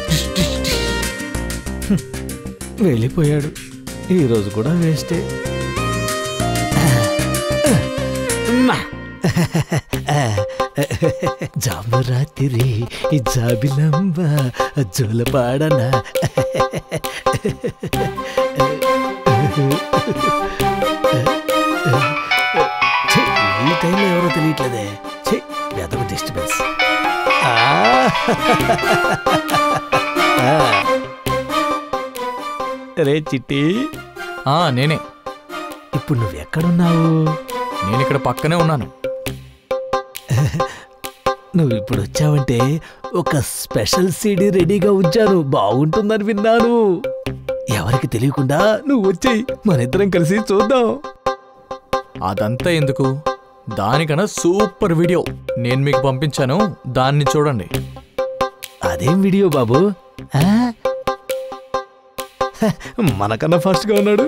వెళ్ళిపోయాడు. ఈరోజు కూడా వేస్టే. జాము రాత్రి జాబిలంబ జోలపాడనా. ఈ టైంలో ఎవరో తెలియట్లేదే. అదొక డిస్టర్బెన్స్. రే చిట్టి. నేనే. ఇప్పుడు నువ్వు ఎక్కడున్నావు? నేను ఇక్కడ పక్కనే ఉన్నాను. నువ్వు ఇప్పుడు వచ్చావంటే ఒక స్పెషల్ సీడీ రెడీగా ఉంచాను, బాగుంటుందని విన్నాను. ఎవరికి తెలియకుండా నువ్వు వచ్చేయి, మనిద్దరం కలిసి చూద్దాం. అదంతా ఎందుకు, దానికన్నా సూపర్ వీడియో నేను మీకు పంపించాను, దాన్ని చూడండి. అదేం వీడియో బాబు? మనకన్నా ఫాస్ట్ గా ఉన్నాడు.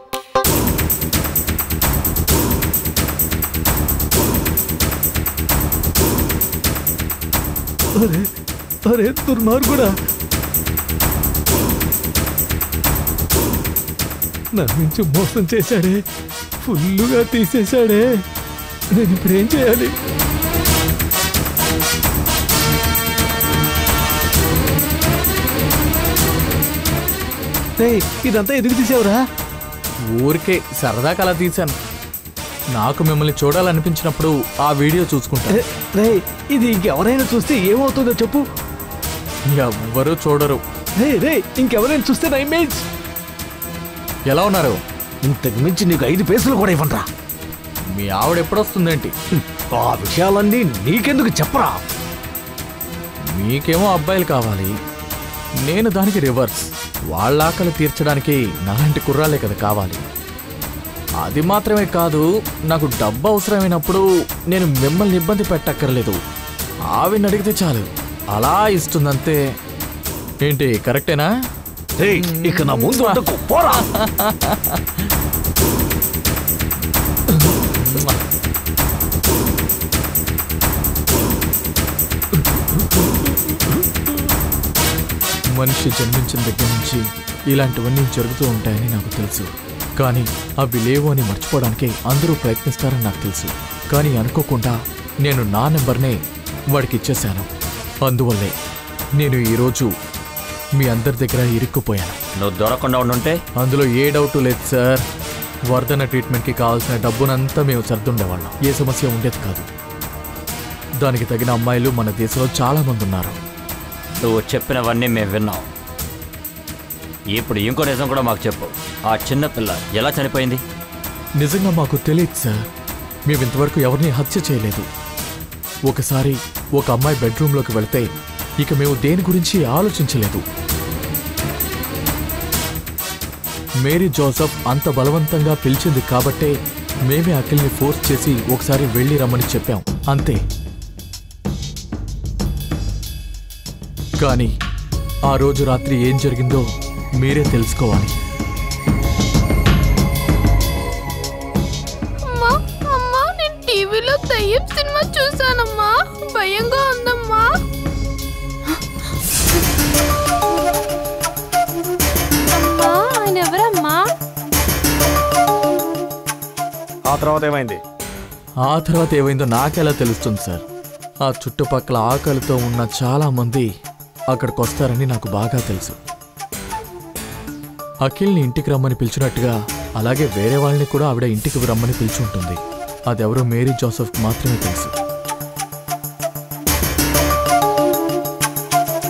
అరే అరే దుర్మార్గుడా, నా నుంచి మోసం చేశాడే, ఫుల్లుగా తీసేశాడే. నేను ఇప్పుడేం చేయాలి? ఇదంతా ఎందుకు తీసావురా? ఊరికే సరదాగా అలా తీశాను. నాకు మిమ్మల్ని చూడాలనిపించినప్పుడు ఆ వీడియో చూసుకుంటా. రే, ఇది ఇంకెవరైనా చూస్తే ఏమవుతుందో చెప్పు. ఎవ్వరూ చూడరు. రే రే ఇంకెవరైనా చూస్తే నా ఇమేజ్. ఎలా ఉన్నారు? ఇంతకు మించి నీకు ఐదు పైసలు కూడా ఇవ్వనరా. మీ ఆవిడ ఎప్పుడొస్తుందేంటి? ఆ విషయాలన్నీ నీకెందుకు చెప్పరా? మీకేమో అబ్బాయిలు కావాలి, నేను దానికి రివర్స్. వాళ్ళ ఆకలి తీర్చడానికి నాలాంటి కుర్రాలే కదా కావాలి. అది మాత్రమే కాదు, నాకు డబ్బు అవసరమైనప్పుడు నేను మిమ్మల్ని ఇబ్బంది పెట్టక్కర్లేదు, ఆవిని అడిగితే చాలు, అలా ఇస్తుందంతే. ఏంటి, కరెక్టేనా? ఇక నా ముందు పోరా. మనిషి జన్మించిన దగ్గర నుంచి ఇలాంటివన్నీ జరుగుతూ ఉంటాయని నాకు తెలుసు, కానీ అవి లేవు అని మర్చిపోవడానికి అందరూ ప్రయత్నిస్తారని నాకు తెలుసు. కానీ అనుకోకుండా నేను నా నెంబర్నే వాడికి ఇచ్చేశాను. అందువల్లే నేను ఈరోజు మీ అందరి దగ్గర ఇరుక్కుపోయాను. నువ్వు దొరకకుండా ఉండుంటే అందులో ఏ డౌట్ లేదు సార్. వర్ధన ట్రీట్మెంట్కి కావాల్సిన డబ్బునంతా మేము సర్దుండేవాళ్ళం, ఏ సమస్య ఉండేది కాదు. దానికి తగిన అమ్మాయిలు మన దేశంలో చాలా మంది ఉన్నారు. నువ్వు చెప్పినవన్నీ మేము విన్నాం. ఇప్పుడు ఇంకో నిజం కూడా మాకు చెప్పు. ఆ చిన్న పిల్ల ఎలా చనిపోయింది? నిజంగా మాకు తెలియదు సార్. మేము ఇంతవరకు ఎవరిని హత్య చేయలేదు. ఒకసారి ఒక అమ్మాయి బెడ్రూమ్లోకి వెళితే ఇక మేము దేని గురించి ఆలోచించలేదు. మేరీ జోసెఫ్ అంత బలవంతంగా పిలిచింది కాబట్టే మేమే అఖిల్ని ఫోర్స్ చేసి ఒకసారి వెళ్ళి రమ్మని చెప్పాం, అంతే. కానీ ఆ రోజు రాత్రి ఏం జరిగిందో మీరే తెలుసుకోవాలి. అమ్మా అమ్మా నేను టీవీలో దయ్యం సినిమా చూసానమ్మా, భయంగా ఉందమ్మా. అమ్మా ఆయన ఎవరమ్మా? ఆ తర్వాత ఏమైంది? ఆ తర్వాత ఏమైందో నాకెలా తెలుస్తుంది సార్? ఆ చుట్టుపక్కల ఆకలితో ఉన్న చాలా మంది అక్కడికి వస్తారని నాకు బాగా తెలుసు. అఖిల్ని ఇంటికి రమ్మని పిలిచినట్టుగా అలాగే వేరే వాళ్ళని కూడా ఆవిడ ఇంటికి రమ్మని పిలిచుంటుంది. అదెవరో మేరీ జోసెఫ్కి మాత్రమే తెలుసు.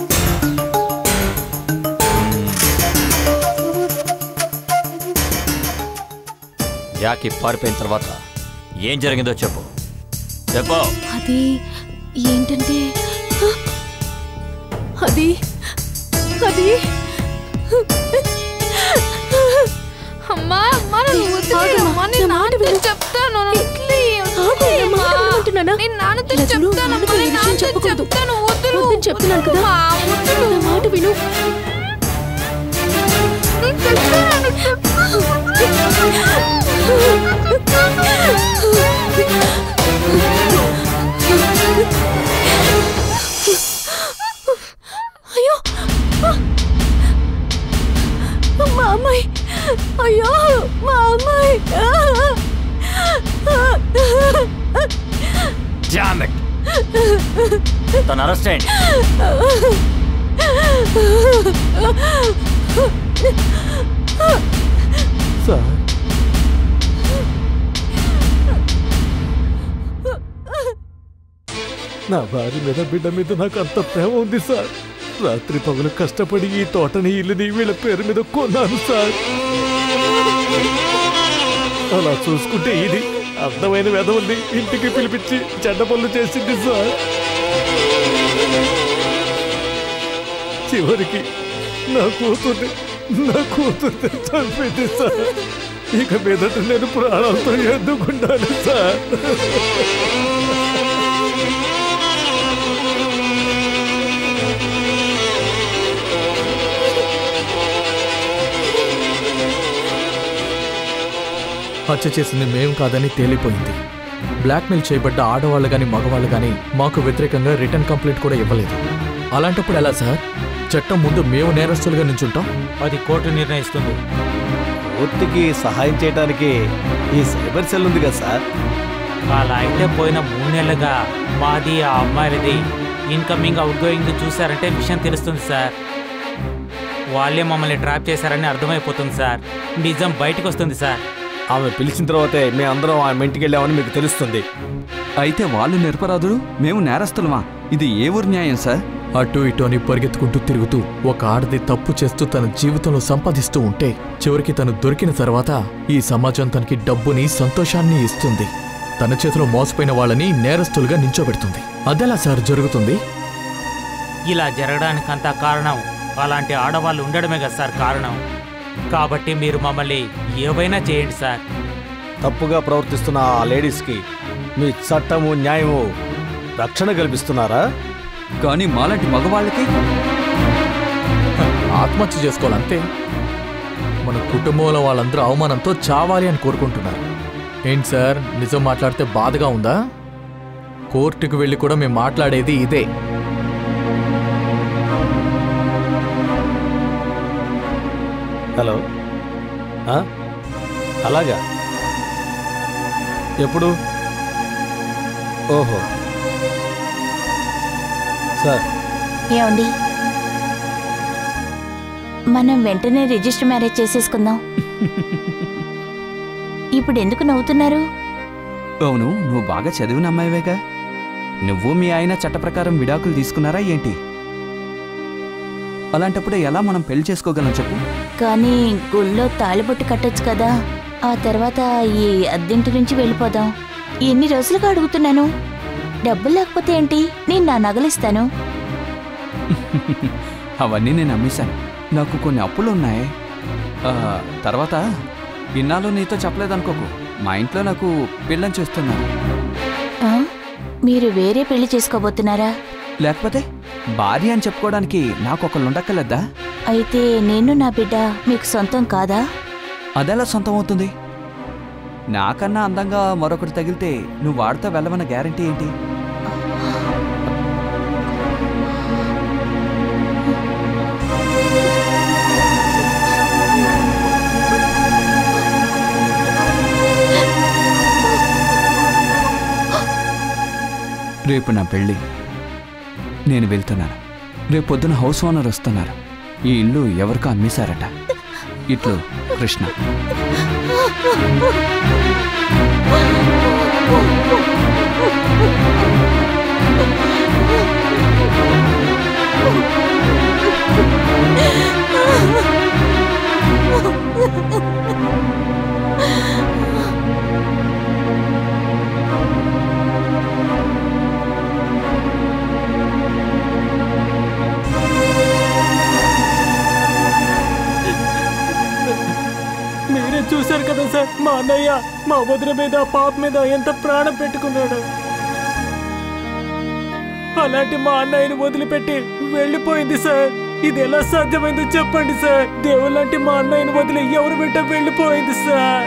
జాకి పారిపోయిన తర్వాత ఏం జరిగిందో చెప్పు చెప్పు. అది ఏంటంటే అది అది అమ్మా అమ్మా నన్ను వదిలేయ్ అమ్మా, నేను నాన్నతో చెప్తాను. నేను నాన్నతో చెప్తాను అమ్మా, నేను నాన్నతో చెప్తాను. వద్దు చెప్తున్నాను కదా, నా మాట విను. అయ్యో మా అమ్మాయి, అయ్యో మా అమ్మాయి. తను అరెస్ట్ అయ్యండి. సార్ నా భార్య మీద బిడ్డ మీద నాకు అంత ప్రేమ ఉంది సార్. రాత్రి పగలు కష్టపడి ఈ తోటని ఇల్లుని వీళ్ళ పేరు మీద కొన్నాను సార్. అలా చూసుకుంటే ఇది అర్థమైన వెధవల్ని ఇంటికి పిలిపించి చెడ్డ పనులు చేసింది సార్. చివరికి నా కూతుర్ని నా కూతుర్ని చంపింది సార్. ఇక మీదట నేను ప్రాణాలతో ఎందుకుంటాను సార్. హత్య చేసింది మేం కాదని తేలిపోయింది. బ్లాక్మెయిల్ చేయబడ్డ ఆడవాళ్ళు కానీ మగవాళ్ళు కానీ మాకు వ్యతిరేకంగా రిటర్న్ కంప్లైంట్ కూడా ఇవ్వలేదు. అలాంటప్పుడు ఎలా సార్? చట్టం ముందు మేము నేరస్తులుగా నించుంటాం. అది కోర్టు నిర్ణయిస్తుంది. కోర్టుకి సహాయం చేయడానికి ఈ సైబర్ సెల్ ఉంది కదా సార్. అలా అయితే పోయిన మూడు నెలలుగా మాది ఆ అమ్మాయిలది ఇన్కమింగ్ అవుట్ గోయింగ్ చూసారంటే విషయం తెలుస్తుంది సార్. వాళ్ళే మమ్మల్ని ట్రాప్ చేశారని అర్థమైపోతుంది సార్. నిజం బయటకు వస్తుంది సార్. ఆమె పిలిచిన తర్వాతే మేము అందరం ఆమె ఇంటికి వెళ్ళామని మీకు తెలుస్తుంది. అయితే వాళ్ళు నిరపరాధులు, మేము నేరస్తులమా? ఇది ఏ ఊరు న్యాయం సార్? అటు ఇటు అని పరిగెత్తుకుంటూ తిరుగుతూ ఒక ఆడది తప్పు చేస్తూ తన జీవితంలో సంపాదిస్తూ ఉంటే చివరికి తను దొరికిన తర్వాత ఈ సమాజం తనకి డబ్బుని సంతోషాన్ని ఇస్తుంది. తన చేతిలో మోసపోయిన వాళ్ళని నేరస్తులుగా నించోబెడుతుంది. అదెలా సార్ జరుగుతుంది? ఇలా జరగడానికంతా కారణం అలాంటి ఆడవాళ్ళు ఉండడమే కదా సార్ కారణం. కాబట్టి మీరు మమ్మల్ని ఏవైనా చేయండి సార్. తప్పుగా ప్రవర్తిస్తున్న ఆ లేడీస్కి మీ చట్టము న్యాయము రక్షణ కల్పిస్తున్నారా? కానీ మాలాంటి మగవాళ్ళకి ఆత్మహత్య చేసుకోవాలంతే. మన కుటుంబంలో వాళ్ళందరూ అవమానంతో చావాలి అని కోరుకుంటున్నారు. ఏంటి సార్, నిజం మాట్లాడితే బాధగా ఉందా? కోర్టుకు వెళ్ళి కూడా మేము మాట్లాడేది ఇదే. హలో, అలాగా? ఎప్పుడు? ఓహో సార్. ఏమండి, మనం వెంటనే రిజిస్టర్ మ్యారేజ్ చేసేసుకుందాం. ఇప్పుడు ఎందుకు నవ్వుతున్నారు? అవును, నువ్వు బాగా చదివిన అమ్మాయివేగా. నువ్వు మీ ఆయన చట్ట ప్రకారం విడాకులు తీసుకున్నారా ఏంటి? అలాంటప్పుడు ఎలా మనం పెళ్లి చేసుకోగలం చెప్పు? కానీ గుళ్ళో తాళిబొట్టు కట్టొచ్చు కదా. ఆ తర్వాత ఈ అద్దెంటి నుంచి వెళ్ళిపోదాం. ఎన్ని రోజులుగా అడుగుతున్నాను. డబ్బులు లేకపోతే ఏంటి, నేను నా నగలిస్తాను. అవన్నీ నేను అమ్మేశాను. నాకు కొన్ని అప్పులు ఉన్నాయి. తర్వాత ఇన్నాళ్ళు నీతో చెప్పలేదనుకోకు, మా ఇంట్లో నాకు పిల్లని చూస్తున్నాను. మీరు వేరే పెళ్లి చేసుకోబోతున్నారా? లేకపోతే భార్య అని చెప్పుకోవడానికి నాకు ఒకళ్ళు ఉండక్కర్లేదా? అయితే నేను నా బిడ్డ మీకు సొంతం కాదా? అదెలా సొంతం అవుతుంది? నాకన్నా అందంగా మరొకటి తగిలితే నువ్వు వాడితో వెళ్ళమన్న గ్యారంటీ ఏంటి? రేపు నా పెళ్ళి. నేను వెళ్తున్నాను. రేపు పొద్దున హౌస్ ఓనర్ వస్తున్నారు. ఈ ఇల్లు ఎవరికో అమ్మేశారట. ఇట్లు కృష్ణ. అన్నయ్య మా వదిన మీద పాప మీద ఎంత ప్రాణం పెట్టుకున్నాడు. అలాంటి మా అన్నయ్యని వదిలిపెట్టి వెళ్ళిపోయింది సార్. ఇది ఎలా సాధ్యమైందో చెప్పండి సార్. దేవుళ్ళంటి మా అన్నయ్యని వదిలి ఎవరు బిడ్డ వెళ్ళిపోయింది సార్.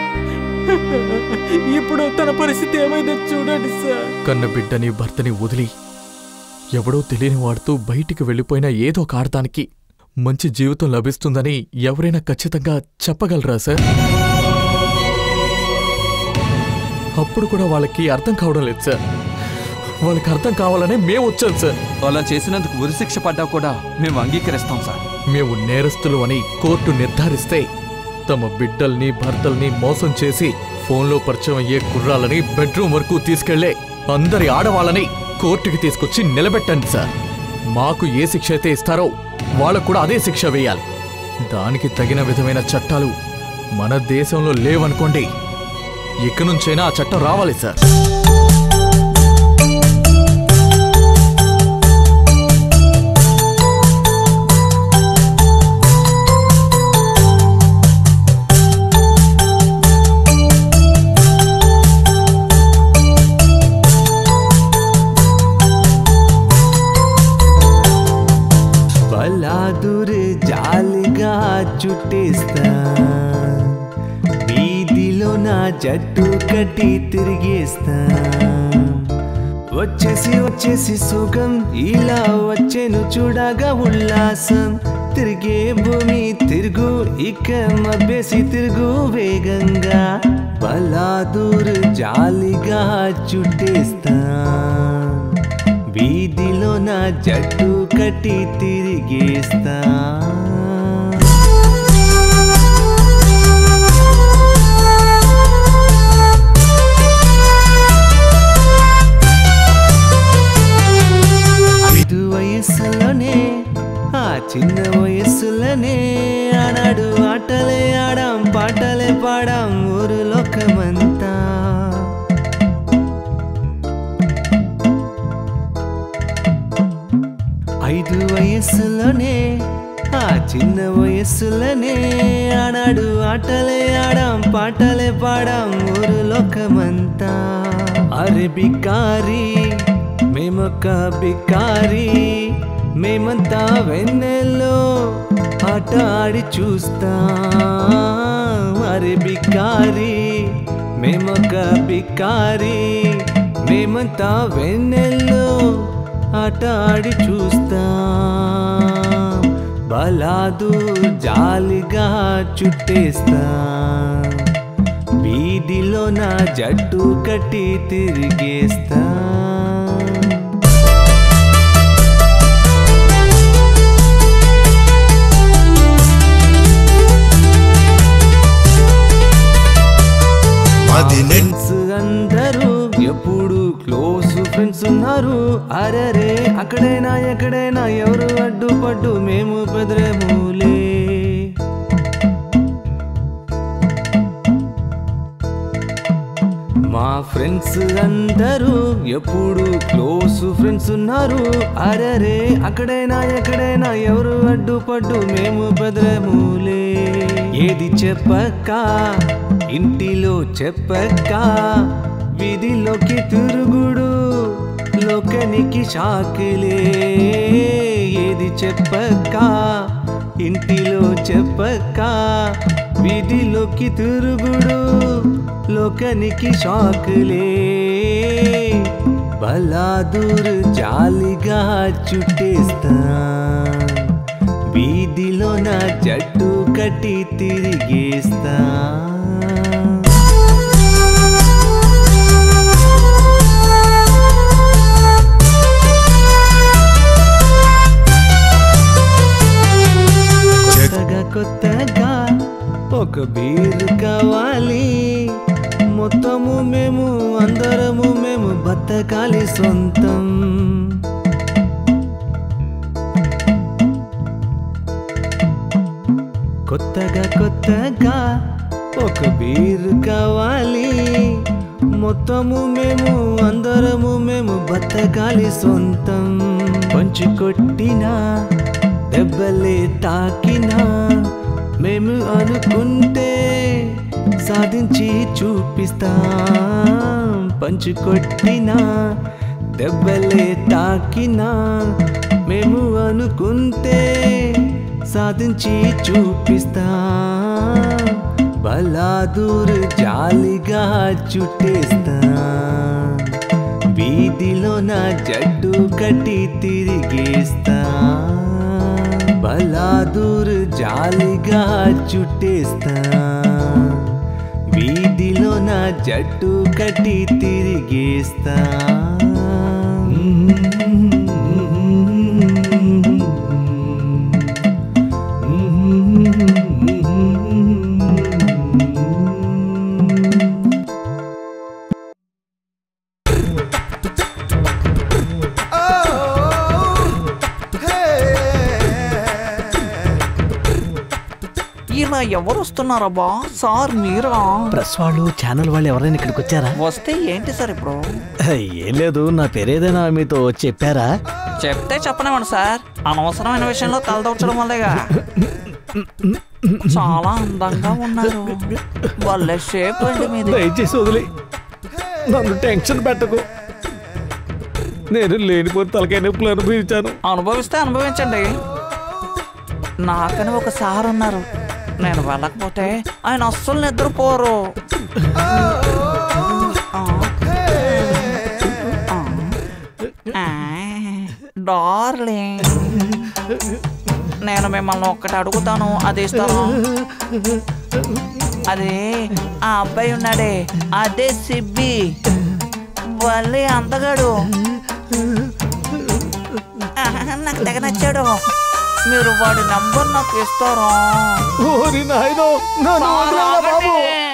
ఇప్పుడు తన పరిస్థితి ఏమైందో చూడండి సార్. కన్న బిడ్డని భర్తని వదిలి ఎవడో తెలియని వాడుతూ బయటికి వెళ్ళిపోయిన ఏదో కారణానికి మంచి జీవితం లభిస్తుందని ఎవరైనా ఖచ్చితంగా చెప్పగలరా సార్? అప్పుడు కూడా వాళ్ళకి అర్థం కావడం లేదు సార్. వాళ్ళకి అర్థం కావాలనే మేము వచ్చాం సార్. అలా చేసినందుకు ఉరిశిక్ష పడ్డా కూడా మేము అంగీకరిస్తాం సార్. మేము నేరస్తులు అని కోర్టు నిర్ధారిస్తే తమ బిడ్డల్ని భర్తల్ని మోసం చేసి ఫోన్లో పరిచయం అయ్యే కుర్రాలని బెడ్రూమ్ వరకు తీసుకెళ్లే అందరి ఆడవాళ్ళని కోర్టుకి తీసుకొచ్చి నిలబెట్టండి సార్. మాకు ఏ శిక్ష అయితే ఇస్తారో వాళ్ళకు కూడా అదే శిక్ష వేయాలి. దానికి తగిన విధమైన చట్టాలు మన దేశంలో లేవనుకోండి, ఇక నుంచైనా ఆ చట్టం రావాలి సార్. బలాదురు జాలిగా చుట్టేస్తా, వీధిలో నా జట్టు కట్టి తిరిగేస్తా. వచ్చేసి వచ్చేసి సుఖం ఇలా వచ్చేను చూడగా ఉల్లాసం. తిరిగే భూమి తిరుగు ఇక మబ్బేసి తిరుగు వేగంగా. బలాదురు జాలిగా చుట్టేస్తా, వీధిలో నా జట్టు కట్టి తిరిగేస్తా. ఐదు వయస్సులోనే ఆ చిన్న వయస్సులోనే ఆనాడు ఆటలే ఆడాం పాటలే పాడాం ఊరు లోకమంతా. ఐదు వయస్సులోనే ఆ చిన్న వయస్సులోనే ఆనాడు ఆటలే ఆడాం పాటలే పాడాం ఊరు లోకమంతా. అరే బికారి మేమొక్క బికారి, మేమంతా వెన్నెల్లో ఆట ఆడి చూస్తా. అరే బికారి మేమొక్క బికారి, మేమంతా వెన్నెల్లో ఆట ఆడి చూస్తా. బలాదు జాలిగా చుట్టేస్తా, వీధిలో నా జట్టు కట్టి తిరిగేస్తా. ఫ్రెండ్స్ అందరూ ఎప్పుడు క్లోజ్ ఫ్రెండ్స్ ఉన్నారు. అరరే అక్కడైనా ఎక్కడైనా ఎవరు అడ్డుపడ్డు మేము బెదరేములే. మా ఫ్రెండ్స్ అందరూ ఎప్పుడు క్లోజ్ ఫ్రెండ్స్ ఉన్నారు. అరరే అక్కడైనా ఎక్కడైనా ఎవరు అడ్డుపడ్డు మేము బెదరేములే. ఏది చెప్పక ఇంటిలో చెప్పక వీధిలోకి తిరుగుడు లోకానికి షాకిలే. ఏది చెప్పక ఇంటిలో చెప్పక వీధిలోకి తిరుగుడు లోకానికి షాకిలే. బలాదూరు జాలిగా చుట్టేస్తా, వీధిలో నా జట్టు కట్టి తిరిగేస్తా. కొత్తగా కొత్తగా ఒక బీరు కావాలి, మొత్తము మేము అందరము మేము బతకాలి సొంతం. కొత్తగా కొత్తగా ఒక బీరు కావాలి, మొత్తము మేము అందరము మేము బతకాలి సొంతం. పంచి కొట్టినా దెబ్బలే తాకినా మేము అనుకుంటే సాధించి చూపిస్తా పంచు కొట్టినా దెబ్బలే తాకినా మేము అనుకుంటే సాధించి చూపిస్తా బలాదూర్ జాలిగా చుట్టేస్తా వీధిలో నా జట్టు కట్టి తిరిగేస్తా బలాదూర్ జాలిగా చుట్టేస్తా వీధిలో నా జట్టు కట్టి తిరిగేస్తా ఈయన ఎవరు వస్తున్నారబ్బా? సార్ మీరా? ప్రెస్ వాళ్ళు ఛానల్ వాళ్ళు ఎవరైనా ఇక్కడికి వచ్చారా? వస్తే ఏంటి సార్ ఇప్పుడు? ఏం లేదు, నా పేరేదైనా మీతో చెప్పారా? చెప్తే చెప్పనివ్వండి సార్, అనవసరమైన విషయంలో తలదూర్చడం వల్లేగా. చాలా అందంగా ఉన్నారు, వాళ్ళ షేప్ అండి మీది. దయచేసి వదిలే, నన్ను టెన్షన్ పెట్టకు. నేను లేనిపోతే తలకాయ నొప్పులు అనుభవించాను. అనుభవిస్తే అనుభవించండి. నాకని ఒక సార్ ఉన్నారు, నేను వెళ్ళకపోతే ఆయన అస్సలు నిద్రపోరు. డార్లింగ్, నేను మిమ్మల్ని ఒక్కటి అడుగుతాను, అది ఇస్తాను. అదే ఆ అబ్బాయి ఉన్నాడే, అదే సిబ్బి, వాళ్ళే అందగాడు, నాకు తెగ నచ్చాడు. మీరు వాడి నంబర్ నాకు ఇస్తారా? ఓరి నాయనో, నన్ను వదిలేరా బాబు.